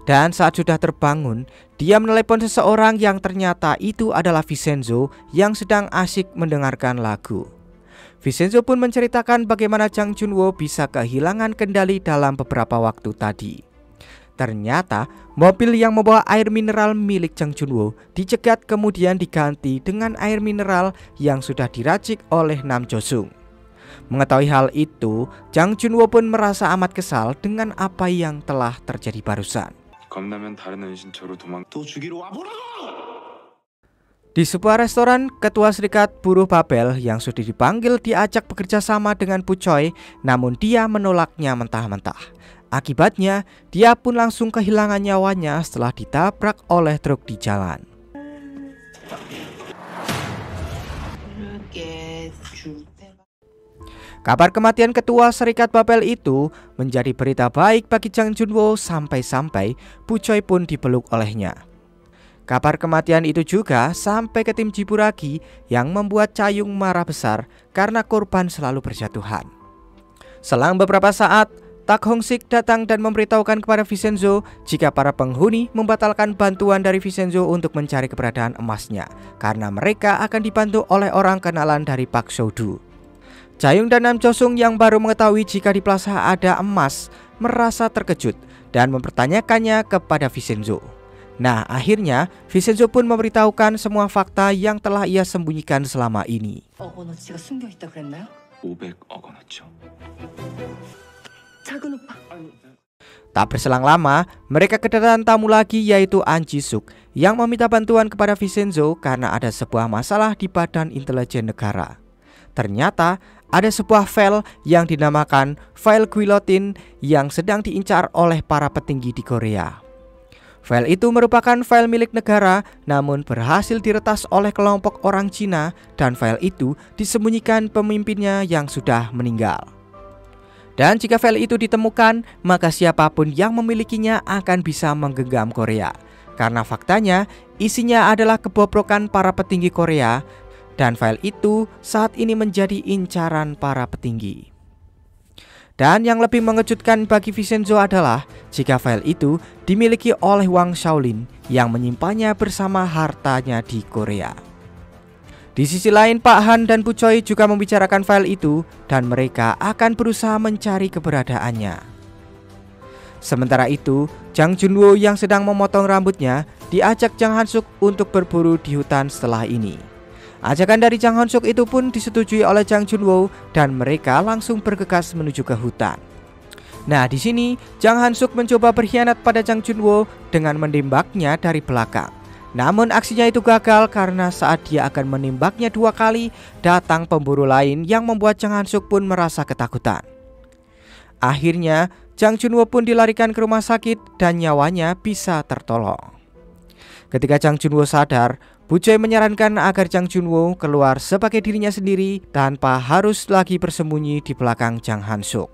Dan saat sudah terbangun, dia menelepon seseorang yang ternyata itu adalah Vincenzo yang sedang asyik mendengarkan lagu. Vincenzo pun menceritakan bagaimana Jang Junwo bisa kehilangan kendali dalam beberapa waktu tadi. Ternyata mobil yang membawa air mineral milik Jang Junwo dicegat kemudian diganti dengan air mineral yang sudah diracik oleh Nam Jo-sung. Mengetahui hal itu, Jang Junwo pun merasa amat kesal dengan apa yang telah terjadi barusan. Di sebuah restoran, Ketua Serikat Buruh Babel yang sudah dipanggil diajak bekerja sama dengan Bu Choi, namun dia menolaknya mentah-mentah. Akibatnya, dia pun langsung kehilangan nyawanya setelah ditabrak oleh truk di jalan. Kabar kematian Ketua Serikat Babel itu menjadi berita baik bagi Jang Junwo sampai-sampai Bu Choi pun dipeluk olehnya. Kabar kematian itu juga sampai ke tim Jiburagi yang membuat Cha-young marah besar karena korban selalu berjatuhan. Selang beberapa saat, Tak Hong-sik datang dan memberitahukan kepada Vincenzo jika para penghuni membatalkan bantuan dari Vincenzo untuk mencari keberadaan emasnya karena mereka akan dibantu oleh orang kenalan dari Park Seo-doo. Cha-young dan Nam Jo-sung yang baru mengetahui jika di plaza ada emas merasa terkejut dan mempertanyakannya kepada Vincenzo. Nah, akhirnya Vincenzo pun memberitahukan semua fakta yang telah ia sembunyikan selama ini. Tak berselang lama, mereka kedatangan tamu lagi yaitu An Ji-suk yang meminta bantuan kepada Vincenzo karena ada sebuah masalah di Badan Intelijen Negara. Ternyata ada sebuah file yang dinamakan file guillotine yang sedang diincar oleh para petinggi di Korea. File itu merupakan file milik negara namun berhasil diretas oleh kelompok orang Cina dan file itu disembunyikan pemimpinnya yang sudah meninggal. Dan jika file itu ditemukan, maka siapapun yang memilikinya akan bisa menggenggam Korea. Karena faktanya isinya adalah kebobrokan para petinggi Korea dan file itu saat ini menjadi incaran para petinggi. Dan yang lebih mengejutkan bagi Vincenzo adalah jika file itu dimiliki oleh Wang Shaolin yang menyimpannya bersama hartanya di Korea. Di sisi lain, Pak Han dan Bu Choi juga membicarakan file itu dan mereka akan berusaha mencari keberadaannya. Sementara itu, Jang Junwo yang sedang memotong rambutnya diajak Jang Han-suk untuk berburu di hutan setelah ini. Ajakan dari Jang Han-suk itu pun disetujui oleh Jang Junwo dan mereka langsung bergegas menuju ke hutan. Nah, di sini Jang Han-suk mencoba berkhianat pada Jang Junwo dengan menembaknya dari belakang. Namun aksinya itu gagal karena saat dia akan menembaknya dua kali, datang pemburu lain yang membuat Jang Han-suk pun merasa ketakutan. Akhirnya Jang Junwo pun dilarikan ke rumah sakit dan nyawanya bisa tertolong. Ketika Jang Junwo sadar, Bu Choi menyarankan agar Jang Junwo keluar sebagai dirinya sendiri tanpa harus lagi bersembunyi di belakang Jang Han-suk.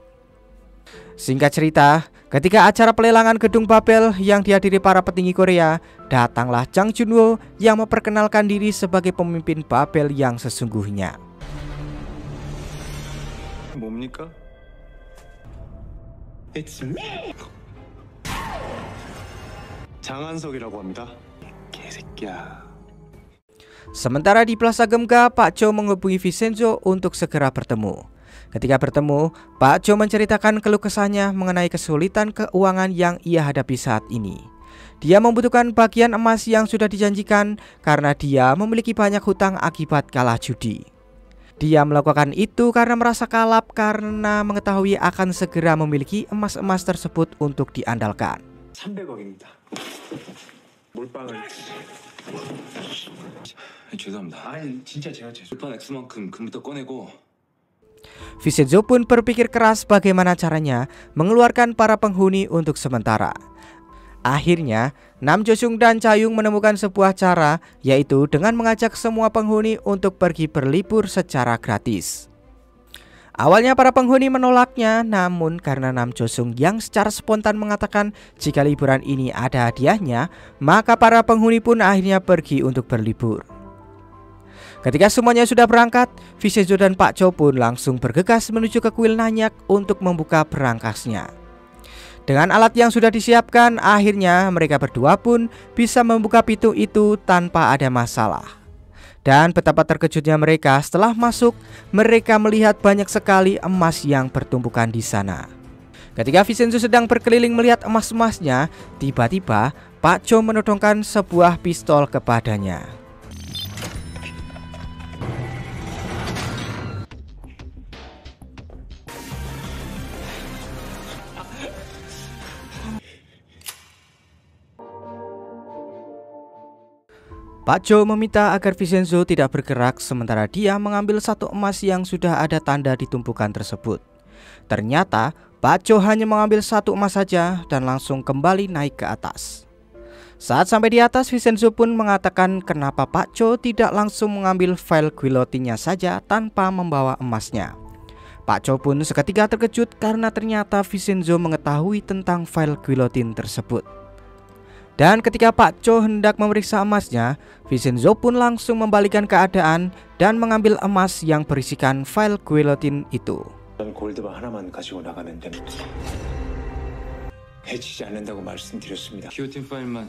Singkat cerita, ketika acara pelelangan gedung Babel yang dihadiri para petinggi Korea, datanglah Jang Junwo yang memperkenalkan diri sebagai pemimpin Babel yang sesungguhnya.
뭡니까?
It's me. 장한석이라고 합니다. 개새끼야.
Sementara di Plaza Gemga, Pak Cho menghubungi Vincenzo untuk segera bertemu. Ketika bertemu, Pak Cho menceritakan keluh kesahnya mengenai kesulitan keuangan yang ia hadapi saat ini. Dia membutuhkan bagian emas yang sudah dijanjikan karena dia memiliki banyak hutang akibat kalah judi. Dia melakukan itu karena merasa kalap karena mengetahui akan segera memiliki emas-emas tersebut untuk diandalkan.
삼백억입니다. 몰빵을.
죄송합니다.
아니 진짜 제가 죄송.
몰빵 액수만큼 금부터 꺼내고.
Vincenzo pun berpikir keras bagaimana caranya mengeluarkan para penghuni untuk sementara. Akhirnya, Nam Jo-sung dan Cha-young menemukan sebuah cara, yaitu dengan mengajak semua penghuni untuk pergi berlibur secara gratis. Awalnya para penghuni menolaknya, namun karena Nam Jo-sung yang secara spontan mengatakan jika liburan ini ada hadiahnya, maka para penghuni pun akhirnya pergi untuk berlibur. Ketika semuanya sudah berangkat, Vincenzo dan Pak Cho pun langsung bergegas menuju ke kuil Nanyak untuk membuka berangkasnya. Dengan alat yang sudah disiapkan, akhirnya mereka berdua pun bisa membuka pintu itu tanpa ada masalah. Dan betapa terkejutnya mereka setelah masuk, mereka melihat banyak sekali emas yang bertumpukan di sana. Ketika Vincenzo sedang berkeliling melihat emas-emasnya, tiba-tiba Pak Cho menodongkan sebuah pistol kepadanya. Pak Cho meminta agar Vincenzo tidak bergerak sementara dia mengambil satu emas yang sudah ada tanda di tumpukan tersebut. Ternyata Pak Cho hanya mengambil satu emas saja dan langsung kembali naik ke atas. Saat sampai di atas, Vincenzo pun mengatakan kenapa Pak Cho tidak langsung mengambil file guillotine-nya saja tanpa membawa emasnya. Pak Cho pun seketika terkejut karena ternyata Vincenzo mengetahui tentang file guillotine tersebut. Dan ketika Pak Cho hendak memeriksa emasnya, Vincenzo pun langsung membalikan keadaan dan mengambil emas yang berisikan file guillotine itu.
골드바 하나만 가지고 나가면 됩니다. 해치지 않는다고 말씀드렸습니다. 기호틴 파일만.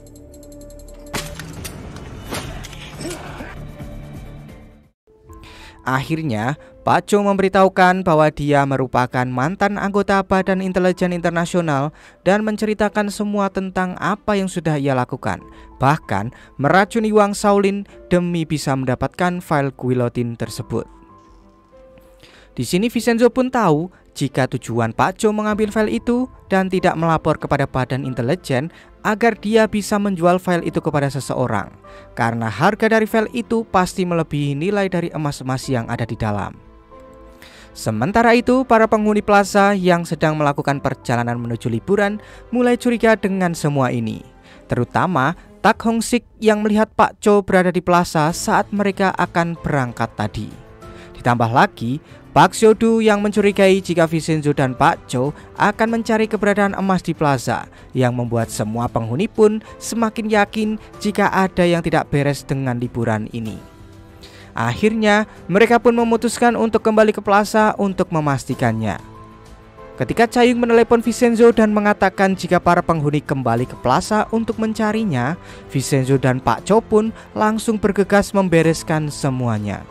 Akhirnya, Pak Cho memberitahukan bahwa dia merupakan mantan anggota Badan Intelijen Internasional dan menceritakan semua tentang apa yang sudah ia lakukan, bahkan meracuni Wang Shaolin demi bisa mendapatkan file guillotine tersebut. Di sini Vincenzo pun tahu jika tujuan Pak Cho mengambil file itu dan tidak melapor kepada Badan Intelijen agar dia bisa menjual file itu kepada seseorang, karena harga dari file itu pasti melebihi nilai dari emas-emas yang ada di dalam. Sementara itu, para penghuni plaza yang sedang melakukan perjalanan menuju liburan mulai curiga dengan semua ini, terutama Tak Hong Sik yang melihat Pak Cho berada di plaza saat mereka akan berangkat tadi. Ditambah lagi, Pak Xiaodu yang mencurigai jika Vincenzo dan Pak Cho akan mencari keberadaan emas di plaza, yang membuat semua penghuni pun semakin yakin jika ada yang tidak beres dengan liburan ini. Akhirnya, mereka pun memutuskan untuk kembali ke plaza untuk memastikannya. Ketika Cayung menelepon Vincenzo dan mengatakan jika para penghuni kembali ke plaza untuk mencarinya, Vincenzo dan Pak Cho pun langsung bergegas membereskan semuanya.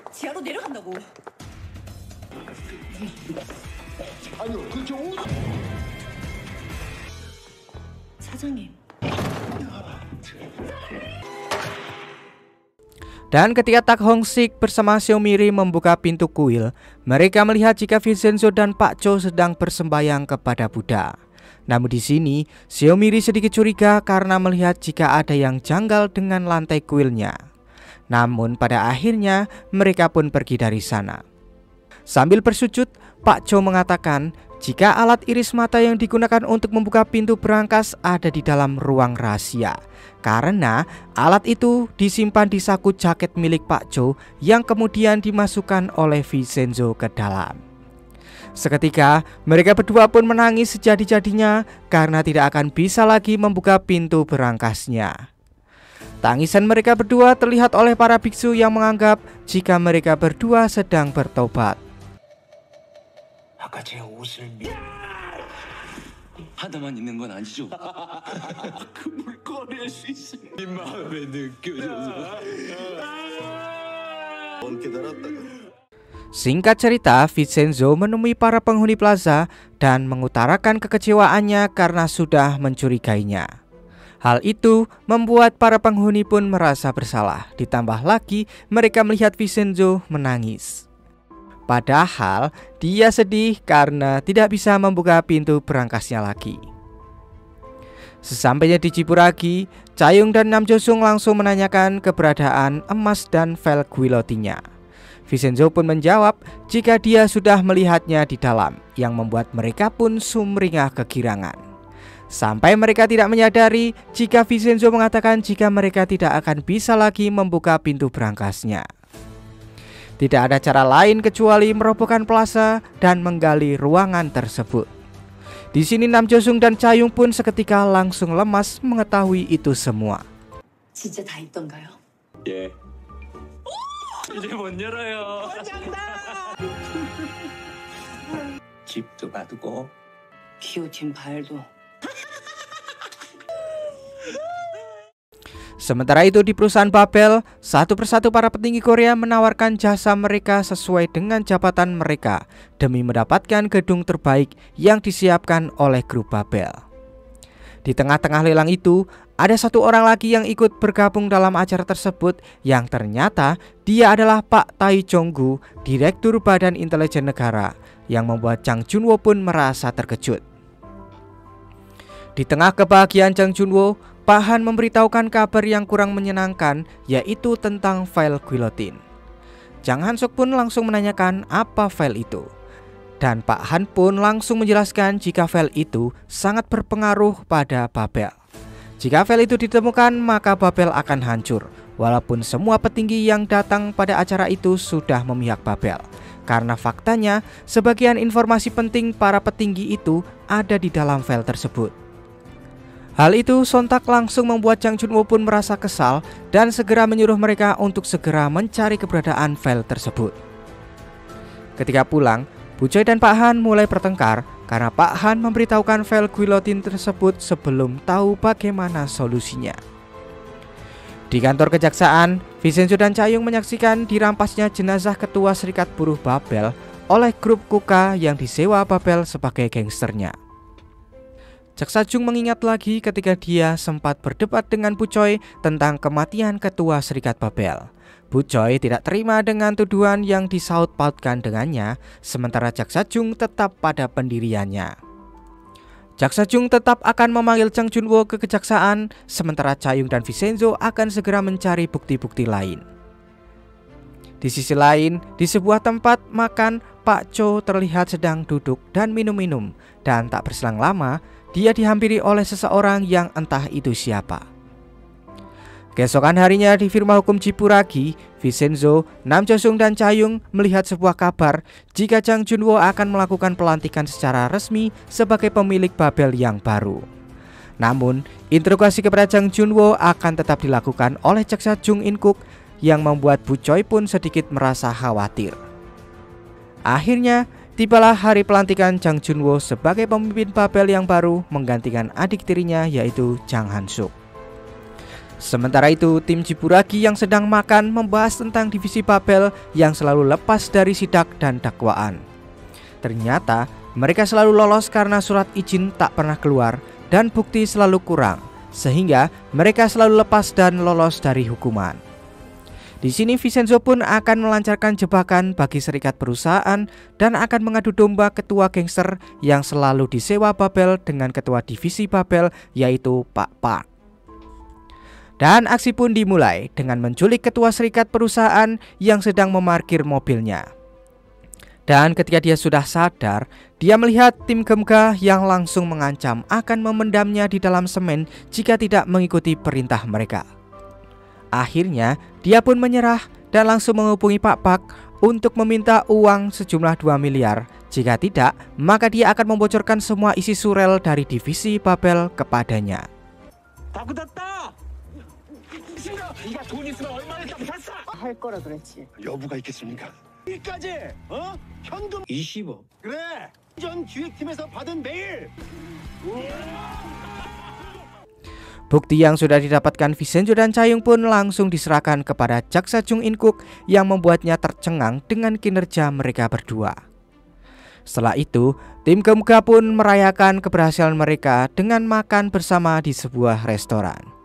Dan ketika Tak Hong Sik bersama Xiaomiri membuka pintu kuil, mereka melihat jika Vincenzo dan Pak Cho sedang bersembayang kepada Buddha. Namun di sini, Xiaomiri sedikit curiga karena melihat jika ada yang janggal dengan lantai kuilnya. Namun pada akhirnya mereka pun pergi dari sana. Sambil bersujud, Pak Cho mengatakan jika alat iris mata yang digunakan untuk membuka pintu berangkas ada di dalam ruang rahasia, karena alat itu disimpan di saku jaket milik Pak Cho yang kemudian dimasukkan oleh Vincenzo ke dalam. Seketika mereka berdua pun menangis sejadi-jadinya karena tidak akan bisa lagi membuka pintu berangkasnya. Tangisan mereka berdua terlihat oleh para biksu yang menganggap jika mereka berdua sedang bertobat.
아까 제 옷을 미... 하나만 있는 건 아니죠? 그 물건일 수 있어. 네 마음에 느껴져서.
Singkat cerita, Vincenzo menemui para penghuni plaza dan mengutarakan kekecewaannya karena sudah mencurigainya. Hal itu membuat para penghuni pun merasa bersalah. Ditambah lagi mereka melihat Vincenzo menangis. Padahal dia sedih karena tidak bisa membuka pintu berangkasnya lagi. Sesampainya di Ciburagi, Cayung dan Nam Jo Sung langsung menanyakan keberadaan emas dan file guillotine-nya. Vincenzo pun menjawab jika dia sudah melihatnya di dalam, yang membuat mereka pun sumringah kegirangan. Sampai mereka tidak menyadari jika Vincenzo mengatakan jika mereka tidak akan bisa lagi membuka pintu berangkasnya. Tidak ada cara lain kecuali merobohkan plaza dan menggali ruangan tersebut. Di sini Nam Jo Sung dan Cayung pun seketika langsung lemas mengetahui itu semua.
진짜 다 있던가요?
예. 이제 못 열어요. 집도 봐두고
기호팀 발도.
Sementara itu di perusahaan Babel, satu persatu para petinggi Korea menawarkan jasa mereka sesuai dengan jabatan mereka demi mendapatkan gedung terbaik yang disiapkan oleh grup Babel. Di tengah-tengah lelang itu, ada satu orang lagi yang ikut bergabung dalam acara tersebut yang ternyata dia adalah Pak Tae Jong-gu, Direktur Badan Intelijen Negara, yang membuat Jang Junwo pun merasa terkejut. Di tengah kebahagiaan Jang Junwo, Pak Han memberitahukan kabar yang kurang menyenangkan, yaitu tentang file guillotine. Jang Han-suk pun langsung menanyakan apa file itu. Dan Pak Han pun langsung menjelaskan jika file itu sangat berpengaruh pada Babel. Jika file itu ditemukan, maka Babel akan hancur, walaupun semua petinggi yang datang pada acara itu sudah memihak Babel. Karena faktanya, sebagian informasi penting para petinggi itu ada di dalam file tersebut. Hal itu sontak langsung membuat Jang Junwo pun merasa kesal dan segera menyuruh mereka untuk segera mencari keberadaan file tersebut. Ketika pulang, Bu Choi dan Pak Han mulai bertengkar karena Pak Han memberitahukan file guillotine tersebut sebelum tahu bagaimana solusinya. Di kantor kejaksaan, Vincenzo dan Cha-young menyaksikan dirampasnya jenazah ketua Serikat Buruh Babel oleh grup Kuka yang disewa Babel sebagai gangsternya. Jaksa Jung mengingat lagi ketika dia sempat berdebat dengan Bu Choi tentang kematian ketua Serikat Babel. Bu Choi tidak terima dengan tuduhan yang disaut pautkan dengannya, sementara Jaksa Jung tetap pada pendiriannya. Jaksa Jung tetap akan memanggil Jang Junwo ke kejaksaan, sementara Cha-young dan Vincenzo akan segera mencari bukti-bukti lain. Di sisi lain, di sebuah tempat makan, Pak Cho terlihat sedang duduk dan minum-minum, dan tak berselang lama, dia dihampiri oleh seseorang yang entah itu siapa. Keesokan harinya di firma hukum Jipuragi, Vincenzo, Nam Jo-sung dan Cha-young melihat sebuah kabar jika Jang Junwo akan melakukan pelantikan secara resmi sebagai pemilik Babel yang baru. Namun, interogasi kepada Jang Junwo akan tetap dilakukan oleh Jaksa Jung In-kuk yang membuat Bu Choi pun sedikit merasa khawatir. Akhirnya, tibalah hari pelantikan Jang Junwo sebagai pemimpin Babel yang baru menggantikan adik tirinya yaitu Jang Han-suk. Sementara itu, tim Jipuragi yang sedang makan membahas tentang divisi Babel yang selalu lepas dari sidak dan dakwaan. Ternyata mereka selalu lolos karena surat izin tak pernah keluar dan bukti selalu kurang, sehingga mereka selalu lepas dan lolos dari hukuman. Di sini Vincenzo pun akan melancarkan jebakan bagi serikat perusahaan dan akan mengadu domba ketua gangster yang selalu disewa Babel dengan ketua divisi Babel yaitu Pak Park. Dan aksi pun dimulai dengan menculik ketua serikat perusahaan yang sedang memarkir mobilnya. Dan ketika dia sudah sadar, dia melihat tim Gemga yang langsung mengancam akan memendamnya di dalam semen jika tidak mengikuti perintah mereka. Akhirnya, dia pun menyerah dan langsung menghubungi Pak Park untuk meminta uang sejumlah dua miliar. Jika tidak, maka dia akan membocorkan semua isi surel dari divisi Babel kepadanya.
할 거라 그랬지.
여부가 있겠습니까?
일까지 어? 현금 이십억. 그래. 전 기획팀에서 받은 메일.
Bukti yang sudah didapatkan Vincenzo dan Cha-young pun langsung diserahkan kepada Jaksa Jung In-kuk yang membuatnya tercengang dengan kinerja mereka berdua. Setelah itu, tim Gemga pun merayakan keberhasilan mereka dengan makan bersama di sebuah restoran.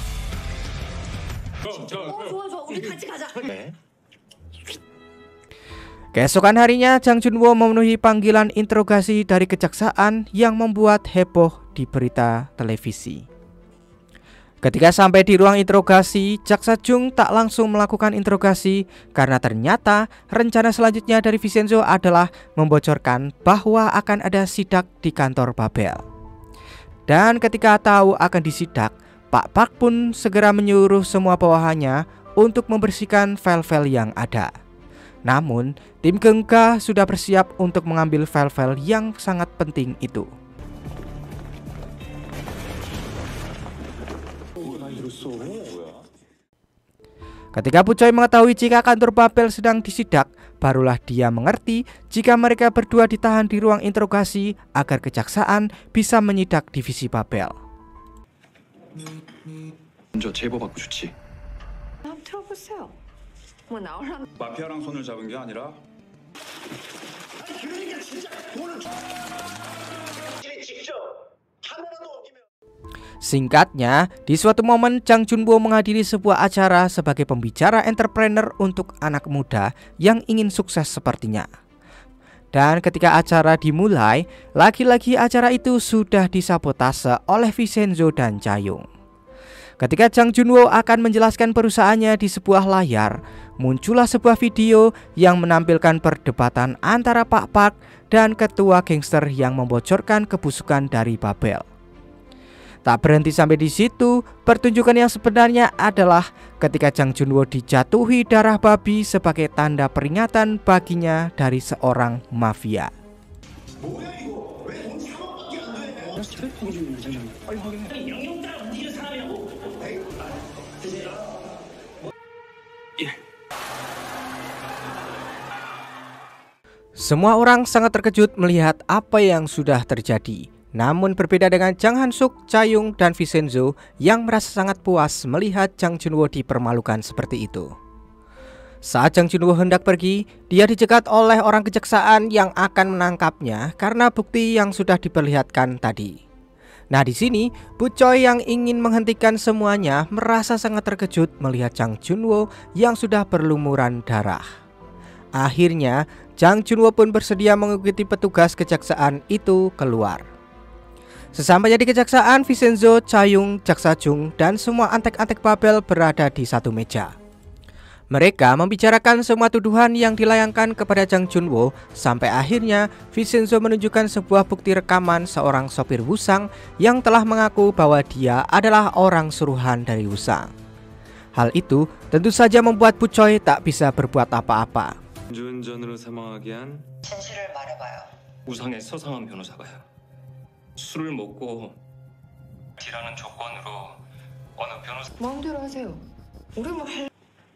Keesokan harinya, Jang Junwo memenuhi panggilan interogasi dari kejaksaan yang membuat heboh di berita televisi. Ketika sampai di ruang interogasi, Jaksa Jung tak langsung melakukan interogasi karena ternyata rencana selanjutnya dari Vincenzo adalah membocorkan bahwa akan ada sidak di kantor Babel. Dan ketika tahu akan disidak, Pak Park pun segera menyuruh semua bawahannya untuk membersihkan file-file yang ada. Namun, tim Gemga sudah bersiap untuk mengambil file-file yang sangat penting itu. Ketika Pucoy mengetahui jika kantor Babel sedang disidak, barulah dia mengerti jika mereka berdua ditahan di ruang interogasi agar kejaksaan bisa menyidak divisi Babel.
먼저 제보 받고 좋지.
한번 들어보세요. 뭐 나오란
마피아랑 손을 잡은 게 아니라
그러니까 진짜 돈을 직접 하나라도 옮기면.
Singkatnya, di suatu momen Jang Junwo menghadiri sebuah acara sebagai pembicara entrepreneur untuk anak muda yang ingin sukses sepertinya. Dan ketika acara dimulai, lagi-lagi acara itu sudah disabotase oleh Vincenzo dan Cha-young. Ketika Jang Junwo akan menjelaskan perusahaannya di sebuah layar, muncullah sebuah video yang menampilkan perdebatan antara Pak Park dan ketua gangster yang membocorkan kebusukan dari Babel. Tak berhenti sampai di situ, pertunjukan yang sebenarnya adalah ketika Jang Junwo dijatuhi darah babi sebagai tanda peringatan baginya dari seorang mafia. Semua orang sangat terkejut melihat apa yang sudah terjadi. Namun berbeda dengan Jang Han-suk, Cha-young, dan Vincenzo yang merasa sangat puas melihat Jang Junwo dipermalukan seperti itu. Saat Jang Junwo hendak pergi, dia dicegat oleh orang kejaksaan yang akan menangkapnya karena bukti yang sudah diperlihatkan tadi. Nah, di sini Pucoy yang ingin menghentikan semuanya merasa sangat terkejut melihat Jang Junwo yang sudah berlumuran darah. Akhirnya, Jang Junwo pun bersedia mengikuti petugas kejaksaan itu keluar. Sesampainya di kejaksaan, Vincenzo, Cha-young, Jaksa Jung, dan semua antek-antek Babel berada di satu meja. Mereka membicarakan semua tuduhan yang dilayangkan kepada Jang Junwo, sampai akhirnya Vincenzo menunjukkan sebuah bukti rekaman seorang sopir Wusang yang telah mengaku bahwa dia adalah orang suruhan dari Wusang. Hal itu tentu saja membuat Pucoy tak bisa berbuat apa-apa.
음주운전으로 사망하게 한
진실을 말해봐요.
우상의 서상한 변호사가요. 술을 먹고 D라는 조건으로 어느 변호사
마음대로 하세요. 우리 뭐 할...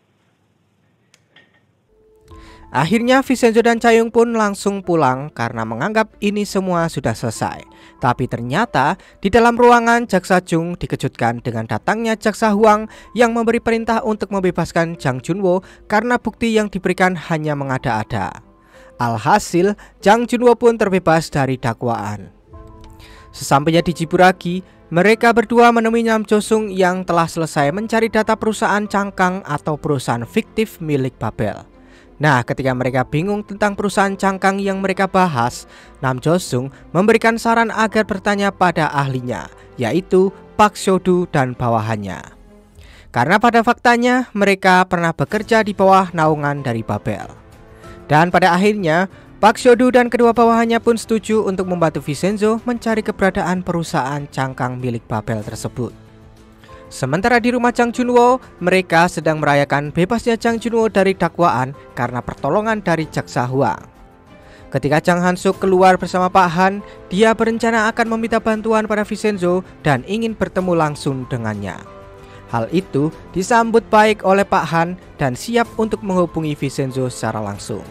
Akhirnya Vincenzo dan Cha-young pun langsung pulang karena menganggap ini semua sudah selesai. Tapi ternyata di dalam ruangan Jaksa Jung dikejutkan dengan datangnya Jaksa Huang yang memberi perintah untuk membebaskan Jang Junwo karena bukti yang diberikan hanya mengada-ada. Alhasil Jang Junwo pun terbebas dari dakwaan. Sesampainya di Jiburagi, mereka berdua menemui Nam Jo-sung yang telah selesai mencari data perusahaan cangkang atau perusahaan fiktif milik Babel. Nah, ketika mereka bingung tentang perusahaan cangkang yang mereka bahas, Nam Jo-sung memberikan saran agar bertanya pada ahlinya, yaitu Park Seo-do dan bawahannya. Karena pada faktanya mereka pernah bekerja di bawah naungan dari Babel. Dan pada akhirnya Park Seo-do dan kedua bawahannya pun setuju untuk membantu Vincenzo mencari keberadaan perusahaan cangkang milik Babel tersebut. Sementara di rumah Jang Junwo, mereka sedang merayakan bebasnya Jang Junwo dari dakwaan karena pertolongan dari Jaksa Huang. Ketika Jang Han-suk keluar bersama Pak Han, dia berencana akan meminta bantuan pada Vincenzo dan ingin bertemu langsung dengannya. Hal itu disambut baik oleh Pak Han dan siap untuk menghubungi Vincenzo secara langsung.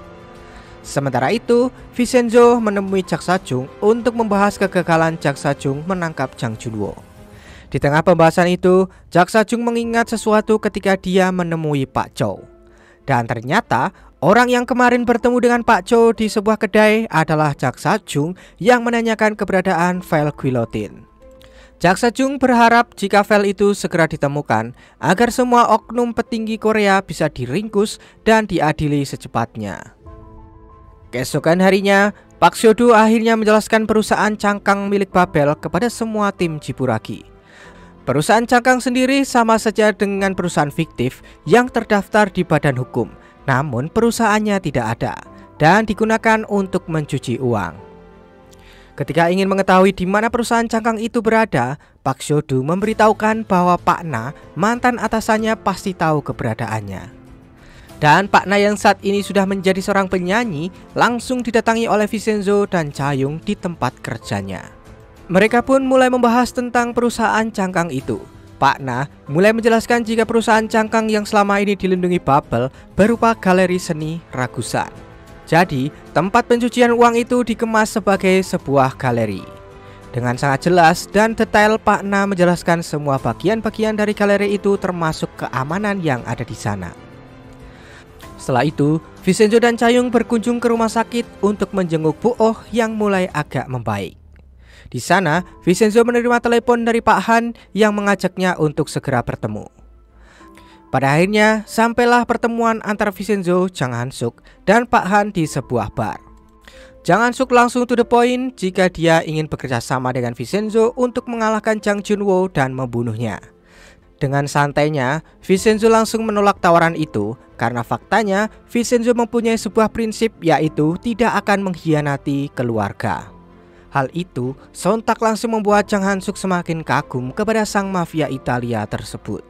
Sementara itu, Vincenzo menemui Jaksa Jung untuk membahas kegagalan Jaksa Jung menangkap Jang Junwo. Di tengah pembahasan itu, Jaksa Jung mengingat sesuatu ketika dia menemui Pak Chow. Dan ternyata orang yang kemarin bertemu dengan Pak Chow di sebuah kedai adalah Jaksa Jung yang menanyakan keberadaan file guillotine. Jaksa Jung berharap jika file itu segera ditemukan agar semua oknum petinggi Korea bisa diringkus dan diadili secepatnya. Keesokan harinya, Park Seo-do akhirnya menjelaskan perusahaan cangkang milik Babel kepada semua tim Jiburagi. Perusahaan cangkang sendiri sama saja dengan perusahaan fiktif yang terdaftar di badan hukum, namun perusahaannya tidak ada dan digunakan untuk mencuci uang. Ketika ingin mengetahui di mana perusahaan cangkang itu berada, Park Seo-do memberitahukan bahwa Pak Na, mantan atasannya, pasti tahu keberadaannya. Dan Pak Na yang saat ini sudah menjadi seorang penyanyi langsung didatangi oleh Vincenzo dan Cha-young di tempat kerjanya. Mereka pun mulai membahas tentang perusahaan cangkang itu. Pak Na mulai menjelaskan jika perusahaan cangkang yang selama ini dilindungi bubble berupa galeri seni Ragusan. Jadi, tempat pencucian uang itu dikemas sebagai sebuah galeri. Dengan sangat jelas dan detail Pak Na menjelaskan semua bagian-bagian dari galeri itu termasuk keamanan yang ada di sana. Setelah itu, Vincenzo dan Cha-young berkunjung ke rumah sakit untuk menjenguk Bu Oh yang mulai agak membaik. Di sana, Vincenzo menerima telepon dari Pak Han yang mengajaknya untuk segera bertemu. Pada akhirnya, sampailah pertemuan antara Vincenzo, Jang Han-suk, dan Pak Han di sebuah bar. Jang Han-suk langsung to the point jika dia ingin bekerja sama dengan Vincenzo untuk mengalahkan Jang Junwo dan membunuhnya. Dengan santainya, Vincenzo langsung menolak tawaran itu karena faktanya Vincenzo mempunyai sebuah prinsip, yaitu tidak akan mengkhianati keluarga. Hal itu sontak langsung membuat Jang Han-suk semakin kagum kepada sang mafia Italia tersebut.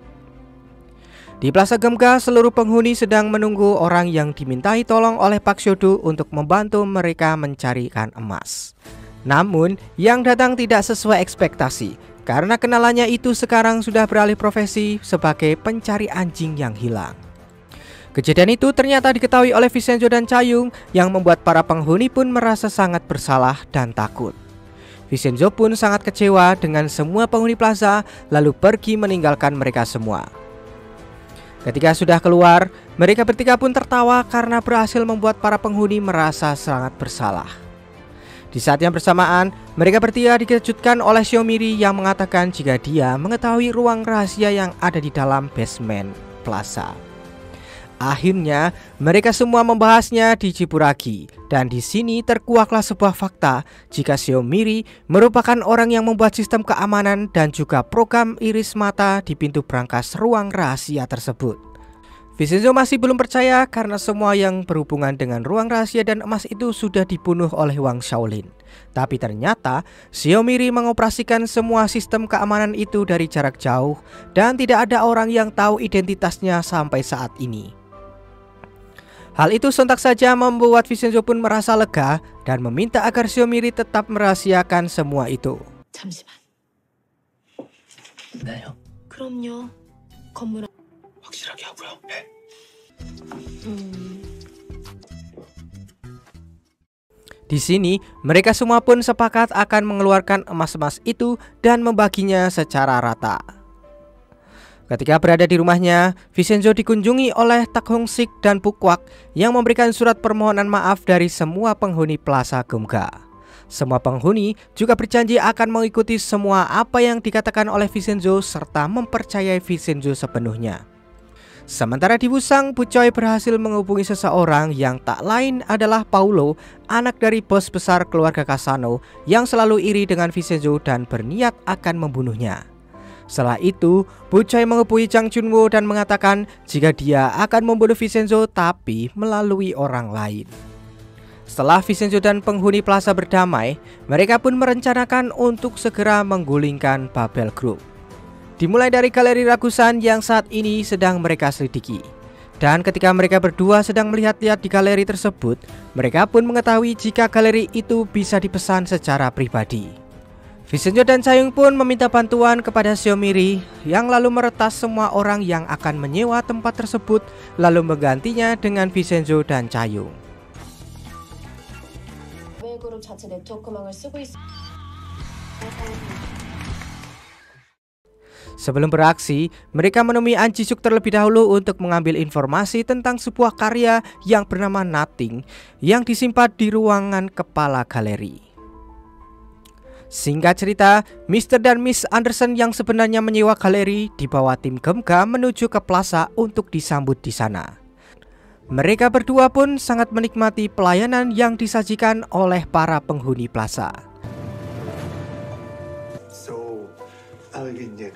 Di Plaza Gemga, seluruh penghuni sedang menunggu orang yang dimintai tolong oleh Pak Seo-do untuk membantu mereka mencarikan emas. Namun, yang datang tidak sesuai ekspektasi karena kenalannya itu sekarang sudah beralih profesi sebagai pencari anjing yang hilang. Kejadian itu ternyata diketahui oleh Vincenzo dan Cha-young yang membuat para penghuni pun merasa sangat bersalah dan takut. Vincenzo pun sangat kecewa dengan semua penghuni plaza lalu pergi meninggalkan mereka semua. Ketika sudah keluar, mereka bertiga pun tertawa karena berhasil membuat para penghuni merasa sangat bersalah. Di saat yang bersamaan, mereka bertiga dikejutkan oleh Xiaomiri yang mengatakan jika dia mengetahui ruang rahasia yang ada di dalam basement plaza. Akhirnya, mereka semua membahasnya di Ciburagi, dan di sini terkuaklah sebuah fakta jika Xiaomiri merupakan orang yang membuat sistem keamanan dan juga program iris mata di pintu brankas ruang rahasia tersebut. Vincenzo masih belum percaya karena semua yang berhubungan dengan ruang rahasia dan emas itu sudah dibunuh oleh Wang Shaolin. Tapi ternyata Xiaomiri mengoperasikan semua sistem keamanan itu dari jarak jauh dan tidak ada orang yang tahu identitasnya sampai saat ini. Hal itu sontak saja membuat Vincenzo pun merasa lega dan meminta agar Xiaomiri tetap merahasiakan semua itu.
잠시만.
나요?
그럼요. 건물
확실하게 하고요. 네.
음.
Di sini, mereka semua pun sepakat akan mengeluarkan emas-emas itu dan membaginya secara rata. Ketika berada di rumahnya, Vincenzo dikunjungi oleh Tak Hong Sik dan Pukwak yang memberikan surat permohonan maaf dari semua penghuni Plaza Gemga. Semua penghuni juga berjanji akan mengikuti semua apa yang dikatakan oleh Vincenzo serta mempercayai Vincenzo sepenuhnya. Sementara di Wusang, Bucoy berhasil menghubungi seseorang yang tak lain adalah Paulo, anak dari bos besar keluarga Kasano yang selalu iri dengan Vincenzo dan berniat akan membunuhnya. Setelah itu, Bucoy menghubungi Jang Junwo dan mengatakan jika dia akan membunuh Vincenzo tapi melalui orang lain. Setelah Vincenzo dan penghuni plaza berdamai, mereka pun merencanakan untuk segera menggulingkan Babel Group. Dimulai dari galeri Ragusan yang saat ini sedang mereka selidiki. Dan ketika mereka berdua sedang melihat-lihat di galeri tersebut, mereka pun mengetahui jika galeri itu bisa dipesan secara pribadi. Vincenzo dan Cha-young pun meminta bantuan kepada Xiaomiri yang lalu meretas semua orang yang akan menyewa tempat tersebut lalu menggantinya dengan Vincenzo dan Cha-young. Sebelum beraksi, mereka menemui An Ji-suk terlebih dahulu untuk mengambil informasi tentang sebuah karya yang bernama Nothing yang disimpan di ruangan kepala galeri. Singkat cerita, Mister dan Miss Anderson yang sebenarnya menyewa galeri dibawa tim Gemga menuju ke plaza untuk disambut di sana. Mereka berdua pun sangat menikmati pelayanan yang disajikan oleh para penghuni plaza.
So, 알겠냐?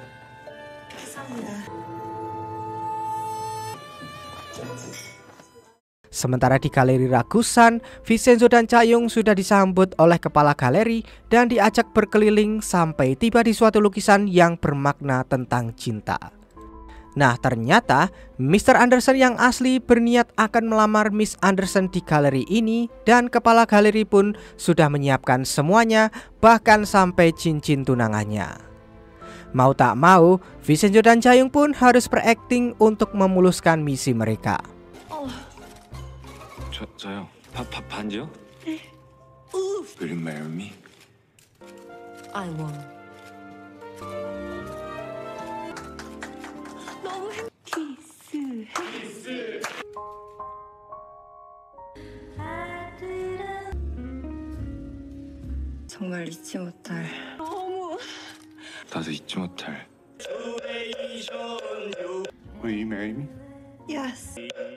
Sementara di galeri Ragusan, Vincenzo dan Cha-young sudah disambut oleh kepala galeri dan diajak berkeliling sampai tiba di suatu lukisan yang bermakna tentang cinta. Nah, ternyata Mister Anderson yang asli berniat akan melamar Miss Anderson di galeri ini dan kepala galeri pun sudah menyiapkan semuanya, bahkan sampai cincin tunangannya. mau tak mau, Vincenzo dan Cha-young pun harus berakting untuk memuluskan misi mereka.
저, 저요. 바, 바, 반지요?
Will you marry me?
I won. 너무 행... 키스. 정말 잊지 못할. 너무.
나도 잊지 못할.
Will you marry me?
Yes.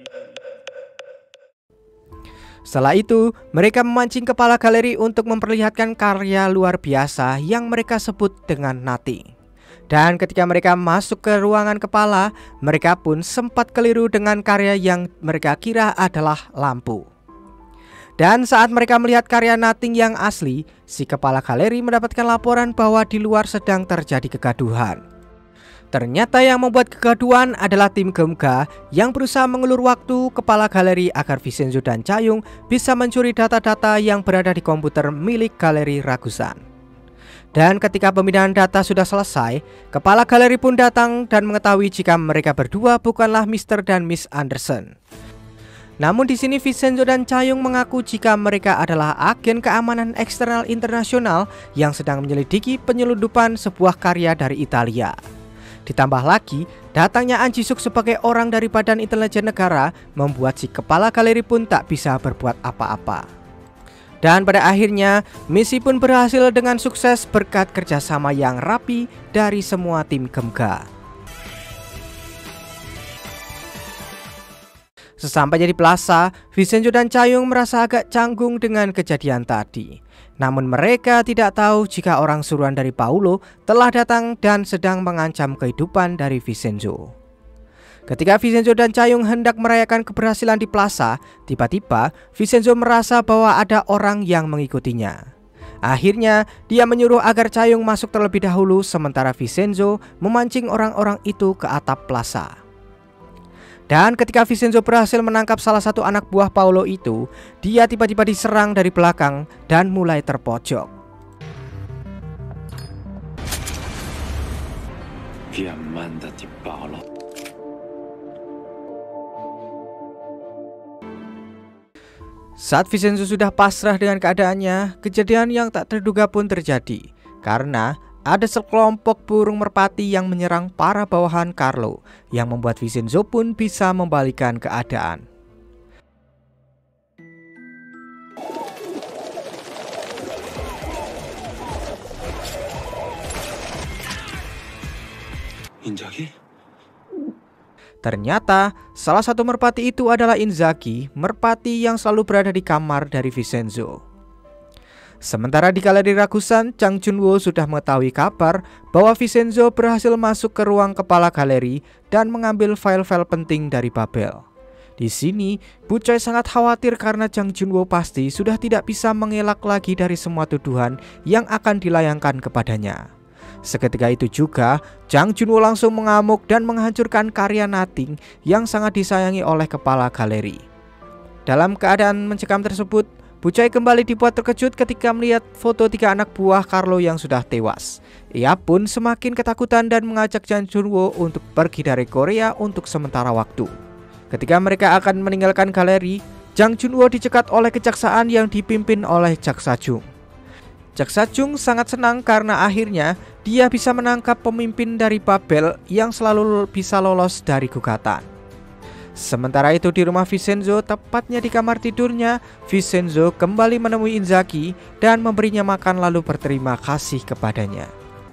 Setelah itu, mereka memancing kepala galeri untuk memperlihatkan karya luar biasa yang mereka sebut dengan Nothing. Dan ketika mereka masuk ke ruangan kepala, mereka pun sempat keliru dengan karya yang mereka kira adalah lampu. Dan saat mereka melihat karya Nothing yang asli, si kepala galeri mendapatkan laporan bahwa di luar sedang terjadi kegaduhan. Ternyata yang membuat kegaduhan adalah tim Geumga yang berusaha mengulur waktu kepala galeri agar Vincenzo dan Cha-young bisa mencuri data-data yang berada di komputer milik galeri Ragusan. Dan ketika pemindahan data sudah selesai, kepala galeri pun datang dan mengetahui jika mereka berdua bukanlah mister dan Miss Anderson. Namun di sini Vincenzo dan Cha-young mengaku jika mereka adalah agen keamanan eksternal internasional yang sedang menyelidiki penyelundupan sebuah karya dari Italia. Ditambah lagi, datangnya Ahn Ji-suk sebagai orang dari Badan Intelijen Negara membuat si kepala galeri pun tak bisa berbuat apa-apa. Dan pada akhirnya, misi pun berhasil dengan sukses berkat kerjasama yang rapi dari semua tim Geumga. Sesampainya di plaza, Vincenzo dan Cha-young merasa agak canggung dengan kejadian tadi. Namun mereka tidak tahu jika orang suruhan dari Paulo telah datang dan sedang mengancam kehidupan dari Vincenzo. Ketika Vincenzo dan Cha-young hendak merayakan keberhasilan di plaza, tiba-tiba Vincenzo merasa bahwa ada orang yang mengikutinya. Akhirnya dia menyuruh agar Cha-young masuk terlebih dahulu sementara Vincenzo memancing orang-orang itu ke atap plaza. Dan ketika Vincenzo berhasil menangkap salah satu anak buah Paulo itu, dia tiba-tiba diserang dari belakang dan mulai terpojok. Saat Vincenzo sudah pasrah dengan keadaannya, kejadian yang tak terduga pun terjadi. Karena ada sekelompok burung merpati yang menyerang para bawahan Carlo, yang membuat Vincenzo pun bisa membalikan keadaan.
Inzaghi?
Ternyata salah satu merpati itu adalah Inzaghi, merpati yang selalu berada di kamar dari Vincenzo. Sementara di galeri Ragusan, Jang Junwoo sudah mengetahui kabar bahwa Vincenzo berhasil masuk ke ruang kepala galeri dan mengambil file-file penting dari Babel. Di sini, Bu Choi sangat khawatir karena Jang Junwoo pasti sudah tidak bisa mengelak lagi dari semua tuduhan yang akan dilayangkan kepadanya. Seketika itu juga, Jang Junwoo langsung mengamuk dan menghancurkan karya Nothing yang sangat disayangi oleh kepala galeri. Dalam keadaan mencekam tersebut, Bu Choi kembali dibuat terkejut ketika melihat foto tiga anak buah Carlo yang sudah tewas. Ia pun semakin ketakutan dan mengajak Jang Junwoo untuk pergi dari Korea untuk sementara waktu. Ketika mereka akan meninggalkan galeri, Jang Junwoo dicegat oleh kejaksaan yang dipimpin oleh Jaksa Jung. Jaksa Jung sangat senang karena akhirnya dia bisa menangkap pemimpin dari Babel yang selalu bisa lolos dari gugatan. Sementara itu di rumah Vincenzo, tepatnya di kamar tidurnya, Vincenzo kembali menemui Inzaghi dan memberinya makan lalu berterima kasih kepadanya.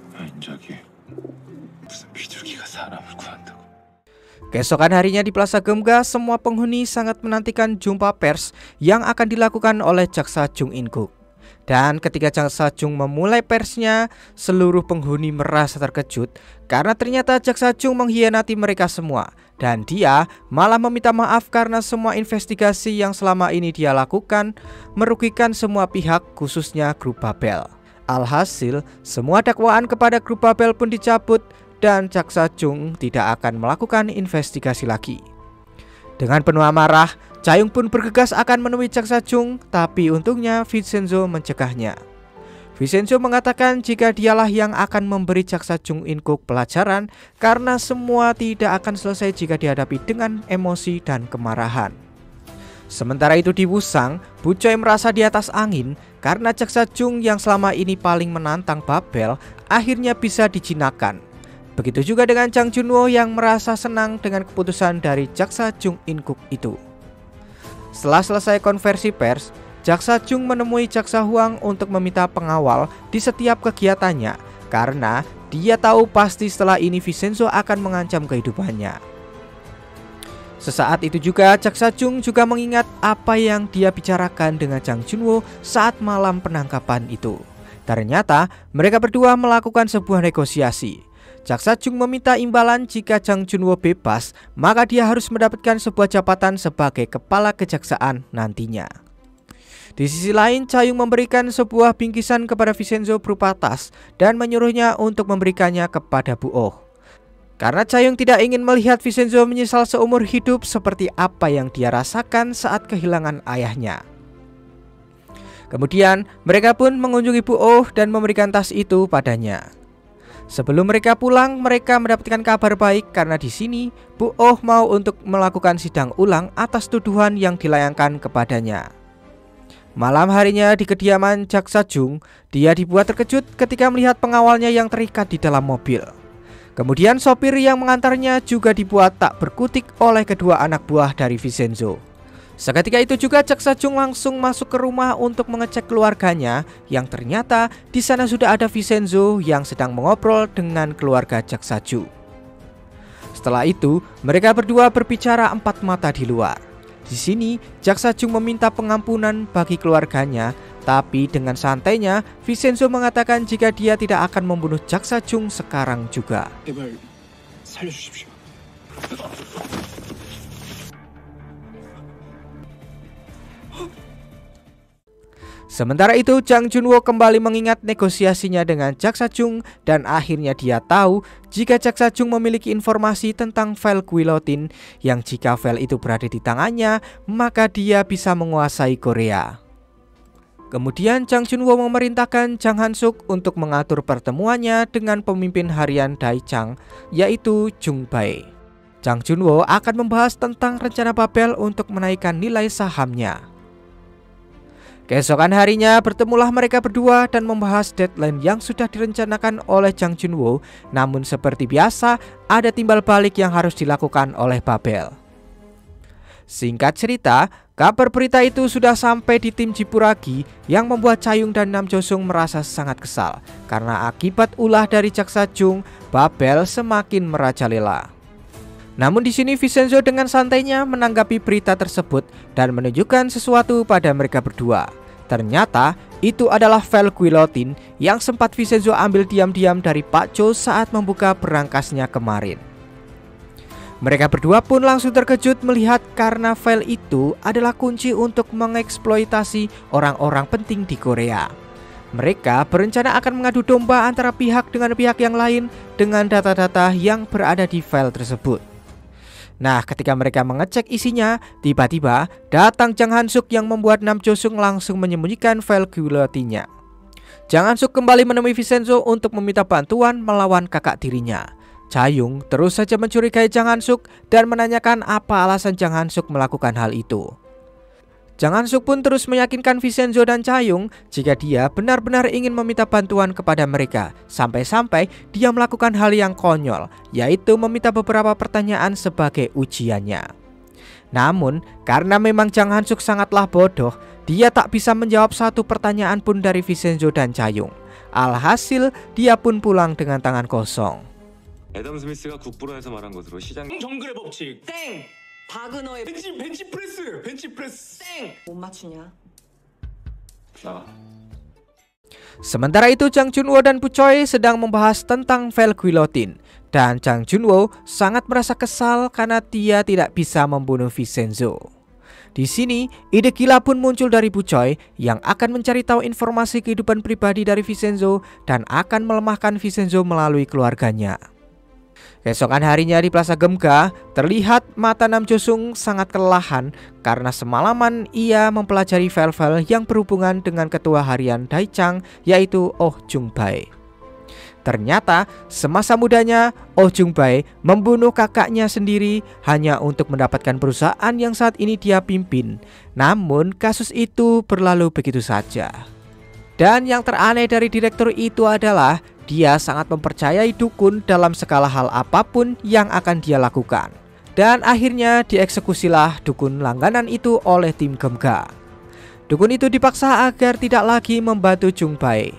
Keesokan harinya di Plaza Geumga, semua penghuni sangat menantikan jumpa pers yang akan dilakukan oleh Jaksa Jung In-guk. Dan ketika Jaksa Jung memulai persnya, seluruh penghuni merasa terkejut karena ternyata Jaksa Jung mengkhianati mereka semua. Dan dia malah meminta maaf karena semua investigasi yang selama ini dia lakukan merugikan semua pihak, khususnya grup Babel. Alhasil, semua dakwaan kepada grup Babel pun dicabut dan Jaksa Jung tidak akan melakukan investigasi lagi. Dengan penuh amarah, Cha-young pun bergegas akan menemui Jaksa Jung, tapi untungnya Vincenzo mencegahnya. Vincenzo mengatakan jika dialah yang akan memberi jaksa Jung In-kuk pelajaran karena semua tidak akan selesai jika dihadapi dengan emosi dan kemarahan. Sementara itu di Wusang, Bu Choi merasa di atas angin karena jaksa Jung yang selama ini paling menantang Babel akhirnya bisa dijinakan. Begitu juga dengan Jang Junwo yang merasa senang dengan keputusan dari jaksa Jung In-kuk itu. Setelah selesai konversi pers, jaksa Jung menemui jaksa Huang untuk meminta pengawal di setiap kegiatannya karena dia tahu pasti setelah ini Vincenzo akan mengancam kehidupannya. Sesaat itu juga jaksa Jung juga mengingat apa yang dia bicarakan dengan Jang Junwo saat malam penangkapan itu. Ternyata mereka berdua melakukan sebuah negosiasi. Jaksa Jung meminta imbalan jika Jang Junwo bebas, maka dia harus mendapatkan sebuah jabatan sebagai kepala kejaksaan nantinya. Di sisi lain, Cha-young memberikan sebuah bingkisan kepada Vincenzo berupa tas dan menyuruhnya untuk memberikannya kepada Bu Oh. Karena Cha-young tidak ingin melihat Vincenzo menyesal seumur hidup seperti apa yang dia rasakan saat kehilangan ayahnya. Kemudian, mereka pun mengunjungi Bu Oh dan memberikan tas itu padanya. Sebelum mereka pulang, mereka mendapatkan kabar baik karena di sini Bu Oh mau untuk melakukan sidang ulang atas tuduhan yang dilayangkan kepadanya. Malam harinya di kediaman jaksa Jung, dia dibuat terkejut ketika melihat pengawalnya yang terikat di dalam mobil. Kemudian sopir yang mengantarnya juga dibuat tak berkutik oleh kedua anak buah dari Vincenzo. Seketika itu juga jaksa Jung langsung masuk ke rumah untuk mengecek keluarganya, yang ternyata di sana sudah ada Vincenzo yang sedang mengobrol dengan keluarga jaksa Jung. Setelah itu, mereka berdua berbicara empat mata di luar. Di sini, jaksa Jung meminta pengampunan bagi keluarganya, tapi dengan santainya, Vincenzo mengatakan jika dia tidak akan membunuh jaksa Jung sekarang juga.
제발 살려주십시오.
Sementara itu, Jang Junwo kembali mengingat negosiasinya dengan jaksa Jung dan akhirnya dia tahu jika jaksa Jung memiliki informasi tentang file guillotine yang jika file itu berada di tangannya, maka dia bisa menguasai Korea. Kemudian Jang Junwo memerintahkan Jang Han-suk untuk mengatur pertemuannya dengan pemimpin harian Daechang, yaitu Jung Bae. Jang Junwo akan membahas tentang rencana Babel untuk menaikkan nilai sahamnya. Keesokan harinya bertemulah mereka berdua dan membahas deadline yang sudah direncanakan oleh Jang Junwo. Namun seperti biasa ada timbal balik yang harus dilakukan oleh Babel. Singkat cerita, kabar berita itu sudah sampai di tim Jipuragi yang membuat Cha-young dan Nam Jo-sung merasa sangat kesal. Karena akibat ulah dari jaksa Jung, Babel semakin merajalela. Namun di sini Vincenzo dengan santainya menanggapi berita tersebut dan menunjukkan sesuatu pada mereka berdua. Ternyata itu adalah file guillotine yang sempat Vincenzo ambil diam-diam dari Pak Cho saat membuka berangkasnya kemarin. Mereka berdua pun langsung terkejut melihat karena file itu adalah kunci untuk mengeksploitasi orang-orang penting di Korea. Mereka berencana akan mengadu domba antara pihak dengan pihak yang lain dengan data-data yang berada di file tersebut. Nah, ketika mereka mengecek isinya, tiba-tiba datang Jang Han-suk yang membuat Nam Jo-sung langsung menyembunyikan file guillotine-nya. Jang Han-suk kembali menemui Vincenzo untuk meminta bantuan melawan kakak tirinya. Cha-young terus saja mencurigai Jang Han-suk dan menanyakan apa alasan Jang Han-suk melakukan hal itu. Jang Han-suk pun terus meyakinkan Vincenzo dan Cha-young jika dia benar-benar ingin meminta bantuan kepada mereka, sampai-sampai dia melakukan hal yang konyol, yaitu meminta beberapa pertanyaan sebagai ujiannya. Namun, karena memang Jang Han-suk sangatlah bodoh, dia tak bisa menjawab satu pertanyaan pun dari Vincenzo dan Cha-young. Alhasil, dia pun pulang dengan tangan kosong.
애덤 스미스가 국부론에서 말한 것으로 시장
정글의 법칙.
땡! 바그너의
벤치 벤치 프레스. 벤치 프레스.
땡! 못 맞추냐?
나가.
Sementara itu Jang Junwo dan Bu Choi sedang membahas tentang file guillotine. Dan Jang Junwo sangat merasa kesal karena dia tidak bisa membunuh Vincenzo. Di sini, ide gila pun muncul dari Bu Choi yang akan mencari tahu informasi kehidupan pribadi dari Vincenzo dan akan melemahkan Vincenzo melalui keluarganya. Keesokan harinya di Plaza Gemga, terlihat mata Nam Jo-sung sangat kelelahan karena semalaman ia mempelajari file-file yang berhubungan dengan ketua harian Daechang, yaitu Oh Jung-bae. Ternyata semasa mudanya Oh Jung-bae membunuh kakaknya sendiri hanya untuk mendapatkan perusahaan yang saat ini dia pimpin. Namun kasus itu berlalu begitu saja. Dan yang teraneh dari direktur itu adalah dia sangat mempercayai dukun dalam segala hal apapun yang akan dia lakukan. Dan akhirnya dieksekusilah dukun langganan itu oleh tim Gemga. Dukun itu dipaksa agar tidak lagi membantu Jung-bae.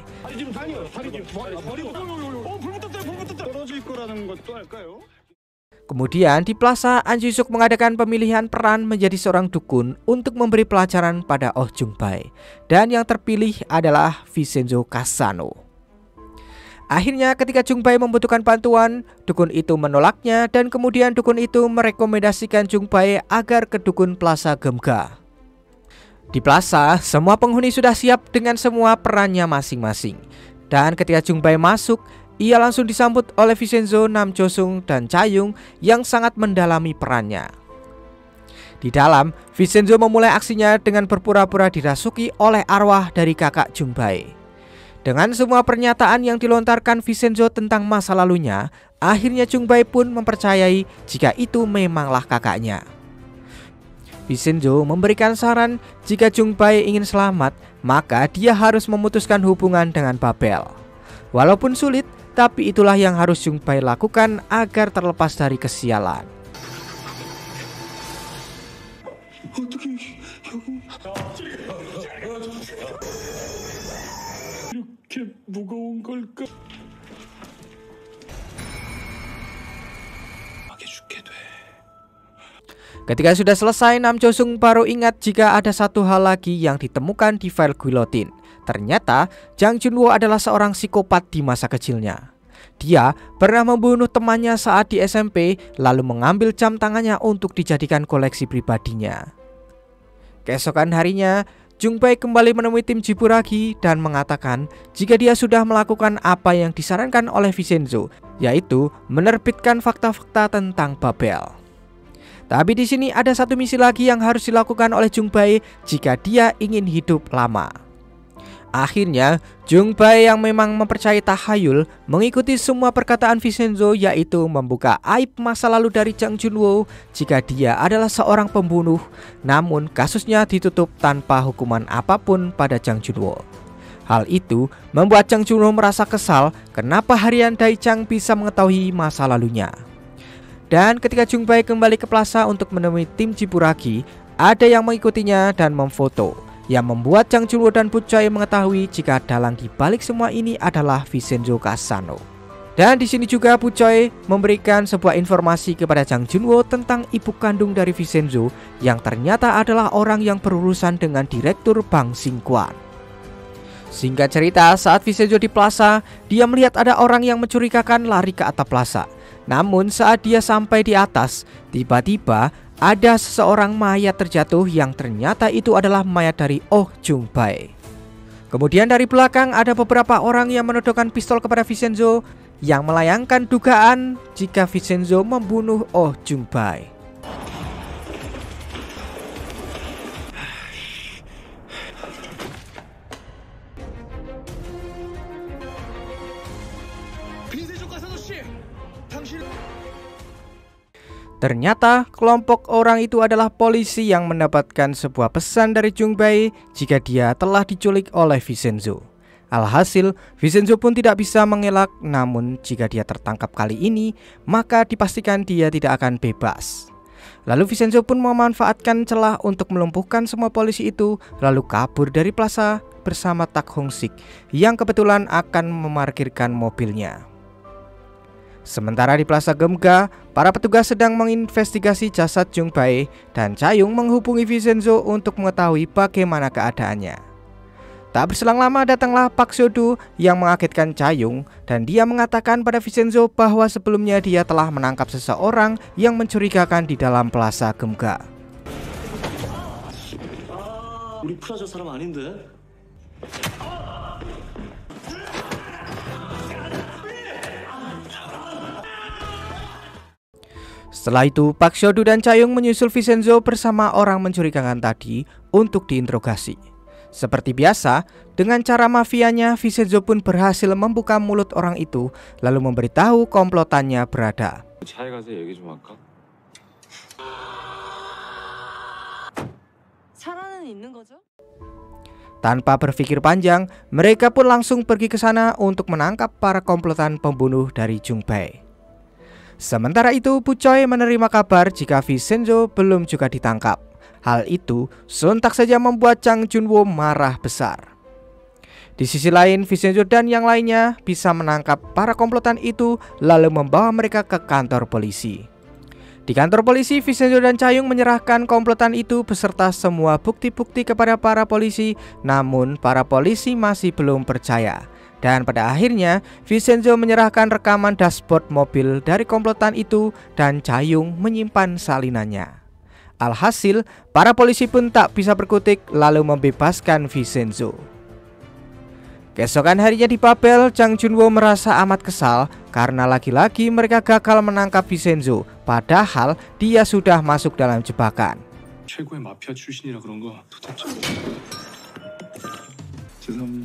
Kemudian di Plaza, An Ji-suk mengadakan pemilihan peran menjadi seorang dukun untuk memberi pelajaran pada Oh Jung-bae. Dan yang terpilih adalah Vincenzo Cassano. Akhirnya ketika Jung-bae membutuhkan bantuan, dukun itu menolaknya dan kemudian dukun itu merekomendasikan Jung-bae agar ke dukun Plaza Gemga. Di Plaza, semua penghuni sudah siap dengan semua perannya masing-masing. Dan ketika Jung-bae masuk, ia langsung disambut oleh Vincenzo, Nam Jo-sung, dan Cha-young yang sangat mendalami perannya. Di dalam, Vincenzo memulai aksinya dengan berpura-pura dirasuki oleh arwah dari kakak Jung-bae. Dengan semua pernyataan yang dilontarkan Vincenzo tentang masa lalunya, akhirnya Jung-bae pun mempercayai jika itu memanglah kakaknya. Vincenzo memberikan saran jika Jung-bae ingin selamat, maka dia harus memutuskan hubungan dengan Babel. Walaupun sulit, tapi itulah yang harus Jung-bae lakukan agar terlepas dari kesialan. Ketika sudah selesai, Nam Jo-sung baru ingat jika ada satu hal lagi yang ditemukan di file guillotine. Ternyata Jang Junwo adalah seorang psikopat di masa kecilnya. Dia pernah membunuh temannya saat di S M P, lalu mengambil jam tangannya untuk dijadikan koleksi pribadinya. Keesokan harinya, Jung-bae kembali menemui tim Jiburagi dan mengatakan jika dia sudah melakukan apa yang disarankan oleh Vincenzo, yaitu menerbitkan fakta-fakta tentang Babel. Tapi di sini ada satu misi lagi yang harus dilakukan oleh Jung-bae jika dia ingin hidup lama. Akhirnya, Jung-bae yang memang mempercayai tahayul mengikuti semua perkataan Vincenzo, yaitu membuka aib masa lalu dari Jang Junwo jika dia adalah seorang pembunuh. Namun kasusnya ditutup tanpa hukuman apapun pada Jang Junwo. Hal itu membuat Jang Junwo merasa kesal kenapa harian Daechang bisa mengetahui masa lalunya. Dan ketika Jung-bae kembali ke Plaza untuk menemui tim Jiburagi, ada yang mengikutinya dan memfoto, yang membuat Jang Junwo dan Puchoi mengetahui jika dalang di balik semua ini adalah Vincenzo Cassano. Dan di sini juga Puchoi memberikan sebuah informasi kepada Jang Junwo tentang ibu kandung dari Vincenzo yang ternyata adalah orang yang berurusan dengan direktur Bank Singkwan. Singkat cerita, saat Vincenzo di Plaza, dia melihat ada orang yang mencurigakan lari ke atap Plaza. Namun saat dia sampai di atas, tiba-tiba ada seseorang mayat terjatuh yang ternyata itu adalah mayat dari Oh Jung-bae. Kemudian dari belakang ada beberapa orang yang menodongkan pistol kepada Vincenzo yang melayangkan dugaan jika Vincenzo membunuh Oh Jung-bae. Ternyata kelompok orang itu adalah polisi yang mendapatkan sebuah pesan dari Jung-bae jika dia telah diculik oleh Vincenzo. Alhasil, Vincenzo pun tidak bisa mengelak, namun jika dia tertangkap kali ini, maka dipastikan dia tidak akan bebas. Lalu Vincenzo pun memanfaatkan celah untuk melumpuhkan semua polisi itu, lalu kabur dari Plaza bersama Tak Hong-sik yang kebetulan akan memarkirkan mobilnya. Sementara di Plaza Gemga, para petugas sedang menginvestigasi jasad Jung-bae dan Cha-young menghubungi Vincenzo untuk mengetahui bagaimana keadaannya. Tak berselang lama datanglah Park Seo-do yang mengagetkan Cha-young dan dia mengatakan pada Vincenzo bahwa sebelumnya dia telah menangkap seseorang yang mencurigakan di dalam Plaza Gemga.
우리 프라자 사람 아닌데?
Setelah itu, Park Seo-doo dan Cha-young menyusul Vincenzo bersama orang mencurigakan tadi untuk diinterogasi. Seperti biasa, dengan cara mafianya, Vincenzo pun berhasil membuka mulut orang itu lalu memberitahu komplotannya berada. Tanpa berpikir panjang, mereka pun langsung pergi ke sana untuk menangkap para komplotan pembunuh dari Jung-bae. Sementara itu, Bu Choi menerima kabar jika Vincenzo belum juga ditangkap. Hal itu sontak saja membuat Jang Junwo marah besar. Di sisi lain, Vincenzo dan yang lainnya bisa menangkap para komplotan itu lalu membawa mereka ke kantor polisi. Di kantor polisi, Vincenzo dan Cha-young menyerahkan komplotan itu beserta semua bukti-bukti kepada para polisi, namun para polisi masih belum percaya. Dan pada akhirnya, Vincenzo menyerahkan rekaman dashboard mobil dari komplotan itu dan Cha-young menyimpan salinannya. Alhasil, para polisi pun tak bisa berkutik lalu membebaskan Vincenzo. Keesokan harinya di Babel, Jang Junwo merasa amat kesal karena lagi-lagi mereka gagal menangkap Vincenzo, padahal dia sudah masuk dalam jebakan.
최고의 마피아 출신이라 그런 거 도대체.
죄송합니다.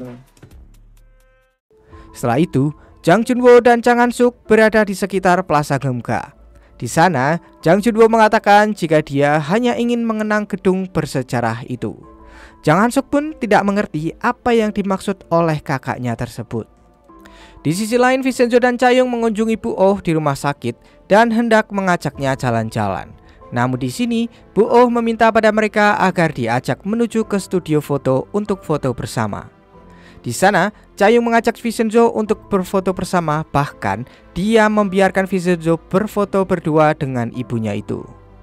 Setelah itu, Jang Junwo dan Jang Han-suk berada di sekitar Plaza Geumga. Di sana, Jang Junwo mengatakan jika dia hanya ingin mengenang gedung bersejarah itu. Jang Han-suk pun tidak mengerti apa yang dimaksud oleh kakaknya tersebut. Di sisi lain, Vincenzo dan Cha-young mengunjungi Bu Oh di rumah sakit dan hendak mengajaknya jalan-jalan. Namun di sini, Bu Oh meminta pada mereka agar diajak menuju ke studio foto untuk foto bersama. Di sana, Cha-young mengajak Vincenzo untuk berfoto bersama, bahkan dia membiarkan Vincenzo berfoto berdua dengan ibunya itu.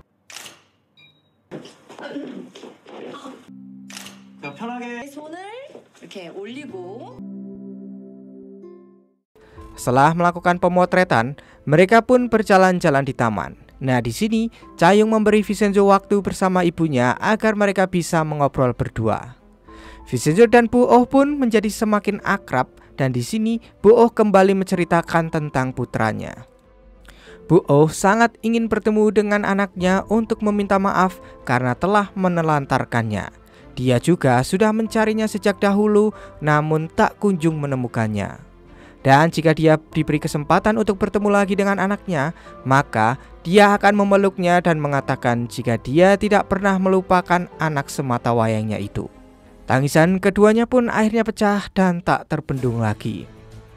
Setelah melakukan pemotretan, mereka pun berjalan-jalan di taman. Nah, di sini Cha-young memberi Vincenzo waktu bersama ibunya agar mereka bisa mengobrol berdua. Vincenzo dan Bu Oh pun menjadi semakin akrab dan di sini Bu Oh kembali menceritakan tentang putranya. Bu Oh sangat ingin bertemu dengan anaknya untuk meminta maaf karena telah menelantarkannya. Dia juga sudah mencarinya sejak dahulu namun tak kunjung menemukannya. Dan jika dia diberi kesempatan untuk bertemu lagi dengan anaknya, maka dia akan memeluknya dan mengatakan jika dia tidak pernah melupakan anak semata wayangnya itu. Tangisan keduanya pun akhirnya pecah dan tak terbendung lagi.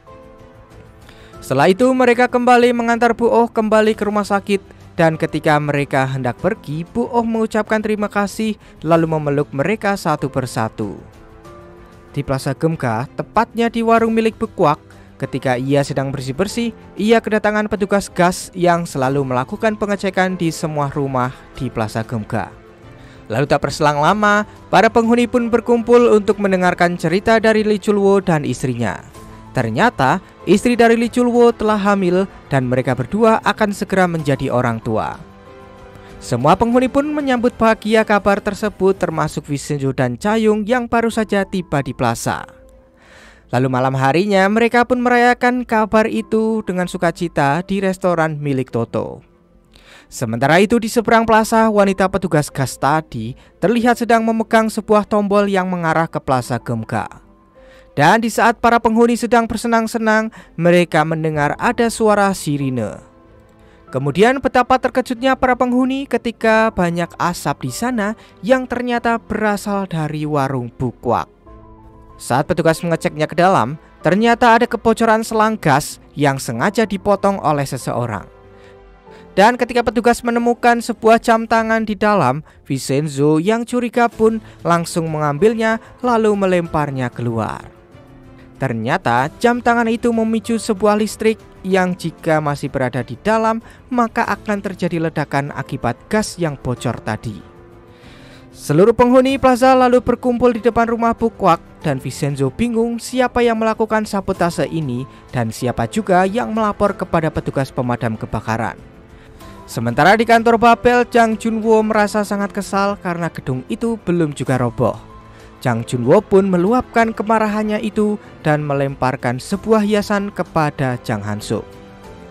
Setelah itu mereka kembali mengantar Bu Oh kembali ke rumah sakit. Dan ketika mereka hendak pergi, Bu Oh mengucapkan terima kasih lalu memeluk mereka satu persatu. Di Plaza Geumga, tepatnya di warung milik Bukwak, ketika ia sedang bersih-bersih, ia kedatangan petugas gas yang selalu melakukan pengecekan di semua rumah di Plaza Geumga. Lalu tak berselang lama, para penghuni pun berkumpul untuk mendengarkan cerita dari Lee Chul-woo dan istrinya. Ternyata, istri dari Lee Chul-woo telah hamil dan mereka berdua akan segera menjadi orang tua. Semua penghuni pun menyambut bahagia kabar tersebut termasuk Vincenzo dan Cha-young yang baru saja tiba di plaza. Lalu malam harinya mereka pun merayakan kabar itu dengan sukacita di restoran milik Toto. Sementara itu di seberang plaza, wanita petugas gas tadi terlihat sedang memegang sebuah tombol yang mengarah ke Plaza Geumga. Dan di saat para penghuni sedang bersenang-senang, mereka mendengar ada suara sirine. Kemudian betapa terkejutnya para penghuni ketika banyak asap di sana yang ternyata berasal dari warung Bukwak. Saat petugas mengeceknya ke dalam, ternyata ada kebocoran selang gas yang sengaja dipotong oleh seseorang. Dan ketika petugas menemukan sebuah jam tangan di dalam, Vincenzo yang curiga pun langsung mengambilnya lalu melemparnya keluar. Ternyata jam tangan itu memicu sebuah listrik yang jika masih berada di dalam maka akan terjadi ledakan akibat gas yang bocor tadi. Seluruh penghuni plaza lalu berkumpul di depan rumah Bukwak dan Vincenzo bingung siapa yang melakukan sabotase ini dan siapa juga yang melapor kepada petugas pemadam kebakaran. Sementara di kantor Babel, Jang Junwo merasa sangat kesal karena gedung itu belum juga roboh. Jang Junwo pun meluapkan kemarahannya itu dan melemparkan sebuah hiasan kepada Jang Han-suk.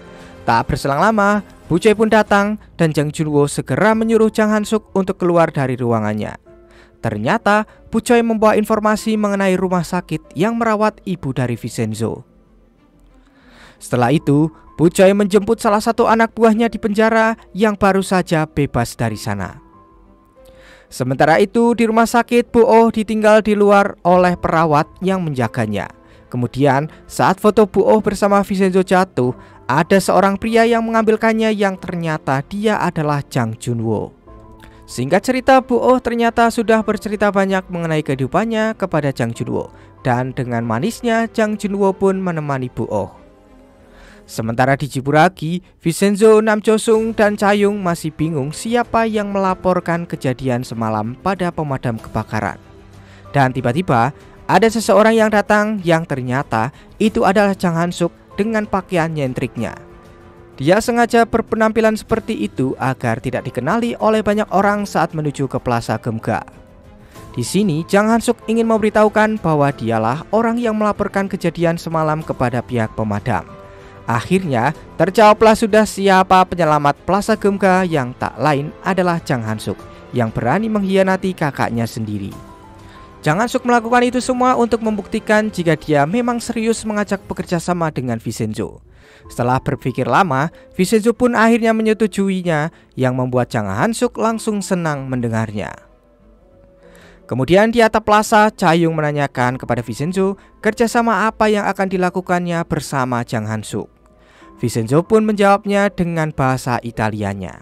Tak berselang lama, Bu Choi pun datang dan Jang Junwo segera menyuruh Jang Han-suk untuk keluar dari ruangannya. Ternyata Bu Choi membawa informasi mengenai rumah sakit yang merawat ibu dari Vincenzo. Setelah itu, Bu Choi menjemput salah satu anak buahnya di penjara yang baru saja bebas dari sana. Sementara itu di rumah sakit, Bu Oh ditinggal di luar oleh perawat yang menjaganya. Kemudian saat foto Bu Oh bersama Vincenzo jatuh, ada seorang pria yang mengambilkannya yang ternyata dia adalah Jang Junwo. Singkat cerita, Bu Oh ternyata sudah bercerita banyak mengenai kehidupannya kepada Jang Junwo, dan dengan manisnya Jang Junwo pun menemani Bu Oh. Sementara di Jiburagi, Vincenzo, Nam Jo Sung, dan Cha Yung masih bingung siapa yang melaporkan kejadian semalam pada pemadam kebakaran. Dan tiba-tiba ada seseorang yang datang yang ternyata itu adalah Jang Han-suk dengan pakaian nyentriknya. Dia sengaja berpenampilan seperti itu agar tidak dikenali oleh banyak orang saat menuju ke Plaza Geumga. Di sini Jang Han-suk ingin memberitahukan bahwa dialah orang yang melaporkan kejadian semalam kepada pihak pemadam. Akhirnya terjawablah sudah siapa penyelamat Plaza Geumga yang tak lain adalah Jang Han-suk yang berani mengkhianati kakaknya sendiri. Jang Han-suk melakukan itu semua untuk membuktikan jika dia memang serius mengajak bekerja sama dengan Vincenzo. Setelah berpikir lama, Vincenzo pun akhirnya menyetujuinya, yang membuat Jang Han-suk langsung senang mendengarnya. Kemudian di atap plaza, Cha Yung menanyakan kepada Vincenzo kerjasama apa yang akan dilakukannya bersama Jang Han-suk. Vincenzo pun menjawabnya dengan bahasa Italianya.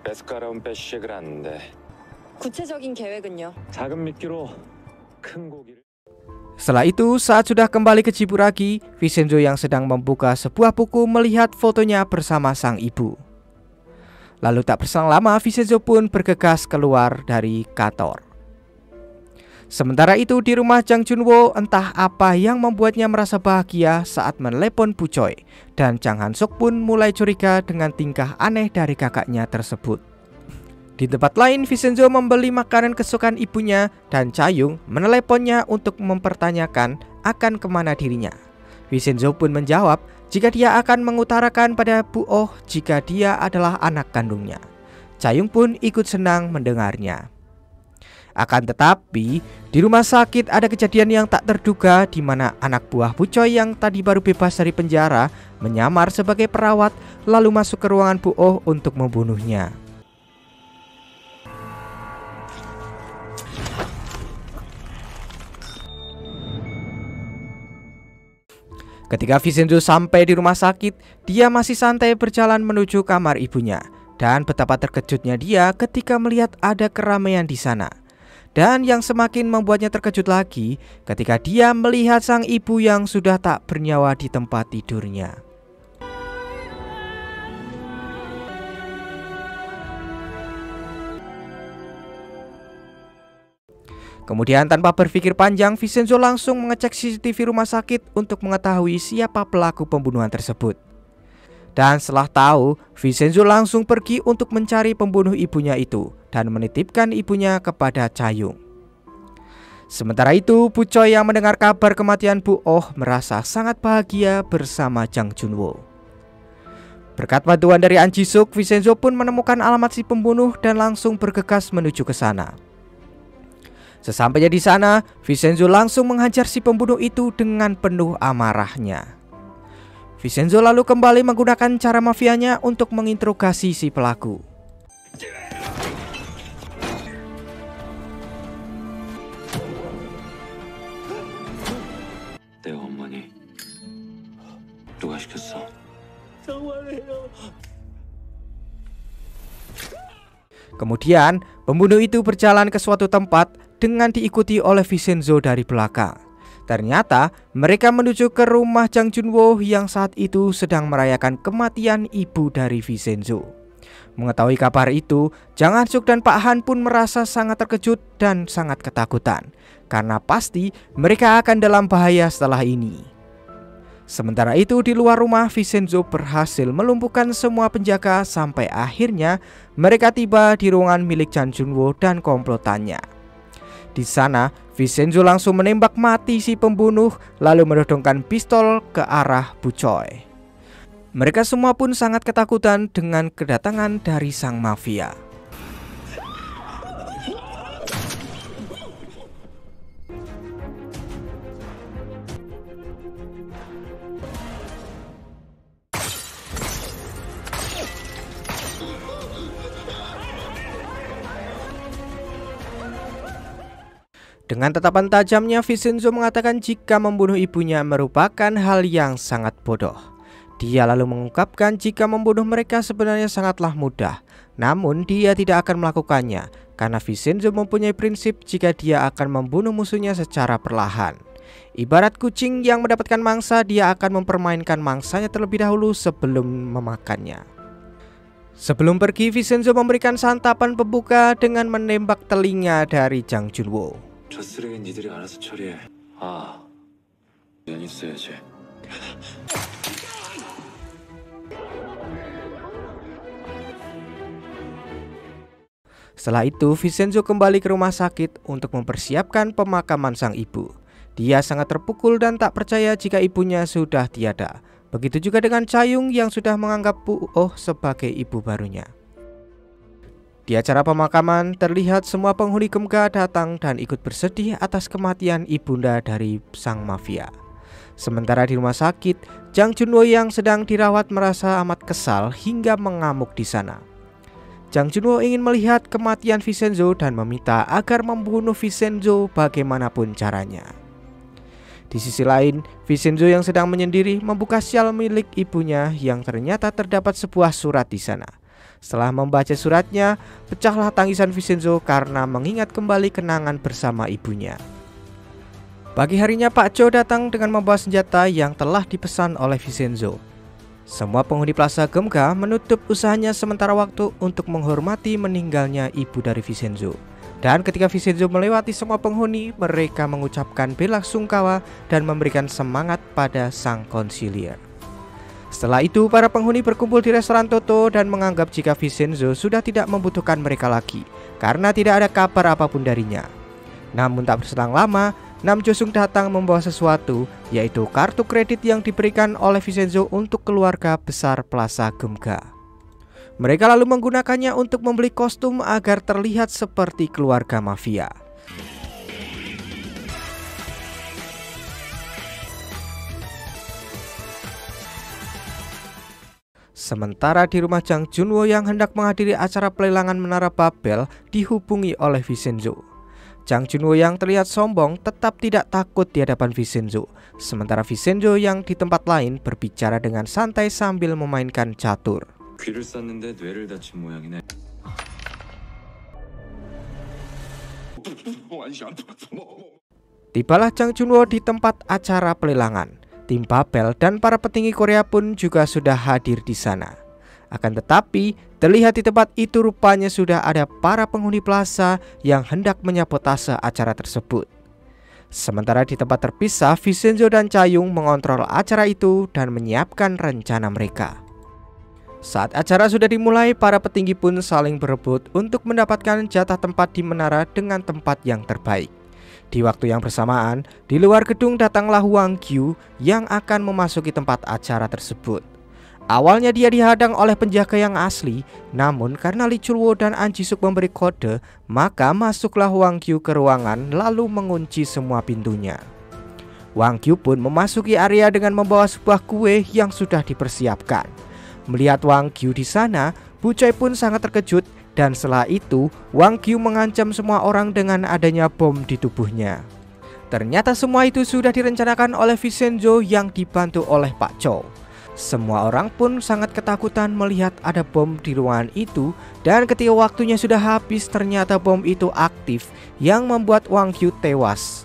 구체적인 계획은요?
작은 미끼로 큰 고기를.
Setelah itu, saat sudah kembali ke Jiburagi, Vincenzo yang sedang membuka sebuah buku melihat fotonya bersama sang ibu. Lalu tak berselang lama, Vincenzo pun bergegas keluar dari kantor. Sementara itu di rumah Jang Junwo, entah apa yang membuatnya merasa bahagia saat menelepon Bu Choi, dan Jang Han-suk pun mulai curiga dengan tingkah aneh dari kakaknya tersebut. Di tempat lain, Vincenzo membeli makanan kesukaan ibunya dan Cha Yung meneleponnya untuk mempertanyakan akan kemana dirinya. Vincenzo pun menjawab jika dia akan mengutarakan pada Bu Oh jika dia adalah anak kandungnya. Cha Yung pun ikut senang mendengarnya. Akan tetapi, di rumah sakit ada kejadian yang tak terduga di mana anak buah Bu Choi yang tadi baru bebas dari penjara menyamar sebagai perawat lalu masuk ke ruangan Bu Oh untuk membunuhnya. Ketika Vincenzo sampai di rumah sakit, dia masih santai berjalan menuju kamar ibunya, dan betapa terkejutnya dia ketika melihat ada keramaian di sana. Dan yang semakin membuatnya terkejut lagi ketika dia melihat sang ibu yang sudah tak bernyawa di tempat tidurnya. Kemudian tanpa berpikir panjang, Vincenzo langsung mengecek C C T V rumah sakit untuk mengetahui siapa pelaku pembunuhan tersebut. Dan setelah tahu, Vincenzo langsung pergi untuk mencari pembunuh ibunya itu dan menitipkan ibunya kepada Cha Yung. Sementara itu, Bu Choi yang mendengar kabar kematian Bu Oh merasa sangat bahagia bersama Jang Junwo. Berkat bantuan dari An Ji-suk, Vincenzo pun menemukan alamat si pembunuh dan langsung bergegas menuju ke sana. Sesampainya di sana, Vincenzo langsung menghajar si pembunuh itu dengan penuh amarahnya. Vincenzo lalu kembali menggunakan cara mafianya untuk menginterogasi si pelaku.
내가 엄마니 누가 시켰어?
Kemudian, pembunuh itu berjalan ke suatu tempat dengan diikuti oleh Vincenzo dari belakang. Ternyata mereka menuju ke rumah Jang Junwo yang saat itu sedang merayakan kematian ibu dari Vincenzo. Mengetahui kabar itu, Jang Han-suk dan Pak Han pun merasa sangat terkejut dan sangat ketakutan, karena pasti mereka akan dalam bahaya setelah ini. Sementara itu di luar rumah, Vincenzo berhasil melumpuhkan semua penjaga sampai akhirnya mereka tiba di ruangan milik Jang Junwo dan komplotannya. Di sana, Vincenzo langsung menembak mati si pembunuh lalu menodongkan pistol ke arah Bu Choi. Mereka semua pun sangat ketakutan dengan kedatangan dari sang mafia. Dengan tatapan tajamnya, Vincenzo mengatakan jika membunuh ibunya merupakan hal yang sangat bodoh. Dia lalu mengungkapkan jika membunuh mereka sebenarnya sangatlah mudah, namun dia tidak akan melakukannya karena Vincenzo mempunyai prinsip jika dia akan membunuh musuhnya secara perlahan. Ibarat kucing yang mendapatkan mangsa, dia akan mempermainkan mangsanya terlebih dahulu sebelum memakannya. Sebelum pergi, Vincenzo memberikan santapan pembuka dengan menembak telinga dari Jang Junwo.
저 쓰레기는 니들이 알아서 처리해. 아, 연 있어야지.
Setelah itu, Vincenzo kembali ke rumah sakit untuk mempersiapkan pemakaman sang ibu. Dia sangat terpukul dan tak percaya jika ibunya sudah tiada. Begitu juga dengan Cha-young yang sudah menganggap Bu Oh sebagai ibu barunya. Di acara pemakaman, terlihat semua penghuni Gemga datang dan ikut bersedih atas kematian ibunda dari sang mafia. Sementara di rumah sakit, Jang Junwo yang sedang dirawat merasa amat kesal hingga mengamuk di sana. Jang Junwo ingin melihat kematian Vincenzo dan meminta agar membunuh Vincenzo bagaimanapun caranya. Di sisi lain, Vincenzo yang sedang menyendiri membuka sial milik ibunya yang ternyata terdapat sebuah surat di sana. Setelah membaca suratnya, pecahlah tangisan Vincenzo karena mengingat kembali kenangan bersama ibunya. Pagi harinya Pak Cho datang dengan membawa senjata yang telah dipesan oleh Vincenzo. Semua penghuni Plaza Gemga menutup usahanya sementara waktu untuk menghormati meninggalnya ibu dari Vincenzo. Dan ketika Vincenzo melewati semua penghuni, mereka mengucapkan bela sungkawa dan memberikan semangat pada sang konsilier. Setelah itu, para penghuni berkumpul di restoran Toto dan menganggap jika Vincenzo sudah tidak membutuhkan mereka lagi karena tidak ada kabar apapun darinya. Namun tak berselang lama, Nam Jo-sung datang membawa sesuatu, yaitu kartu kredit yang diberikan oleh Vincenzo untuk keluarga besar Plaza Gemga. Mereka lalu menggunakannya untuk membeli kostum agar terlihat seperti keluarga mafia. Sementara di rumah Jang Junwo yang hendak menghadiri acara pelelangan Menara Babel dihubungi oleh Vincenzo. Jang Junwo yang terlihat sombong tetap tidak takut di hadapan Vincenzo. Sementara Vincenzo yang di tempat lain berbicara dengan santai sambil memainkan catur.
귀를 쌌는데 뇌를 다친 모양이네.
Tibalah Jang Junwo di tempat acara pelelangan. Tim Babel dan para petinggi Korea pun juga sudah hadir di sana. Akan tetapi, terlihat di tempat itu rupanya sudah ada para penghuni plaza yang hendak menyabotase acara tersebut. Sementara di tempat terpisah, Vincenzo dan Cha-young mengontrol acara itu dan menyiapkan rencana mereka. Saat acara sudah dimulai, para petinggi pun saling berebut untuk mendapatkan jatah tempat di menara dengan tempat yang terbaik. Di waktu yang bersamaan, di luar gedung datanglah Wang Kyu yang akan memasuki tempat acara tersebut. Awalnya dia dihadang oleh penjaga yang asli, namun karena Lee Chul-woo dan An Ji-suk memberi kode, maka masuklah Wang Kyu ke ruangan lalu mengunci semua pintunya. Wang Kyu pun memasuki area dengan membawa sebuah kue yang sudah dipersiapkan. Melihat Wang Kyu di sana, Bu Choi pun sangat terkejut. Dan setelah itu, Wang Kyu mengancam semua orang dengan adanya bom di tubuhnya. Ternyata semua itu sudah direncanakan oleh Vincenzo yang dibantu oleh Pak Cho. Semua orang pun sangat ketakutan melihat ada bom di ruangan itu. Dan ketika waktunya sudah habis, ternyata bom itu aktif yang membuat Wang Kyu tewas.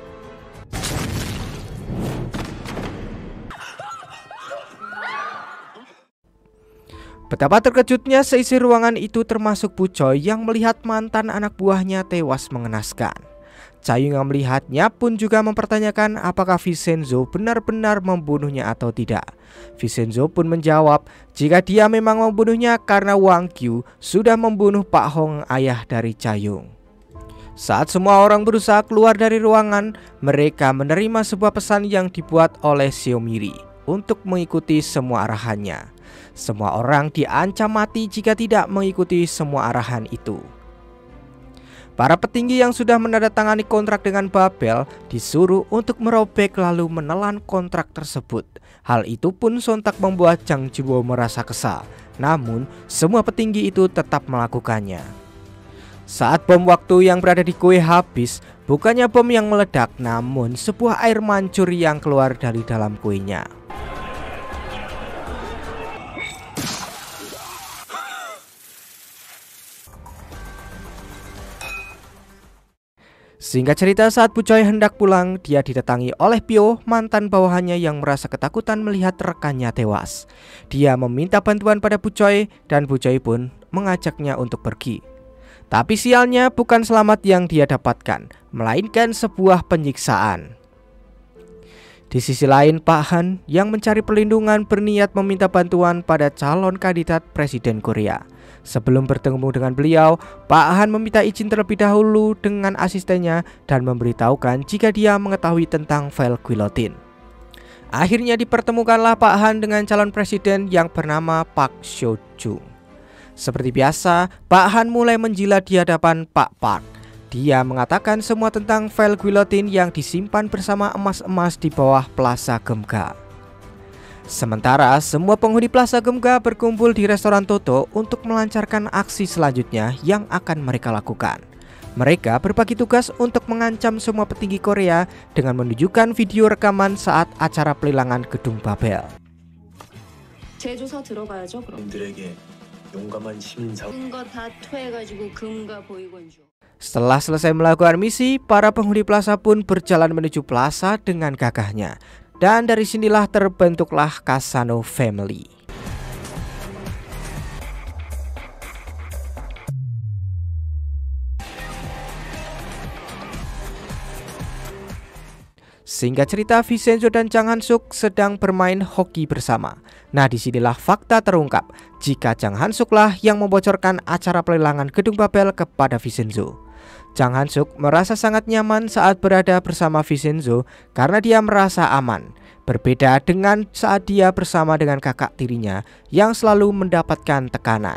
Betapa terkejutnya seisi ruangan itu termasuk Bu Choi yang melihat mantan anak buahnya tewas mengenaskan. Cha-young yang melihatnya pun juga mempertanyakan apakah Vincenzo benar-benar membunuhnya atau tidak. Vincenzo pun menjawab jika dia memang membunuhnya karena Wang Kyu sudah membunuh Pak Hong, ayah dari Cha-young. Saat semua orang berusaha keluar dari ruangan, mereka menerima sebuah pesan yang dibuat oleh Seomiri. untuk mengikuti semua arahannya. Semua orang diancam mati jika tidak mengikuti semua arahan itu. Para petinggi yang sudah menandatangani kontrak dengan Babel disuruh untuk merobek lalu menelan kontrak tersebut. Hal itu pun sontak membuat Jang Junwo merasa kesal. Namun semua petinggi itu tetap melakukannya. Saat bom waktu yang berada di kue habis, bukannya bom yang meledak, namun sebuah air mancur yang keluar dari dalam kuenya. Singkat cerita, saat Bucoy hendak pulang, dia didatangi oleh Pyo, mantan bawahannya yang merasa ketakutan melihat rekannya tewas. Dia meminta bantuan pada Bucoy dan Bucoy pun mengajaknya untuk pergi. Tapi sialnya bukan selamat yang dia dapatkan, melainkan sebuah penyiksaan. Di sisi lain, Pak Han yang mencari perlindungan berniat meminta bantuan pada calon kandidat Presiden Korea. Sebelum bertemu dengan beliau, Pak Han meminta izin terlebih dahulu dengan asistennya dan memberitahukan jika dia mengetahui tentang file guillotine. Akhirnya dipertemukanlah Pak Han dengan calon presiden yang bernama Park Seo-jung. Seperti biasa, Pak Han mulai menjilat di hadapan Pak Park. Dia mengatakan semua tentang file guillotine yang disimpan bersama emas-emas di bawah Plaza Geumga. Sementara semua penghuni Plaza Geumga berkumpul di restoran Toto untuk melancarkan aksi selanjutnya yang akan mereka lakukan. Mereka berbagi tugas untuk mengancam semua petinggi Korea dengan menunjukkan video rekaman saat acara pelelangan gedung Babel.
재조사 들어가야죠, 그럼.
놈들에게 용감한 시민사회
거 다 토해가지고 금가 보이건 줘.
Setelah selesai melakukan misi, para penghuni plaza pun berjalan menuju plaza dengan gagahnya. Dan dari sinilah terbentuklah Kasano Family. Singkat cerita, Vincenzo dan Jang Han-suk sedang bermain hoki bersama. Nah, disinilah fakta terungkap jika Jang Han-suk lah yang membocorkan acara pelelangan gedung Babel kepada Vincenzo. Jang Han-suk merasa sangat nyaman saat berada bersama Vincenzo karena dia merasa aman. Berbeda dengan saat dia bersama dengan kakak tirinya yang selalu mendapatkan tekanan.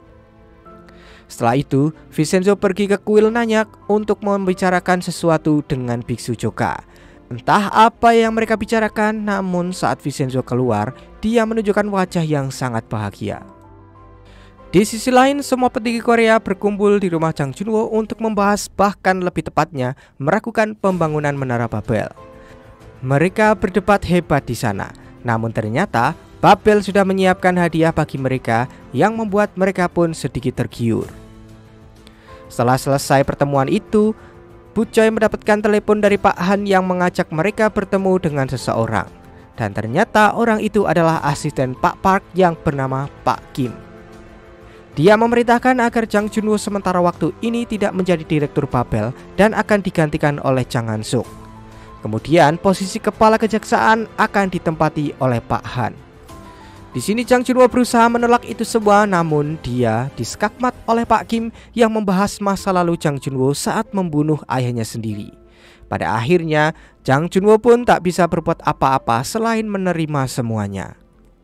Setelah itu, Vincenzo pergi ke kuil Nanyak untuk membicarakan sesuatu dengan Biksu Joka. Entah apa yang mereka bicarakan, namun saat Vincenzo keluar, dia menunjukkan wajah yang sangat bahagia. Di sisi lain, semua petinggi Korea berkumpul di rumah Jang Junwo untuk membahas, bahkan lebih tepatnya meragukan pembangunan Menara Babel. Mereka berdebat hebat di sana, namun ternyata Babel sudah menyiapkan hadiah bagi mereka yang membuat mereka pun sedikit tergiur. Setelah selesai pertemuan itu, Bucoy mendapatkan telepon dari Pak Han yang mengajak mereka bertemu dengan seseorang. Dan ternyata orang itu adalah asisten Pak Park yang bernama Pak Kim. Dia memerintahkan agar Jang Junwo sementara waktu ini tidak menjadi direktur Babel dan akan digantikan oleh Jang Han-suk. Kemudian posisi kepala kejaksaan akan ditempati oleh Pak Han. Di sini Jang Junwo berusaha menolak itu semua, namun dia diskakmat oleh Pak Kim yang membahas masa lalu Jang Junwo saat membunuh ayahnya sendiri. Pada akhirnya Jang Junwo pun tak bisa berbuat apa-apa selain menerima semuanya.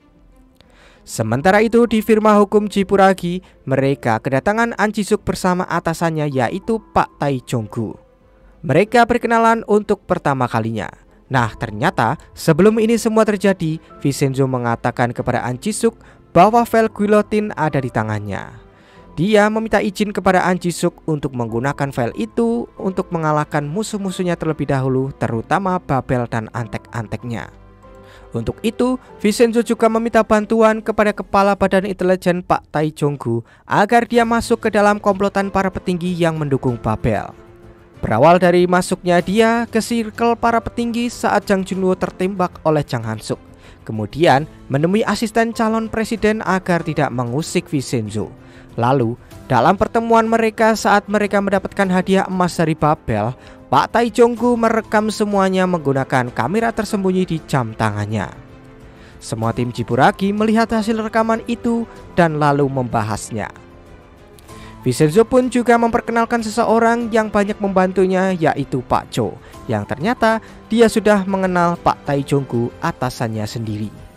Sementara itu di firma hukum Jipuragi, mereka kedatangan An Ji-suk bersama atasannya yaitu Pak Tae Jong-gu. Mereka berkenalan untuk pertama kalinya. Nah, ternyata sebelum ini semua terjadi, Vincenzo mengatakan kepada An Ji-suk bahwa file guillotine ada di tangannya. Dia meminta izin kepada An Ji-suk untuk menggunakan file itu untuk mengalahkan musuh-musuhnya terlebih dahulu, terutama Babel dan antek-anteknya. Untuk itu, Vincenzo juga meminta bantuan kepada Kepala Badan Intelijen Pak Tae Jong-gu agar dia masuk ke dalam komplotan para petinggi yang mendukung Babel. Berawal dari masuknya dia ke circle para petinggi saat Jang Junwo tertembak oleh Jang Han-suk. Kemudian menemui asisten calon presiden agar tidak mengusik Vincenzo. Lalu dalam pertemuan mereka saat mereka mendapatkan hadiah emas dari Babel, Pak Tae Jong-gu merekam semuanya menggunakan kamera tersembunyi di jam tangannya. Semua tim Jipuragi melihat hasil rekaman itu dan lalu membahasnya. Vincenzo pun juga memperkenalkan seseorang yang banyak membantunya yaitu Pak Cho, yang ternyata dia sudah mengenal Pak Tae Jong-gu atasannya sendiri.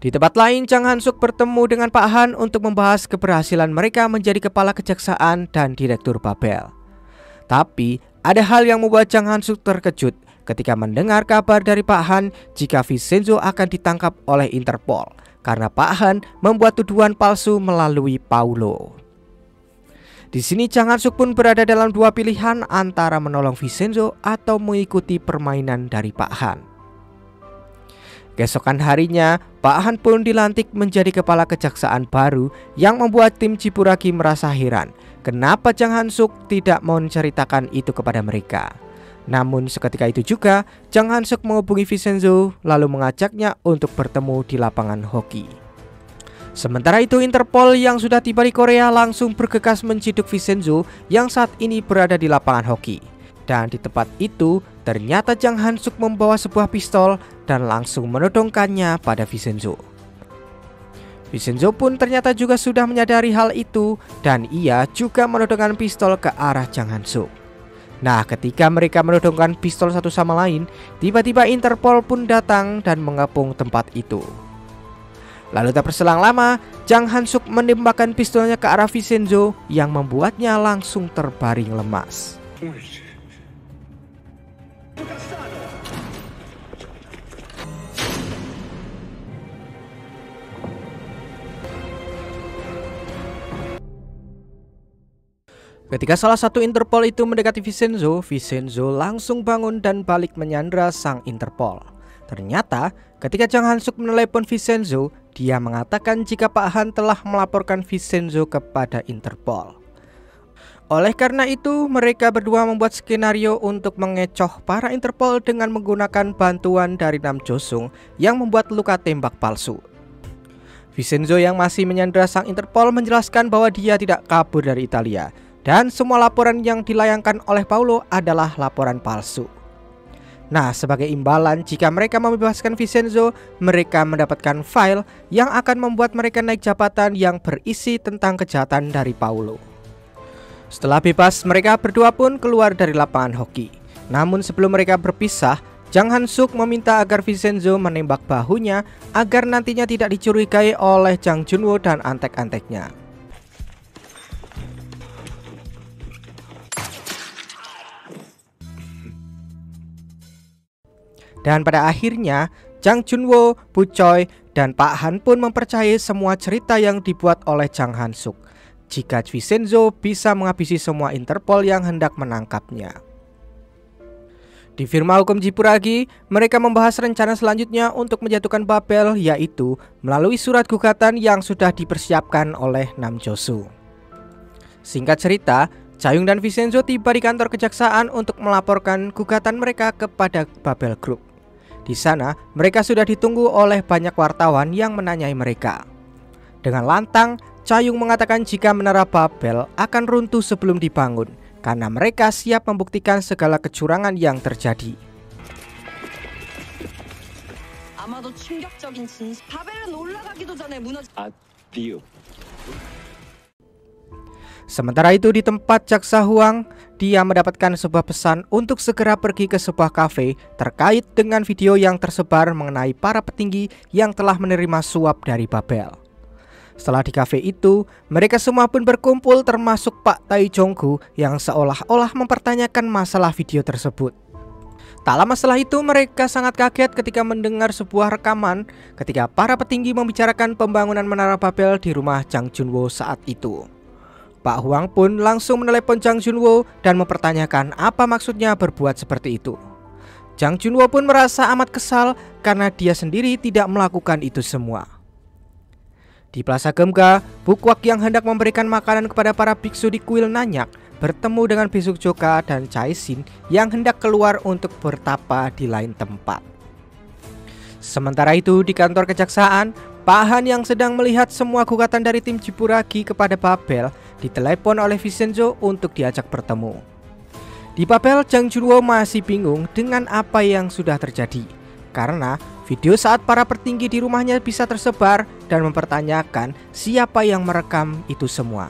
Di tempat lain, Chang Han-suk bertemu dengan Pak Han untuk membahas keberhasilan mereka menjadi kepala kejaksaan dan direktur Babel. Tapi ada hal yang membuat Chang Han-suk terkejut ketika mendengar kabar dari Pak Han jika Vincenzo akan ditangkap oleh Interpol karena Pak Han membuat tuduhan palsu melalui Paulo. Di sini Chang Han-suk pun berada dalam dua pilihan antara menolong Vincenzo atau mengikuti permainan dari Pak Han. Keesokan harinya, Pak Han pun dilantik menjadi kepala kejaksaan baru yang membuat tim Ciburagi merasa heran kenapa Chang Han-suk tidak mau menceritakan itu kepada mereka. Namun seketika itu juga Chang Han-suk menghubungi Vincenzo lalu mengajaknya untuk bertemu di lapangan hoki. Sementara itu Interpol yang sudah tiba di Korea langsung bergegas menciduk Vincenzo yang saat ini berada di lapangan hoki. Dan di tempat itu ternyata Chang Han-suk membawa sebuah pistol dan langsung menodongkannya pada Vincenzo. Vincenzo pun ternyata juga sudah menyadari hal itu dan ia juga menodongkan pistol ke arah Chang Han-suk. Nah, ketika mereka menodongkan pistol satu sama lain, tiba-tiba Interpol pun datang dan mengepung tempat itu. Lalu tak berselang lama, Chang Han-suk menembakkan pistolnya ke arah Vincenzo yang membuatnya langsung terbaring lemas. Ketika salah satu Interpol itu mendekati Vincenzo, Vincenzo langsung bangun dan balik menyandra sang Interpol. Ternyata ketika Chang Han-suk menelepon Vincenzo, dia mengatakan jika Pak Han telah melaporkan Vincenzo kepada Interpol. Oleh karena itu, mereka berdua membuat skenario untuk mengecoh para Interpol dengan menggunakan bantuan dari Nam Jo-sung yang membuat luka tembak palsu. Vincenzo yang masih menyandra sang Interpol menjelaskan bahwa dia tidak kabur dari Italia dan semua laporan yang dilayangkan oleh Paulo adalah laporan palsu. Nah, sebagai imbalan jika mereka membebaskan Vincenzo, mereka mendapatkan file yang akan membuat mereka naik jabatan yang berisi tentang kejahatan dari Paulo. Setelah bebas, mereka berdua pun keluar dari lapangan hoki. Namun sebelum mereka berpisah, Chang Han-suk meminta agar Vincenzo menembak bahunya agar nantinya tidak dicurigai oleh Jang Junwo dan antek-anteknya. Dan pada akhirnya, Jang Junwo, Bu Choi, dan Pak Han pun mempercayai semua cerita yang dibuat oleh Chang Han-suk jika Vincenzo bisa menghabisi semua Interpol yang hendak menangkapnya. Di firma hukum Ciburagi, mereka membahas rencana selanjutnya untuk menjatuhkan Babel, yaitu melalui surat gugatan yang sudah dipersiapkan oleh Nam Jo-sung. Singkat cerita, Cha-young dan Vincenzo tiba di kantor kejaksaan untuk melaporkan gugatan mereka kepada Babel Group. Di sana, mereka sudah ditunggu oleh banyak wartawan yang menanyai mereka. Dengan lantang, Cha-young mengatakan jika menara Babel akan runtuh sebelum dibangun karena mereka siap membuktikan segala kecurangan yang terjadi.
아마도 충격적인 진실. 바벨은 올라가기도 전에 무너지.
아디오.
Sementara itu di tempat Jaksa Huang, dia mendapatkan sebuah pesan untuk segera pergi ke sebuah kafe terkait dengan video yang tersebar mengenai para petinggi yang telah menerima suap dari Babel. Setelah di kafe itu, mereka semua pun berkumpul termasuk Pak Tai Jong-gu yang seolah-olah mempertanyakan masalah video tersebut. Tak lama setelah itu mereka sangat kaget ketika mendengar sebuah rekaman ketika para petinggi membicarakan pembangunan menara Babel di rumah Jang Junwo saat itu. Pak Huang pun langsung menelepon Jang Junwo dan mempertanyakan apa maksudnya berbuat seperti itu. Jang Junwo pun merasa amat kesal karena dia sendiri tidak melakukan itu semua. Di Plaza Gemga, Bukwak yang hendak memberikan makanan kepada para biksu di kuil Nanyak bertemu dengan Bisuk Joka dan Chaisin yang hendak keluar untuk bertapa di lain tempat. Sementara itu di kantor kejaksaan, Pak Han yang sedang melihat semua gugatan dari tim Ciburagi kepada Babel ditelepon oleh Vincenzo untuk diajak bertemu. Di Babel, Jang Junwo masih bingung dengan apa yang sudah terjadi karena video saat para petinggi di rumahnya bisa tersebar dan mempertanyakan siapa yang merekam itu semua.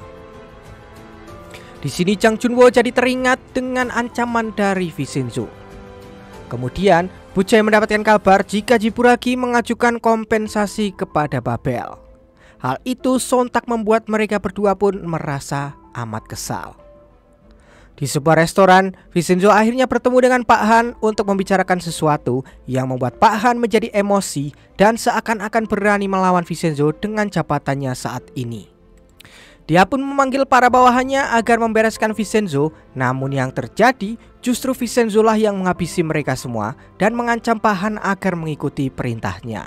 Di sini Jang Junwo jadi teringat dengan ancaman dari Vincenzo. Kemudian Bucoy mendapatkan kabar jika Jiburagi mengajukan kompensasi kepada Babel. Hal itu sontak membuat mereka berdua pun merasa amat kesal. Di sebuah restoran, Vincenzo akhirnya bertemu dengan Pak Han untuk membicarakan sesuatu yang membuat Pak Han menjadi emosi dan seakan-akan berani melawan Vincenzo dengan jabatannya saat ini. Dia pun memanggil para bawahannya agar membereskan Vincenzo, namun yang terjadi justru Vincenzo lah yang menghabisi mereka semua dan mengancam Pak Han agar mengikuti perintahnya.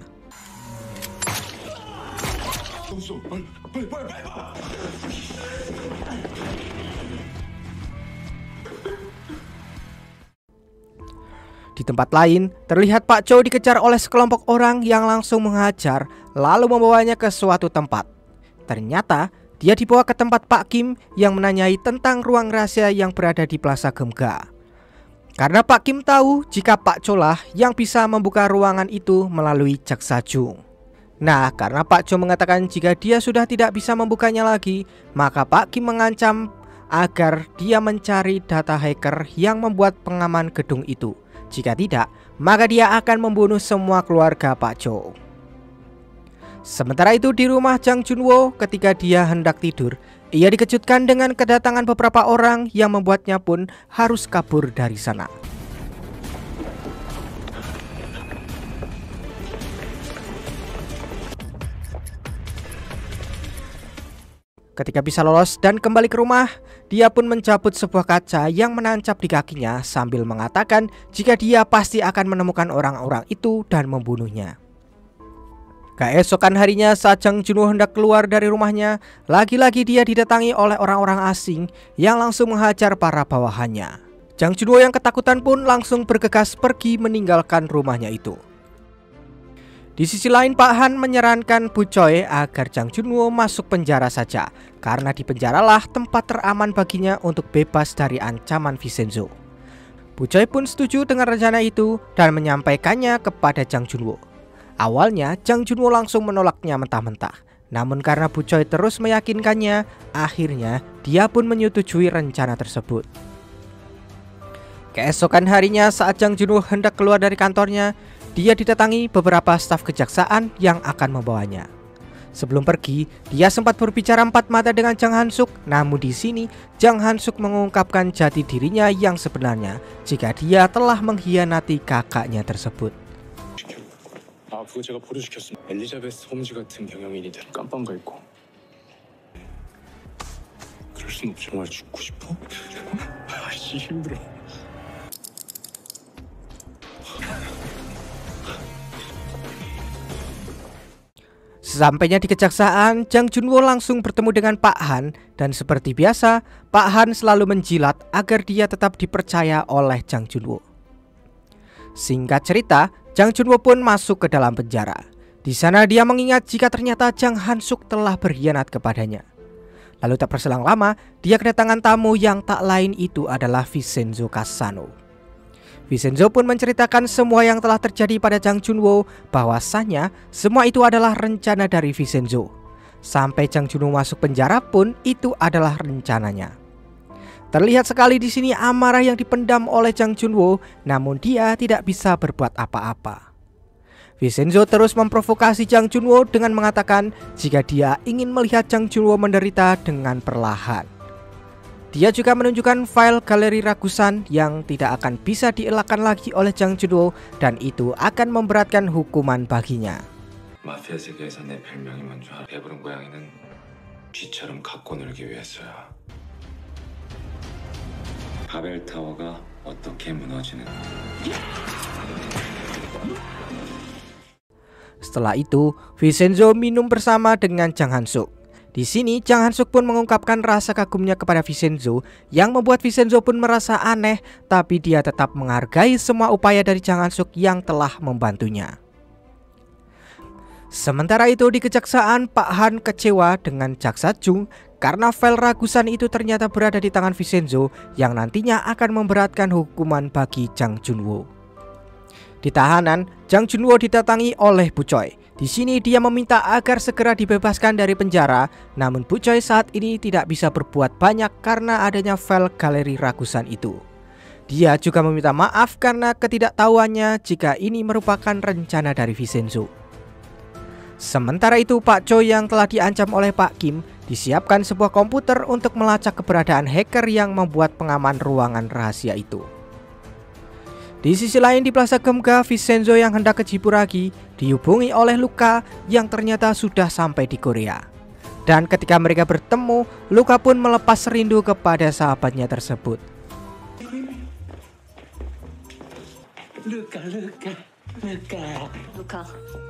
Di tempat lain, terlihat Pak Chow dikejar oleh sekelompok orang yang langsung menghajar lalu membawanya ke suatu tempat. Ternyata dia dibawa ke tempat Pak Kim yang menanyai tentang ruang rahasia yang berada di Plaza Gemga. Karena Pak Kim tahu jika Pak Chow lah yang bisa membuka ruangan itu melalui Jaksa Jung. Nah, karena Pak Chow mengatakan jika dia sudah tidak bisa membukanya lagi, maka Pak Kim mengancam agar dia mencari data hacker yang membuat pengaman gedung itu. Jika tidak, maka dia akan membunuh semua keluarga Pak Chow. Sementara itu di rumah Jang Junwo, ketika dia hendak tidur, ia dikejutkan dengan kedatangan beberapa orang yang membuatnya pun harus kabur dari sana. Ketika bisa lolos dan kembali ke rumah, dia pun mencabut sebuah kaca yang menancap di kakinya sambil mengatakan jika dia pasti akan menemukan orang-orang itu dan membunuhnya. Keesokan harinya saat Jang Junwo hendak keluar dari rumahnya, lagi-lagi dia didatangi oleh orang-orang asing yang langsung menghajar para bawahannya. Jang Junwo yang ketakutan pun langsung bergegas pergi meninggalkan rumahnya itu. Di sisi lain, Pak Han menyarankan Bucoy agar Jang Junwo masuk penjara saja, karena di penjaralah tempat teraman baginya untuk bebas dari ancaman Vincenzo. Bucoy pun setuju dengan rencana itu dan menyampaikannya kepada Jang Junwo. Awalnya Jang Junwo langsung menolaknya mentah-mentah, namun karena Bucoy terus meyakinkannya, akhirnya dia pun menyetujui rencana tersebut. Keesokan harinya saat Jang Junwo hendak keluar dari kantornya, dia didatangi beberapa staf kejaksaan yang akan membawanya. Sebelum pergi, dia sempat berbicara empat mata dengan Jang Han-suk, namun di sini Jang Han-suk mengungkapkan jati dirinya yang sebenarnya jika dia telah mengkhianati kakaknya tersebut.
아, 그거 제가 보류시켰습니다. 엘리자베스 홈즈 같은 경영인이들 깜빵가 있고. 그럴 순 없지. 정말 죽고 싶어? 아씨 힘들어.
Sesampainya di kejaksaan, Jang Junwo langsung bertemu dengan Pak Han dan seperti biasa, Pak Han selalu menjilat agar dia tetap dipercaya oleh Jang Junwo. Singkat cerita, Jang Junwo pun masuk ke dalam penjara. Di sana dia mengingat jika ternyata Jang Han-suk telah berkhianat kepadanya. Lalu tak berselang lama, dia kedatangan tamu yang tak lain itu adalah Vincenzo Cassano. Vincenzo pun menceritakan semua yang telah terjadi pada Jang Junwo, bahwasannya semua itu adalah rencana dari Vincenzo. Sampai Jang Junwo masuk penjara pun itu adalah rencananya. Terlihat sekali di sini amarah yang dipendam oleh Jang Junwo, namun dia tidak bisa berbuat apa-apa. Vincenzo terus memprovokasi Jang Junwo dengan mengatakan jika dia ingin melihat Jang Junwo menderita dengan perlahan. Dia juga menunjukkan file galeri Ragusan yang tidak akan bisa dielakkan lagi oleh Jang Junwo dan itu akan memberatkan hukuman baginya.
마피아 세계에서 내 별명이 뭔 줄 알아? 배부른 고양이는 쥐처럼 갖고 놀기 위해서야. 바벨 타워가 어떻게 무너지는?
Setelah itu, Vincenzo minum bersama dengan Jang Han-suk. Di sini Jang Han-suk pun mengungkapkan rasa kagumnya kepada Vincenzo yang membuat Vincenzo pun merasa aneh, tapi dia tetap menghargai semua upaya dari Jang Han-suk yang telah membantunya. Sementara itu di kejaksaan, Pak Han kecewa dengan Jaksa Jung karena file Ragusan itu ternyata berada di tangan Vincenzo yang nantinya akan memberatkan hukuman bagi Jang Junwo. Di tahanan, Jang Junwo didatangi oleh Bucoy. Di sini dia meminta agar segera dibebaskan dari penjara, namun Bucoy saat ini tidak bisa berbuat banyak karena adanya file galeri Ragusan itu. Dia juga meminta maaf karena ketidaktahuannya jika ini merupakan rencana dari Vincenzo. Sementara itu Pak Cho yang telah diancam oleh Pak Kim, disiapkan sebuah komputer untuk melacak keberadaan hacker yang membuat pengaman ruangan rahasia itu. Di sisi lain di Plaza Gemga, Vincenzo yang hendak ke Jiburagi dihubungi oleh Luka yang ternyata sudah sampai di Korea. Dan ketika mereka bertemu, Luka pun melepas rindu kepada sahabatnya tersebut.
Luka, Luka, Luka.
루카.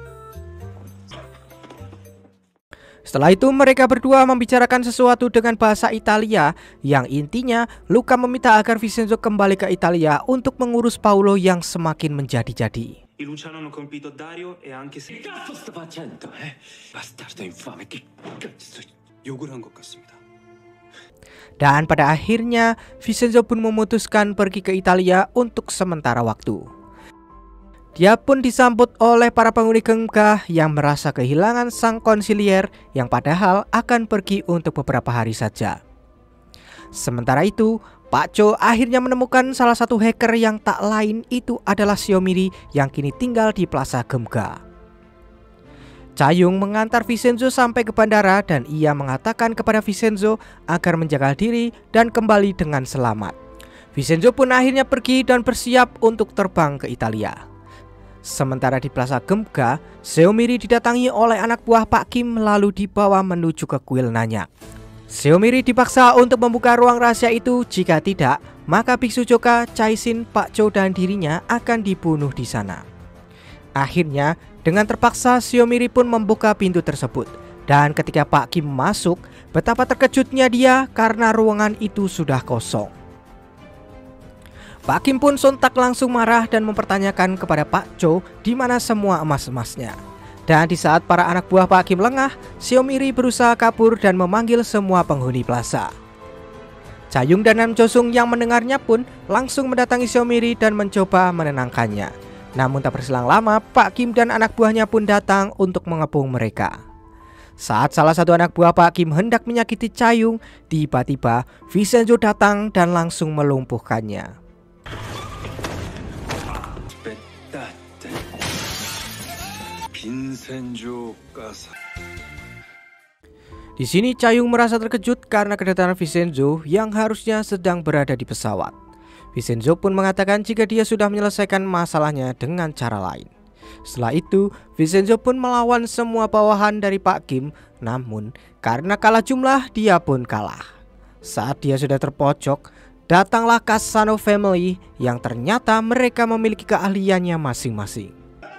Setelah itu mereka berdua membicarakan sesuatu dengan bahasa Italia yang intinya Luka meminta agar Vincenzo kembali ke Italia untuk mengurus Paolo yang semakin menjadi-jadi.
I Luciano hanno colpito Dario e anche se
Cazzo sta facendo, eh? Bastardo infame, che cazzo
욕을 한 것 같습니다.
Dan pada akhirnya Vincenzo pun memutuskan pergi ke Italia untuk sementara waktu. Dia pun disambut oleh para penghuni Gemga yang merasa kehilangan sang konsilier yang padahal akan pergi untuk beberapa hari saja. Sementara itu, Pak Cho akhirnya menemukan salah satu hacker yang tak lain itu adalah Xiaomiri yang kini tinggal di Plaza Gemga. Cha-young mengantar Vincenzo sampai ke bandara dan ia mengatakan kepada Vincenzo agar menjaga diri dan kembali dengan selamat. Vincenzo pun akhirnya pergi dan bersiap untuk terbang ke Italia. Sementara di Plaza Gemga, Xiaomiri didatangi oleh anak buah Pak Kim lalu dibawa menuju ke kuil Nanyak. Xiaomiri dipaksa untuk membuka ruang rahasia itu, jika tidak, maka Biksu Joka, Chaisin, Pak Cho dan dirinya akan dibunuh di sana. Akhirnya, dengan terpaksa Xiaomiri pun membuka pintu tersebut. Dan ketika Pak Kim masuk, betapa terkejutnya dia karena ruangan itu sudah kosong. Pak Kim pun sontak langsung marah dan mempertanyakan kepada Pak Cho di mana semua emas-emasnya. Dan di saat para anak buah Pak Kim lengah, Xiaomiri berusaha kabur dan memanggil semua penghuni plaza. Cha-young dan Nam Jo-sung yang mendengarnya pun langsung mendatangi Xiaomiri dan mencoba menenangkannya. Namun tak berselang lama, Pak Kim dan anak buahnya pun datang untuk mengepung mereka. Saat salah satu anak buah Pak Kim hendak menyakiti Cha-young, tiba-tiba Vincenzo datang dan langsung melumpuhkannya. Di sini Cha-young merasa terkejut karena kedatangan Vincenzo yang harusnya sedang berada di pesawat. Vincenzo pun mengatakan jika dia sudah menyelesaikan masalahnya dengan cara lain. Setelah itu, Vincenzo pun melawan semua bawahan dari Pak Kim, namun karena kalah jumlah, dia pun kalah. Saat dia sudah terpojok, datanglah Cassano Family yang ternyata mereka memiliki keahliannya masing-masing.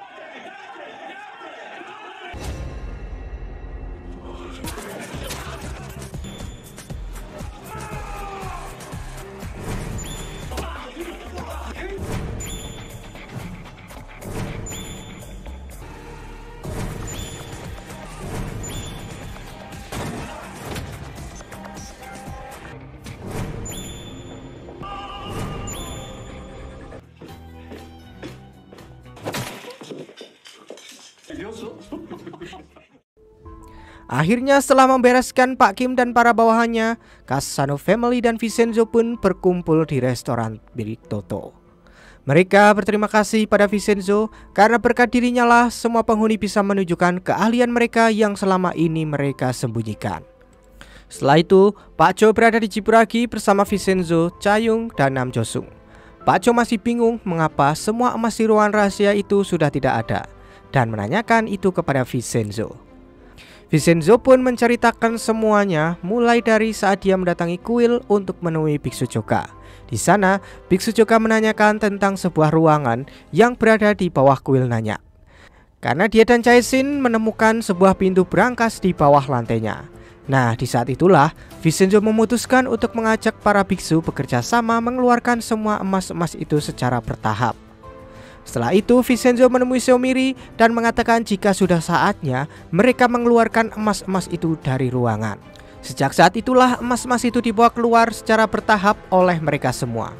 Akhirnya setelah membereskan Pak Kim dan para bawahannya, Cassano Family dan Vincenzo pun berkumpul di restoran milik Toto. Mereka berterima kasih pada Vincenzo karena berkat dirinya lah semua penghuni bisa menunjukkan keahlian mereka yang selama ini mereka sembunyikan. Setelah itu, Pak Cho berada di Jiburagi bersama Vincenzo, Cha-young, dan Nam Jo-sung. Pak Cho masih bingung mengapa semua emas di ruangan rahasia itu sudah tidak ada dan menanyakan itu kepada Vincenzo. Vincenzo pun menceritakan semuanya mulai dari saat dia mendatangi kuil untuk menemui Biksu Joka. Di sana, Biksu Joka menanyakan tentang sebuah ruangan yang berada di bawah kuil Nanyak. Karena dia dan Chaisin menemukan sebuah pintu berangkas di bawah lantainya. Nah, di saat itulah Vincenzo memutuskan untuk mengajak para biksu bekerja sama mengeluarkan semua emas-emas itu secara bertahap. Setelah itu, Vincenzo menemui Xiaomiri dan mengatakan jika sudah saatnya mereka mengeluarkan emas-emas itu dari ruangan. Sejak saat itulah emas-emas itu dibawa keluar secara bertahap oleh mereka semua.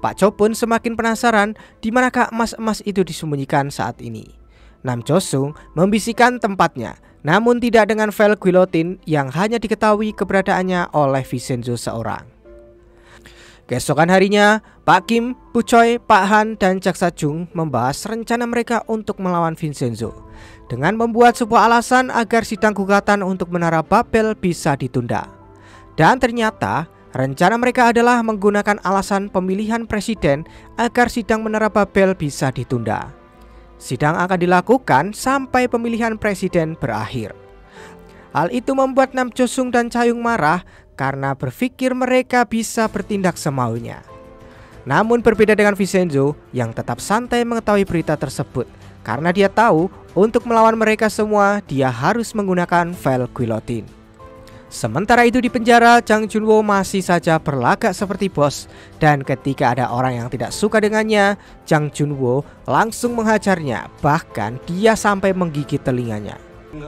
Pak Cho pun semakin penasaran di manakah emas-emas itu disembunyikan saat ini. Nam Jo Sung membisikkan tempatnya, namun tidak dengan file guillotine yang hanya diketahui keberadaannya oleh Vincenzo seorang. Keesokan harinya, Pak Kim, Bu Choi, Pak Han, dan Jaksa Jung membahas rencana mereka untuk melawan Vincenzo dengan membuat sebuah alasan agar sidang gugatan untuk Menara Babel bisa ditunda. Dan ternyata rencana mereka adalah menggunakan alasan pemilihan presiden agar sidang Menara Babel bisa ditunda. Sidang akan dilakukan sampai pemilihan presiden berakhir. Hal itu membuat Nam Jo Sung dan Cha Young marah karena berpikir mereka bisa bertindak semaunya. Namun berbeda dengan Vincenzo yang tetap santai mengetahui berita tersebut, karena dia tahu untuk melawan mereka semua dia harus menggunakan file guillotine. Sementara itu di penjara, Jang Junwo masih saja berlagak seperti bos, dan ketika ada orang yang tidak suka dengannya, Jang Junwo langsung menghajarnya, bahkan dia sampai menggigit telinganya.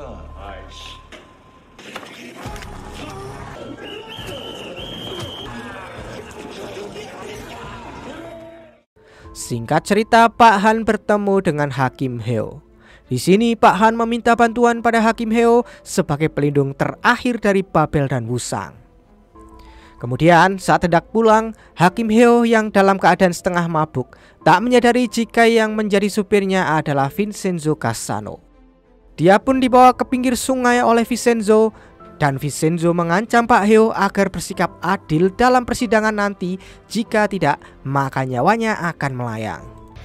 Singkat cerita, Pak Han bertemu dengan Hakim Heo. Di sini Pak Han meminta bantuan pada Hakim Heo sebagai pelindung terakhir dari Babel dan Wusang. Kemudian saat hendak pulang, Hakim Heo yang dalam keadaan setengah mabuk tak menyadari jika yang menjadi supirnya adalah Vincenzo Cassano. Dia pun dibawa ke pinggir sungai oleh Vincenzo, dan Vincenzo mengancam Pak Heo agar bersikap adil dalam persidangan nanti, jika tidak maka nyawanya akan melayang.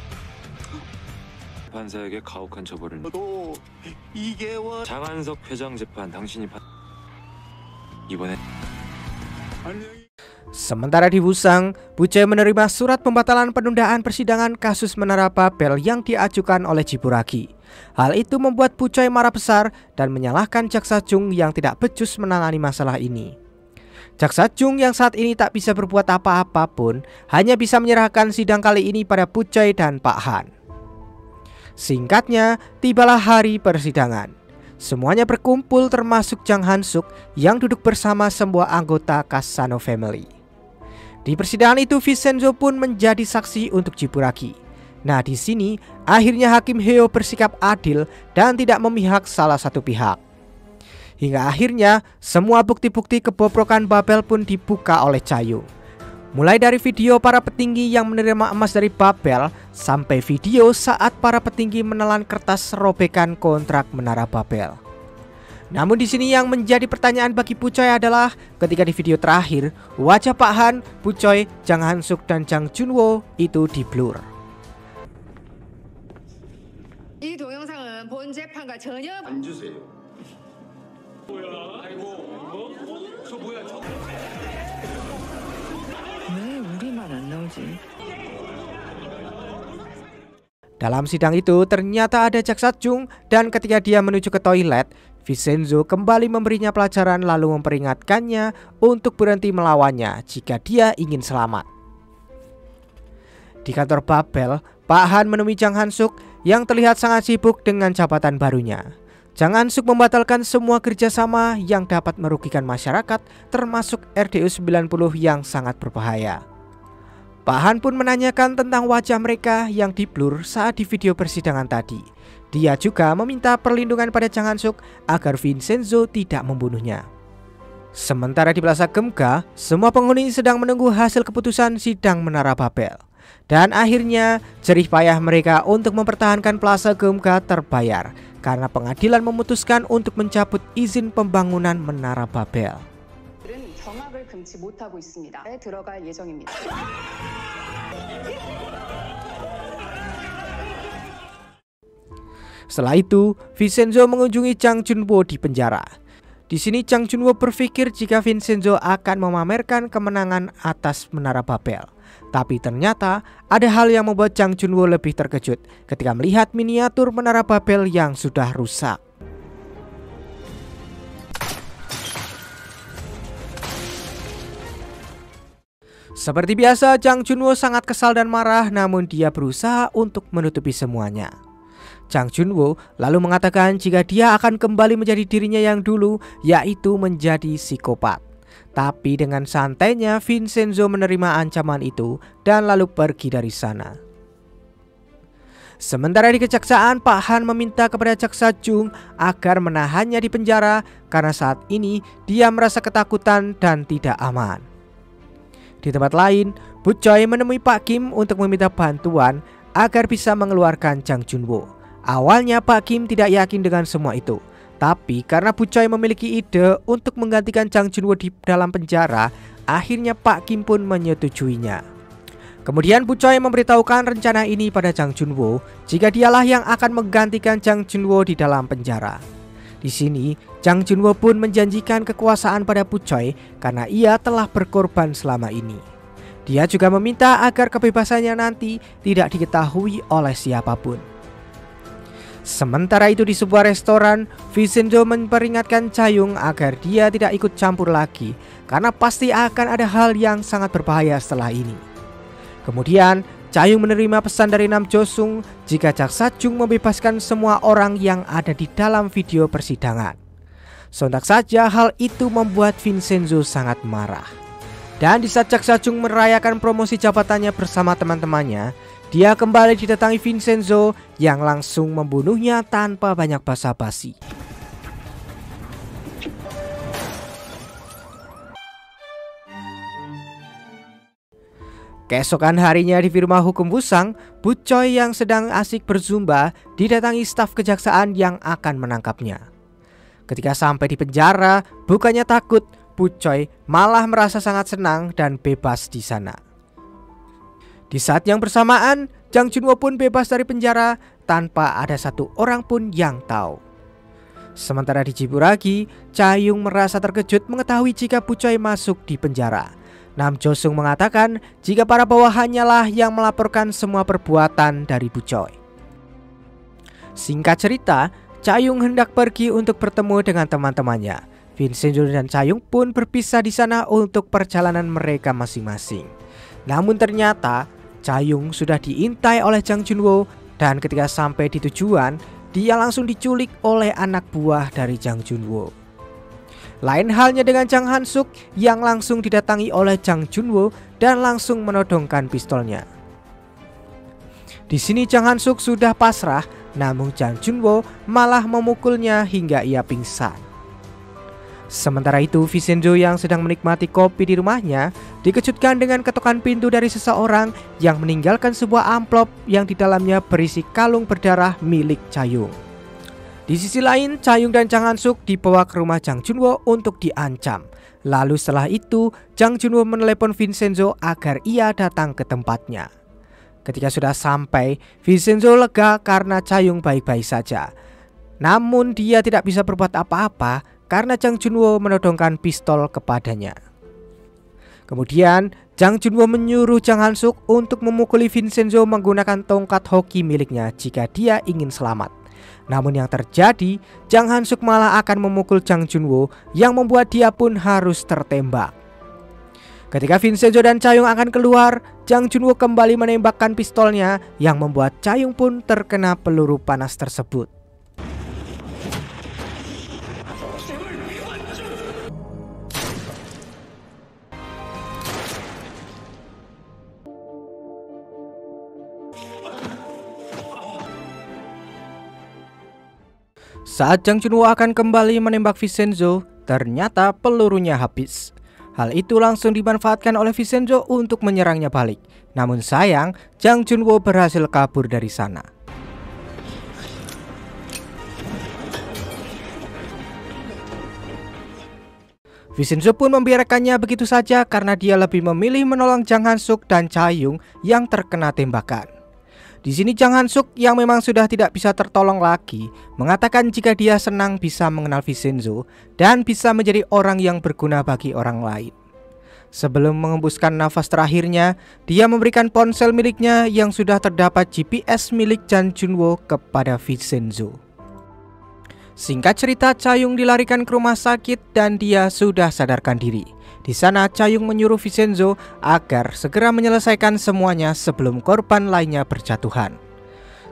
판사에게 가혹한 처벌을 장한석 회장 재판 당신이 판 이번에.
Sementara di Wusang, Bu Choi menerima surat pembatalan penundaan persidangan kasus Menara Babel yang diajukan oleh Jiburagi. Hal itu membuat Bu Choi marah besar dan menyalahkan Jaksa Jung yang tidak becus menangani masalah ini. Jaksa Jung yang saat ini tak bisa berbuat apa-apa pun hanya bisa menyerahkan sidang kali ini pada Bu Choi dan Pak Han. Singkatnya, tibalah hari persidangan. Semuanya berkumpul termasuk Jang Han-suk yang duduk bersama semua anggota Cassano family. Di persidangan itu Vincenzo pun menjadi saksi untuk Jiburagi. Nah, di sini akhirnya Hakim Heo bersikap adil dan tidak memihak salah satu pihak. Hingga akhirnya semua bukti-bukti kebobrokan Babel pun dibuka oleh Cha Young. Mulai dari video para petinggi yang menerima emas dari Babel sampai video saat para petinggi menelan kertas robekan kontrak Menara Babel. Namun di sini yang menjadi pertanyaan bagi Bu Choi adalah ketika di video terakhir wajah Pak Han, Bu Choi, Jang Han-suk dan Jang Junwo itu di-blur.
이 동영상은 본 재판과 전혀
안 주세요. 뭐야? 아이고, 어? 저 뭐야? 저...
왜 우리만 안 나오지?
Dalam sidang itu ternyata ada Jaksa Jung, dan ketika dia menuju ke toilet, Vincenzo kembali memberinya pelajaran lalu memperingatkannya untuk berhenti melawannya jika dia ingin selamat. Di kantor Babel, Pak Han menemui Jang Han-suk yang terlihat sangat sibuk dengan jabatan barunya. Jang Han-suk membatalkan semua kerjasama yang dapat merugikan masyarakat, termasuk R D U sembilan puluh yang sangat berbahaya. Pak Han pun menanyakan tentang wajah mereka yang di-blur saat di video persidangan tadi. Dia juga meminta perlindungan pada Jang Han-suk agar Vincenzo tidak membunuhnya. Sementara di Plaza Gemga, semua penghuni sedang menunggu hasil keputusan sidang Menara Babel. Dan akhirnya jerih payah mereka untuk mempertahankan Plaza Gemga terbayar karena pengadilan memutuskan untuk mencabut izin pembangunan Menara Babel.
경악을 금치 못하고 있습니다. 들어갈 예정입니다.
Setelah itu, Vincenzo mengunjungi Jang Junwo di penjara. Di sini Jang Junwo berpikir jika Vincenzo akan memamerkan kemenangan atas Menara Babel. Tapi ternyata ada hal yang membuat Jang Junwo lebih terkejut ketika melihat miniatur Menara Babel yang sudah rusak. Seperti biasa, Jang Junwo sangat kesal dan marah, namun dia berusaha untuk menutupi semuanya. Jang Junwo lalu mengatakan jika dia akan kembali menjadi dirinya yang dulu, yaitu menjadi psikopat. Tapi dengan santainya Vincenzo menerima ancaman itu dan lalu pergi dari sana. Sementara di kejaksaan, Pak Han meminta kepada Jaksa Jung agar menahannya di penjara karena saat ini dia merasa ketakutan dan tidak aman. Di tempat lain, Bu Choi menemui Pak Kim untuk meminta bantuan agar bisa mengeluarkan Jang Junwo. Awalnya Pak Kim tidak yakin dengan semua itu. Tapi karena Bu Choi memiliki ide untuk menggantikan Jang Junwo di dalam penjara, akhirnya Pak Kim pun menyetujuinya. Kemudian Bu Choi memberitahukan rencana ini pada Jang Junwo jika dialah yang akan menggantikan Jang Junwo di dalam penjara. Di sini, Jang Junwo pun menjanjikan kekuasaan pada Bu Choi karena ia telah berkorban selama ini. Dia juga meminta agar kebebasannya nanti tidak diketahui oleh siapapun. Sementara itu di sebuah restoran, Vincenzo memperingatkan Cha-young agar dia tidak ikut campur lagi karena pasti akan ada hal yang sangat berbahaya setelah ini. Kemudian Cha-young menerima pesan dari Nam Jo-sung jika Jaksa Jung membebaskan semua orang yang ada di dalam video persidangan. Sontak saja hal itu membuat Vincenzo sangat marah. Dan di saat Jaksa Jung merayakan promosi jabatannya bersama teman-temannya, dia kembali didatangi Vincenzo yang langsung membunuhnya tanpa banyak basa-basi. Keesokan harinya di rumah hukum Busang, Bu Choi yang sedang asik berzumba didatangi staf kejaksaan yang akan menangkapnya. Ketika sampai di penjara, bukannya takut, Bu Choi malah merasa sangat senang dan bebas di sana. Di saat yang bersamaan, Jang Junwo pun bebas dari penjara tanpa ada satu orang pun yang tahu. Sementara di Jiburagi, Cha-young merasa terkejut mengetahui jika Bu Choi masuk di penjara. Nam Jo-sung mengatakan jika para bawahannya lah yang melaporkan semua perbuatan dari Bu Choi. Singkat cerita, Cha-young hendak pergi untuk bertemu dengan teman-temannya. Vincenzo dan Cha-young pun berpisah di sana untuk perjalanan mereka masing-masing. Namun ternyata Cha-young sudah diintai oleh Jang Junwo dan ketika sampai di tujuan, dia langsung diculik oleh anak buah dari Jang Junwo. Lain halnya dengan Jang Han-suk yang langsung didatangi oleh Jang Junwo dan langsung menodongkan pistolnya. Di sini Jang Han-suk sudah pasrah, namun Jang Junwo malah memukulnya hingga ia pingsan. Sementara itu, Vincenzo yang sedang menikmati kopi di rumahnya dikejutkan dengan ketukan pintu dari seseorang yang meninggalkan sebuah amplop yang di dalamnya berisi kalung berdarah milik Cha-young. Di sisi lain, Cha-young dan Jang Han-suk dibawa ke rumah Jang Junwo untuk diancam. Lalu setelah itu, Jang Junwo menelepon Vincenzo agar ia datang ke tempatnya. Ketika sudah sampai, Vincenzo lega karena Cha-young baik-baik saja. Namun dia tidak bisa berbuat apa-apa karena Jang Junwo menodongkan pistol kepadanya. Kemudian Jang Junwo menyuruh Jang Han-suk untuk memukuli Vincenzo menggunakan tongkat hoki miliknya jika dia ingin selamat. Namun yang terjadi, Jang Han-suk malah akan memukul Jang Junwo yang membuat dia pun harus tertembak. Ketika Vincenzo dan Cha-young akan keluar, Jang Junwo kembali menembakkan pistolnya yang membuat Cha-young pun terkena peluru panas tersebut. Saat Jang Junwo akan kembali menembak Vincenzo, ternyata pelurunya habis. Hal itu langsung dimanfaatkan oleh Vincenzo untuk menyerangnya balik. Namun sayang, Jang Junwo berhasil kabur dari sana. Vincenzo pun membiarkannya begitu saja karena dia lebih memilih menolong Jang Han-suk dan Cha-young yang terkena tembakan. Di sini Jang Han-suk yang memang sudah tidak bisa tertolong lagi mengatakan jika dia senang bisa mengenal Vincenzo dan bisa menjadi orang yang berguna bagi orang lain. Sebelum mengembuskan nafas terakhirnya, dia memberikan ponsel miliknya yang sudah terdapat G P S milik Jang Junwo kepada Vincenzo. Singkat cerita, Cha-young dilarikan ke rumah sakit dan dia sudah sadarkan diri. Di sana Cha-young menyuruh Vincenzo agar segera menyelesaikan semuanya sebelum korban lainnya berjatuhan.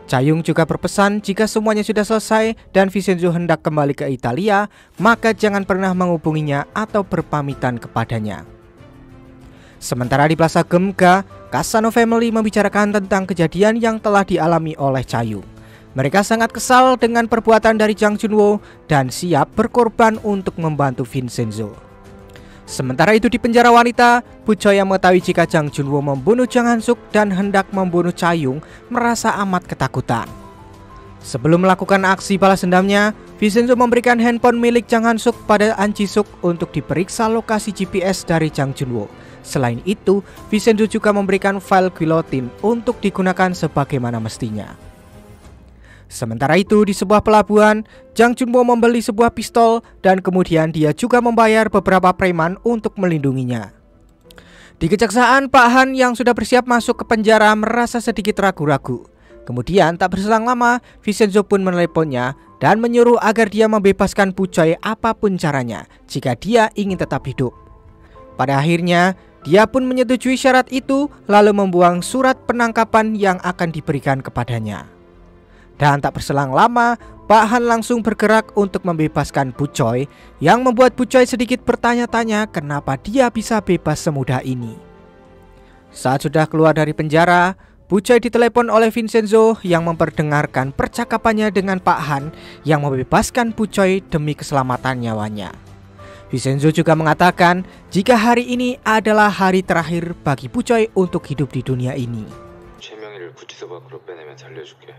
Cha-young juga berpesan jika semuanya sudah selesai dan Vincenzo hendak kembali ke Italia, maka jangan pernah menghubunginya atau berpamitan kepadanya. Sementara di Plaza Gemga, Kasano Family membicarakan tentang kejadian yang telah dialami oleh Cha-young. Mereka sangat kesal dengan perbuatan dari Jang Junwo dan siap berkorban untuk membantu Vincenzo. Sementara itu di penjara wanita, Buchoi yang mengetahui jika Jang Junwo membunuh Jang Han-suk dan hendak membunuh Cha-young merasa amat ketakutan. Sebelum melakukan aksi balas dendamnya, Vincenzo memberikan handphone milik Jang Han-suk pada An Ji-suk untuk diperiksa lokasi G P S dari Jang Junwo. Selain itu, Vincenzo juga memberikan file guillotine untuk digunakan sebagaimana mestinya. Sementara itu di sebuah pelabuhan, Jang Junwo membeli sebuah pistol dan kemudian dia juga membayar beberapa preman untuk melindunginya. Di kejaksaan, Pak Han yang sudah bersiap masuk ke penjara merasa sedikit ragu-ragu. Kemudian tak berselang lama, Vincenzo pun meneleponnya dan menyuruh agar dia membebaskan Buchoi apapun caranya jika dia ingin tetap hidup. Pada akhirnya, dia pun menyetujui syarat itu lalu membuang surat penangkapan yang akan diberikan kepadanya. Dan tak berselang lama, Pak Han langsung bergerak untuk membebaskan Buchoi, yang membuat Buchoi sedikit bertanya-tanya kenapa dia bisa bebas semudah ini. Saat sudah keluar dari penjara, Buchoi ditelepon oleh Vincenzo yang memperdengarkan percakapannya dengan Pak Han yang membebaskan Buchoi demi keselamatan nyawanya. Vincenzo juga mengatakan jika hari ini adalah hari terakhir bagi Buchoi untuk hidup di dunia ini.
최명희를 구치소 밖으로 빼내면 살려줄게.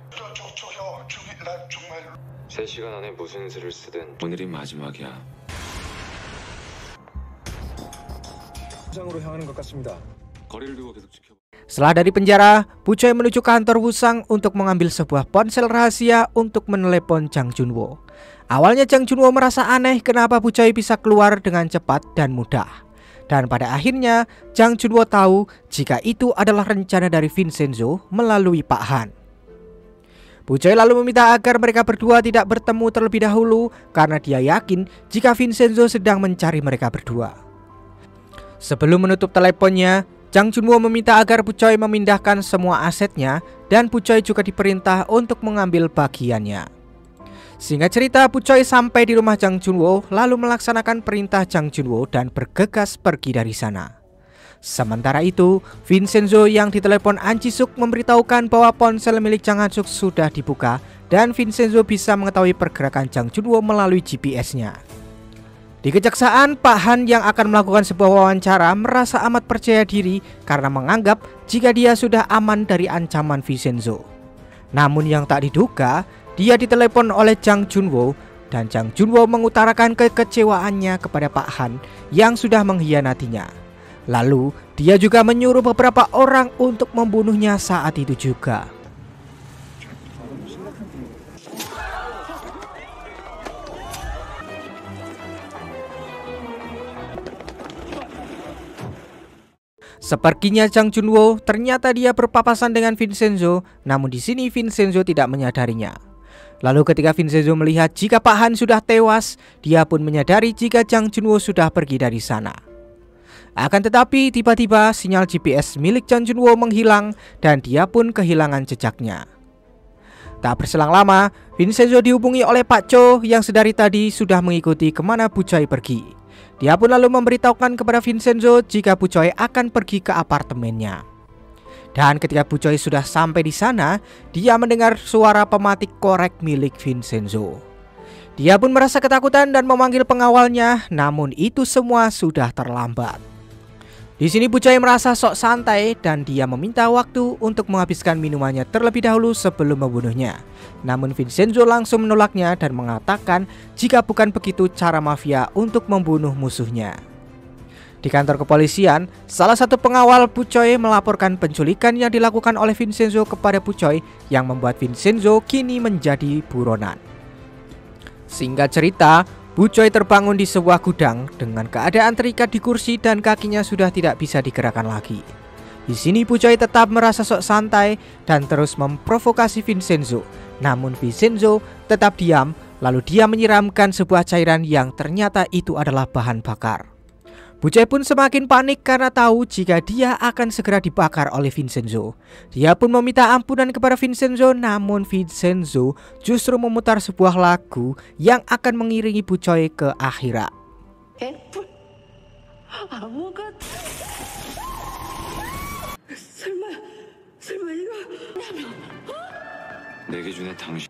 세 시간 안에 무슨 수를 쓰든 오늘이 마지막이야.
장으로 향하는 것 같습니다. 거리를 두고 계속 지켜.
Setelah dari penjara, Buchoi menuju kantor Wusang untuk mengambil sebuah ponsel rahasia untuk menelepon Jang Junwo. Awalnya Jang Junwo merasa aneh kenapa Buchoi bisa keluar dengan cepat dan mudah. Dan pada akhirnya Jang Junwo tahu jika itu adalah rencana dari Vincenzo melalui Pak Han. Buchoi lalu meminta agar mereka berdua tidak bertemu terlebih dahulu karena dia yakin jika Vincenzo sedang mencari mereka berdua. Sebelum menutup teleponnya, Jang Junwo meminta agar Buchoi memindahkan semua asetnya dan Buchoi juga diperintah untuk mengambil bagiannya. Singkat cerita, Buchoi sampai di rumah Jang Junwo lalu melaksanakan perintah Jang Junwo dan bergegas pergi dari sana. Sementara itu, Vincenzo yang ditelepon An Ji-suk memberitahukan bahwa ponsel milik Jang Han-suk sudah dibuka dan Vincenzo bisa mengetahui pergerakan Jang Junwo melalui G P S-nya. Di kejaksaan, Pak Han yang akan melakukan sebuah wawancara merasa amat percaya diri karena menganggap jika dia sudah aman dari ancaman Vincenzo. Namun yang tak diduga, dia ditelepon oleh Jang Junwo dan Jang Junwo mengutarakan kekecewaannya kepada Pak Han yang sudah mengkhianatinya. Lalu dia juga menyuruh beberapa orang untuk membunuhnya saat itu juga. Sepertinya Jang Junwo ternyata dia berpapasan dengan Vincenzo, namun di sini Vincenzo tidak menyadarinya. Lalu ketika Vincenzo melihat jika Pak Han sudah tewas, dia pun menyadari jika Jang Junwo sudah pergi dari sana. Akan tetapi tiba-tiba sinyal G P S milik Jang Junwo menghilang dan dia pun kehilangan jejaknya. Tak berselang lama, Vincenzo dihubungi oleh Pak Cho yang sedari tadi sudah mengikuti kemana Buchoi pergi. Dia pun lalu memberitahukan kepada Vincenzo jika Buchoi akan pergi ke apartemennya. Dan ketika Buchoi sudah sampai di sana, dia mendengar suara pematik korek milik Vincenzo. Dia pun merasa ketakutan dan memanggil pengawalnya, namun itu semua sudah terlambat. Di sini Buchoi merasa sok santai dan dia meminta waktu untuk menghabiskan minumannya terlebih dahulu sebelum membunuhnya. Namun Vincenzo langsung menolaknya dan mengatakan jika bukan begitu cara mafia untuk membunuh musuhnya. Di kantor kepolisian, salah satu pengawal Buchoi melaporkan penculikan yang dilakukan oleh Vincenzo kepada Buchoi yang membuat Vincenzo kini menjadi buronan. Singkat cerita, Buchoi terbangun di sebuah gudang dengan keadaan terikat di kursi dan kakinya sudah tidak bisa digerakkan lagi. Di sini Buchoi tetap merasa sok santai dan terus memprovokasi Vincenzo. Namun Vincenzo tetap diam, lalu dia menyiramkan sebuah cairan yang ternyata itu adalah bahan bakar. Bucai pun semakin panik karena tahu jika dia akan segera dibakar oleh Vincenzo. Dia pun meminta ampunan kepada Vincenzo, namun Vincenzo justru memutar sebuah lagu yang akan mengiringi Bucai ke akhirat.
내 기준에 당신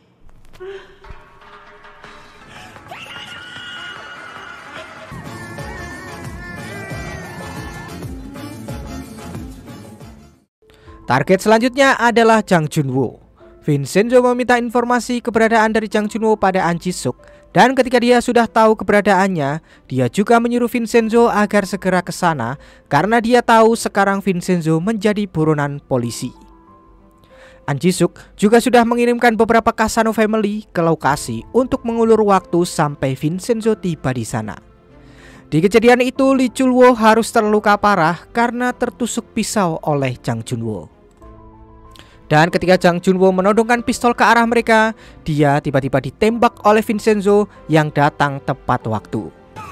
Target selanjutnya adalah Jang Junwoo. Vincenzo meminta informasi keberadaan dari Jang Junwoo pada An Ji-suk, dan ketika dia sudah tahu keberadaannya, dia juga menyuruh Vincenzo agar segera ke sana karena dia tahu sekarang Vincenzo menjadi buronan polisi. An Ji-suk juga sudah mengirimkan beberapa Kasano family ke lokasi untuk mengulur waktu sampai Vincenzo tiba di sana. Di kejadian itu, Lee Chul-woo harus terluka parah karena tertusuk pisau oleh Jang Junwoo. Dan ketika Jang Junwoo menodongkan pistol ke arah mereka, dia tiba-tiba ditembak oleh Vincenzo yang datang tepat waktu.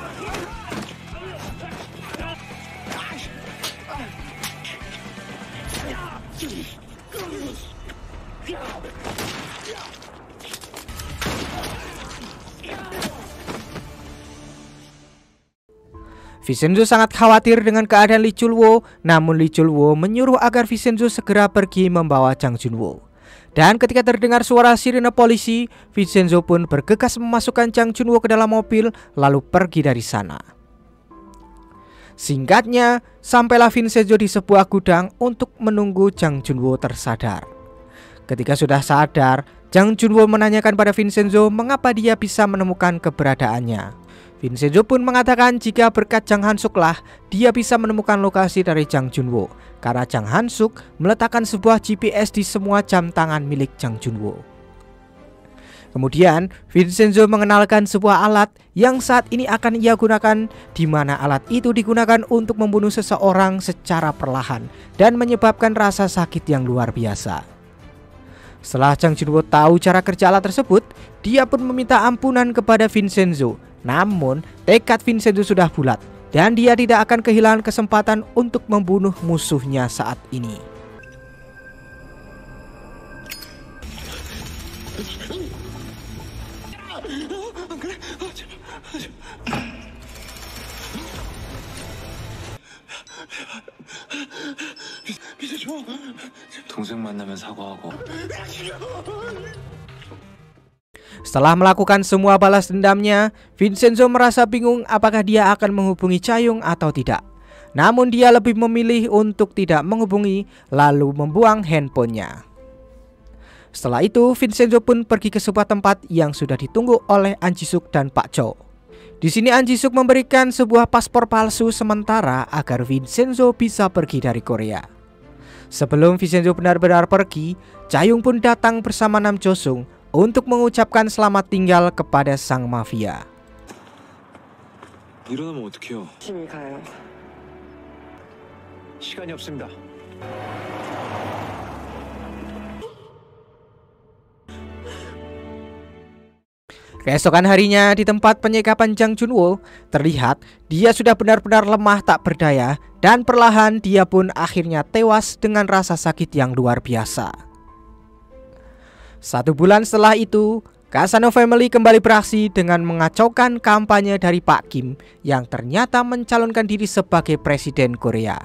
Vincenzo sangat khawatir dengan keadaan Lee Chul-woo, namun Lee Chul-woo menyuruh agar Vincenzo segera pergi membawa Jang Junwoo. Dan ketika terdengar suara sirine polisi, Vincenzo pun bergegas memasukkan Jang Junwoo ke dalam mobil lalu pergi dari sana. Singkatnya, sampailah Vincenzo di sebuah gudang untuk menunggu Jang Junwoo tersadar. Ketika sudah sadar, Jang Junwoo menanyakan pada Vincenzo mengapa dia bisa menemukan keberadaannya. Vincenzo pun mengatakan jika berkat Jang Han-suk lah dia bisa menemukan lokasi dari Jang Junwoo, karena Jang Han-suk meletakkan sebuah G P S di semua jam tangan milik Jang Junwoo. Kemudian Vincenzo mengenalkan sebuah alat yang saat ini akan ia gunakan, di mana alat itu digunakan untuk membunuh seseorang secara perlahan dan menyebabkan rasa sakit yang luar biasa. Setelah Jang Junwoo tahu cara kerja alat tersebut, dia pun meminta ampunan kepada Vincenzo. Namun tekad Vincenzo sudah bulat dan dia tidak akan kehilangan kesempatan untuk membunuh musuhnya saat ini.
동생 만나면 사과하고.
Setelah melakukan semua balas dendamnya, Vincenzo merasa bingung apakah dia akan menghubungi Cha-young atau tidak. Namun dia lebih memilih untuk tidak menghubungi lalu membuang handphonenya. Setelah itu Vincenzo pun pergi ke sebuah tempat yang sudah ditunggu oleh An Ji-suk dan Pak Cho. Di sini An Ji-suk memberikan sebuah paspor palsu sementara agar Vincenzo bisa pergi dari Korea. Sebelum Vincenzo benar-benar pergi, Cha-young pun datang bersama Nam Jo-sung untuk mengucapkan selamat tinggal kepada sang mafia.
일어나면 어떡해요?
힘이 가요.
시간이 없습니다.
Keesokan harinya di tempat penyekapan Jang Junwoo, terlihat dia sudah benar-benar lemah tak berdaya dan perlahan dia pun akhirnya tewas dengan rasa sakit yang luar biasa. Satu bulan setelah itu, Kasano Family kembali beraksi dengan mengacaukan kampanye dari Pak Kim yang ternyata mencalonkan diri sebagai Presiden Korea.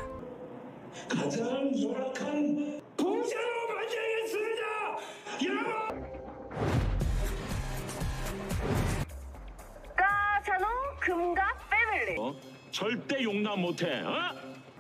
Kasano 금갑 패밀리.
절대 용납 못해. 어?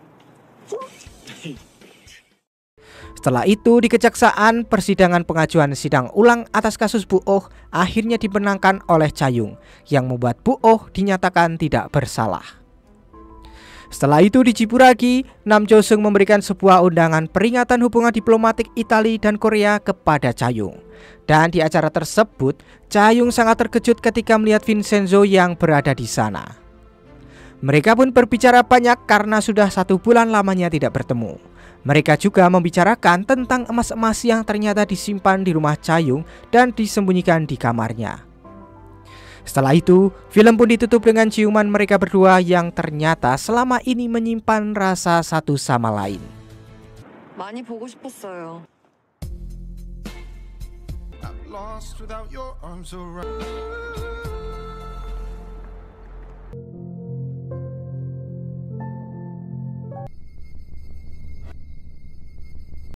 Setelah itu di kejaksaan, persidangan pengajuan sidang ulang atas kasus Bu Oh akhirnya dimenangkan oleh Cha-young yang membuat Bu Oh dinyatakan tidak bersalah. Setelah itu di Jiburagi, Nam Jo-sung memberikan sebuah undangan peringatan hubungan diplomatik Italia dan Korea kepada Cha-young. Dan di acara tersebut, Cha-young sangat terkejut ketika melihat Vincenzo yang berada di sana. Mereka pun berbicara banyak karena sudah satu bulan lamanya tidak bertemu. Mereka juga membicarakan tentang emas-emas yang ternyata disimpan di rumah Cha-young dan disembunyikan di kamarnya. Setelah itu, film pun ditutup dengan ciuman mereka berdua yang ternyata selama ini menyimpan rasa satu sama lain.
많이 보고 싶었어요.
lost without your arms around.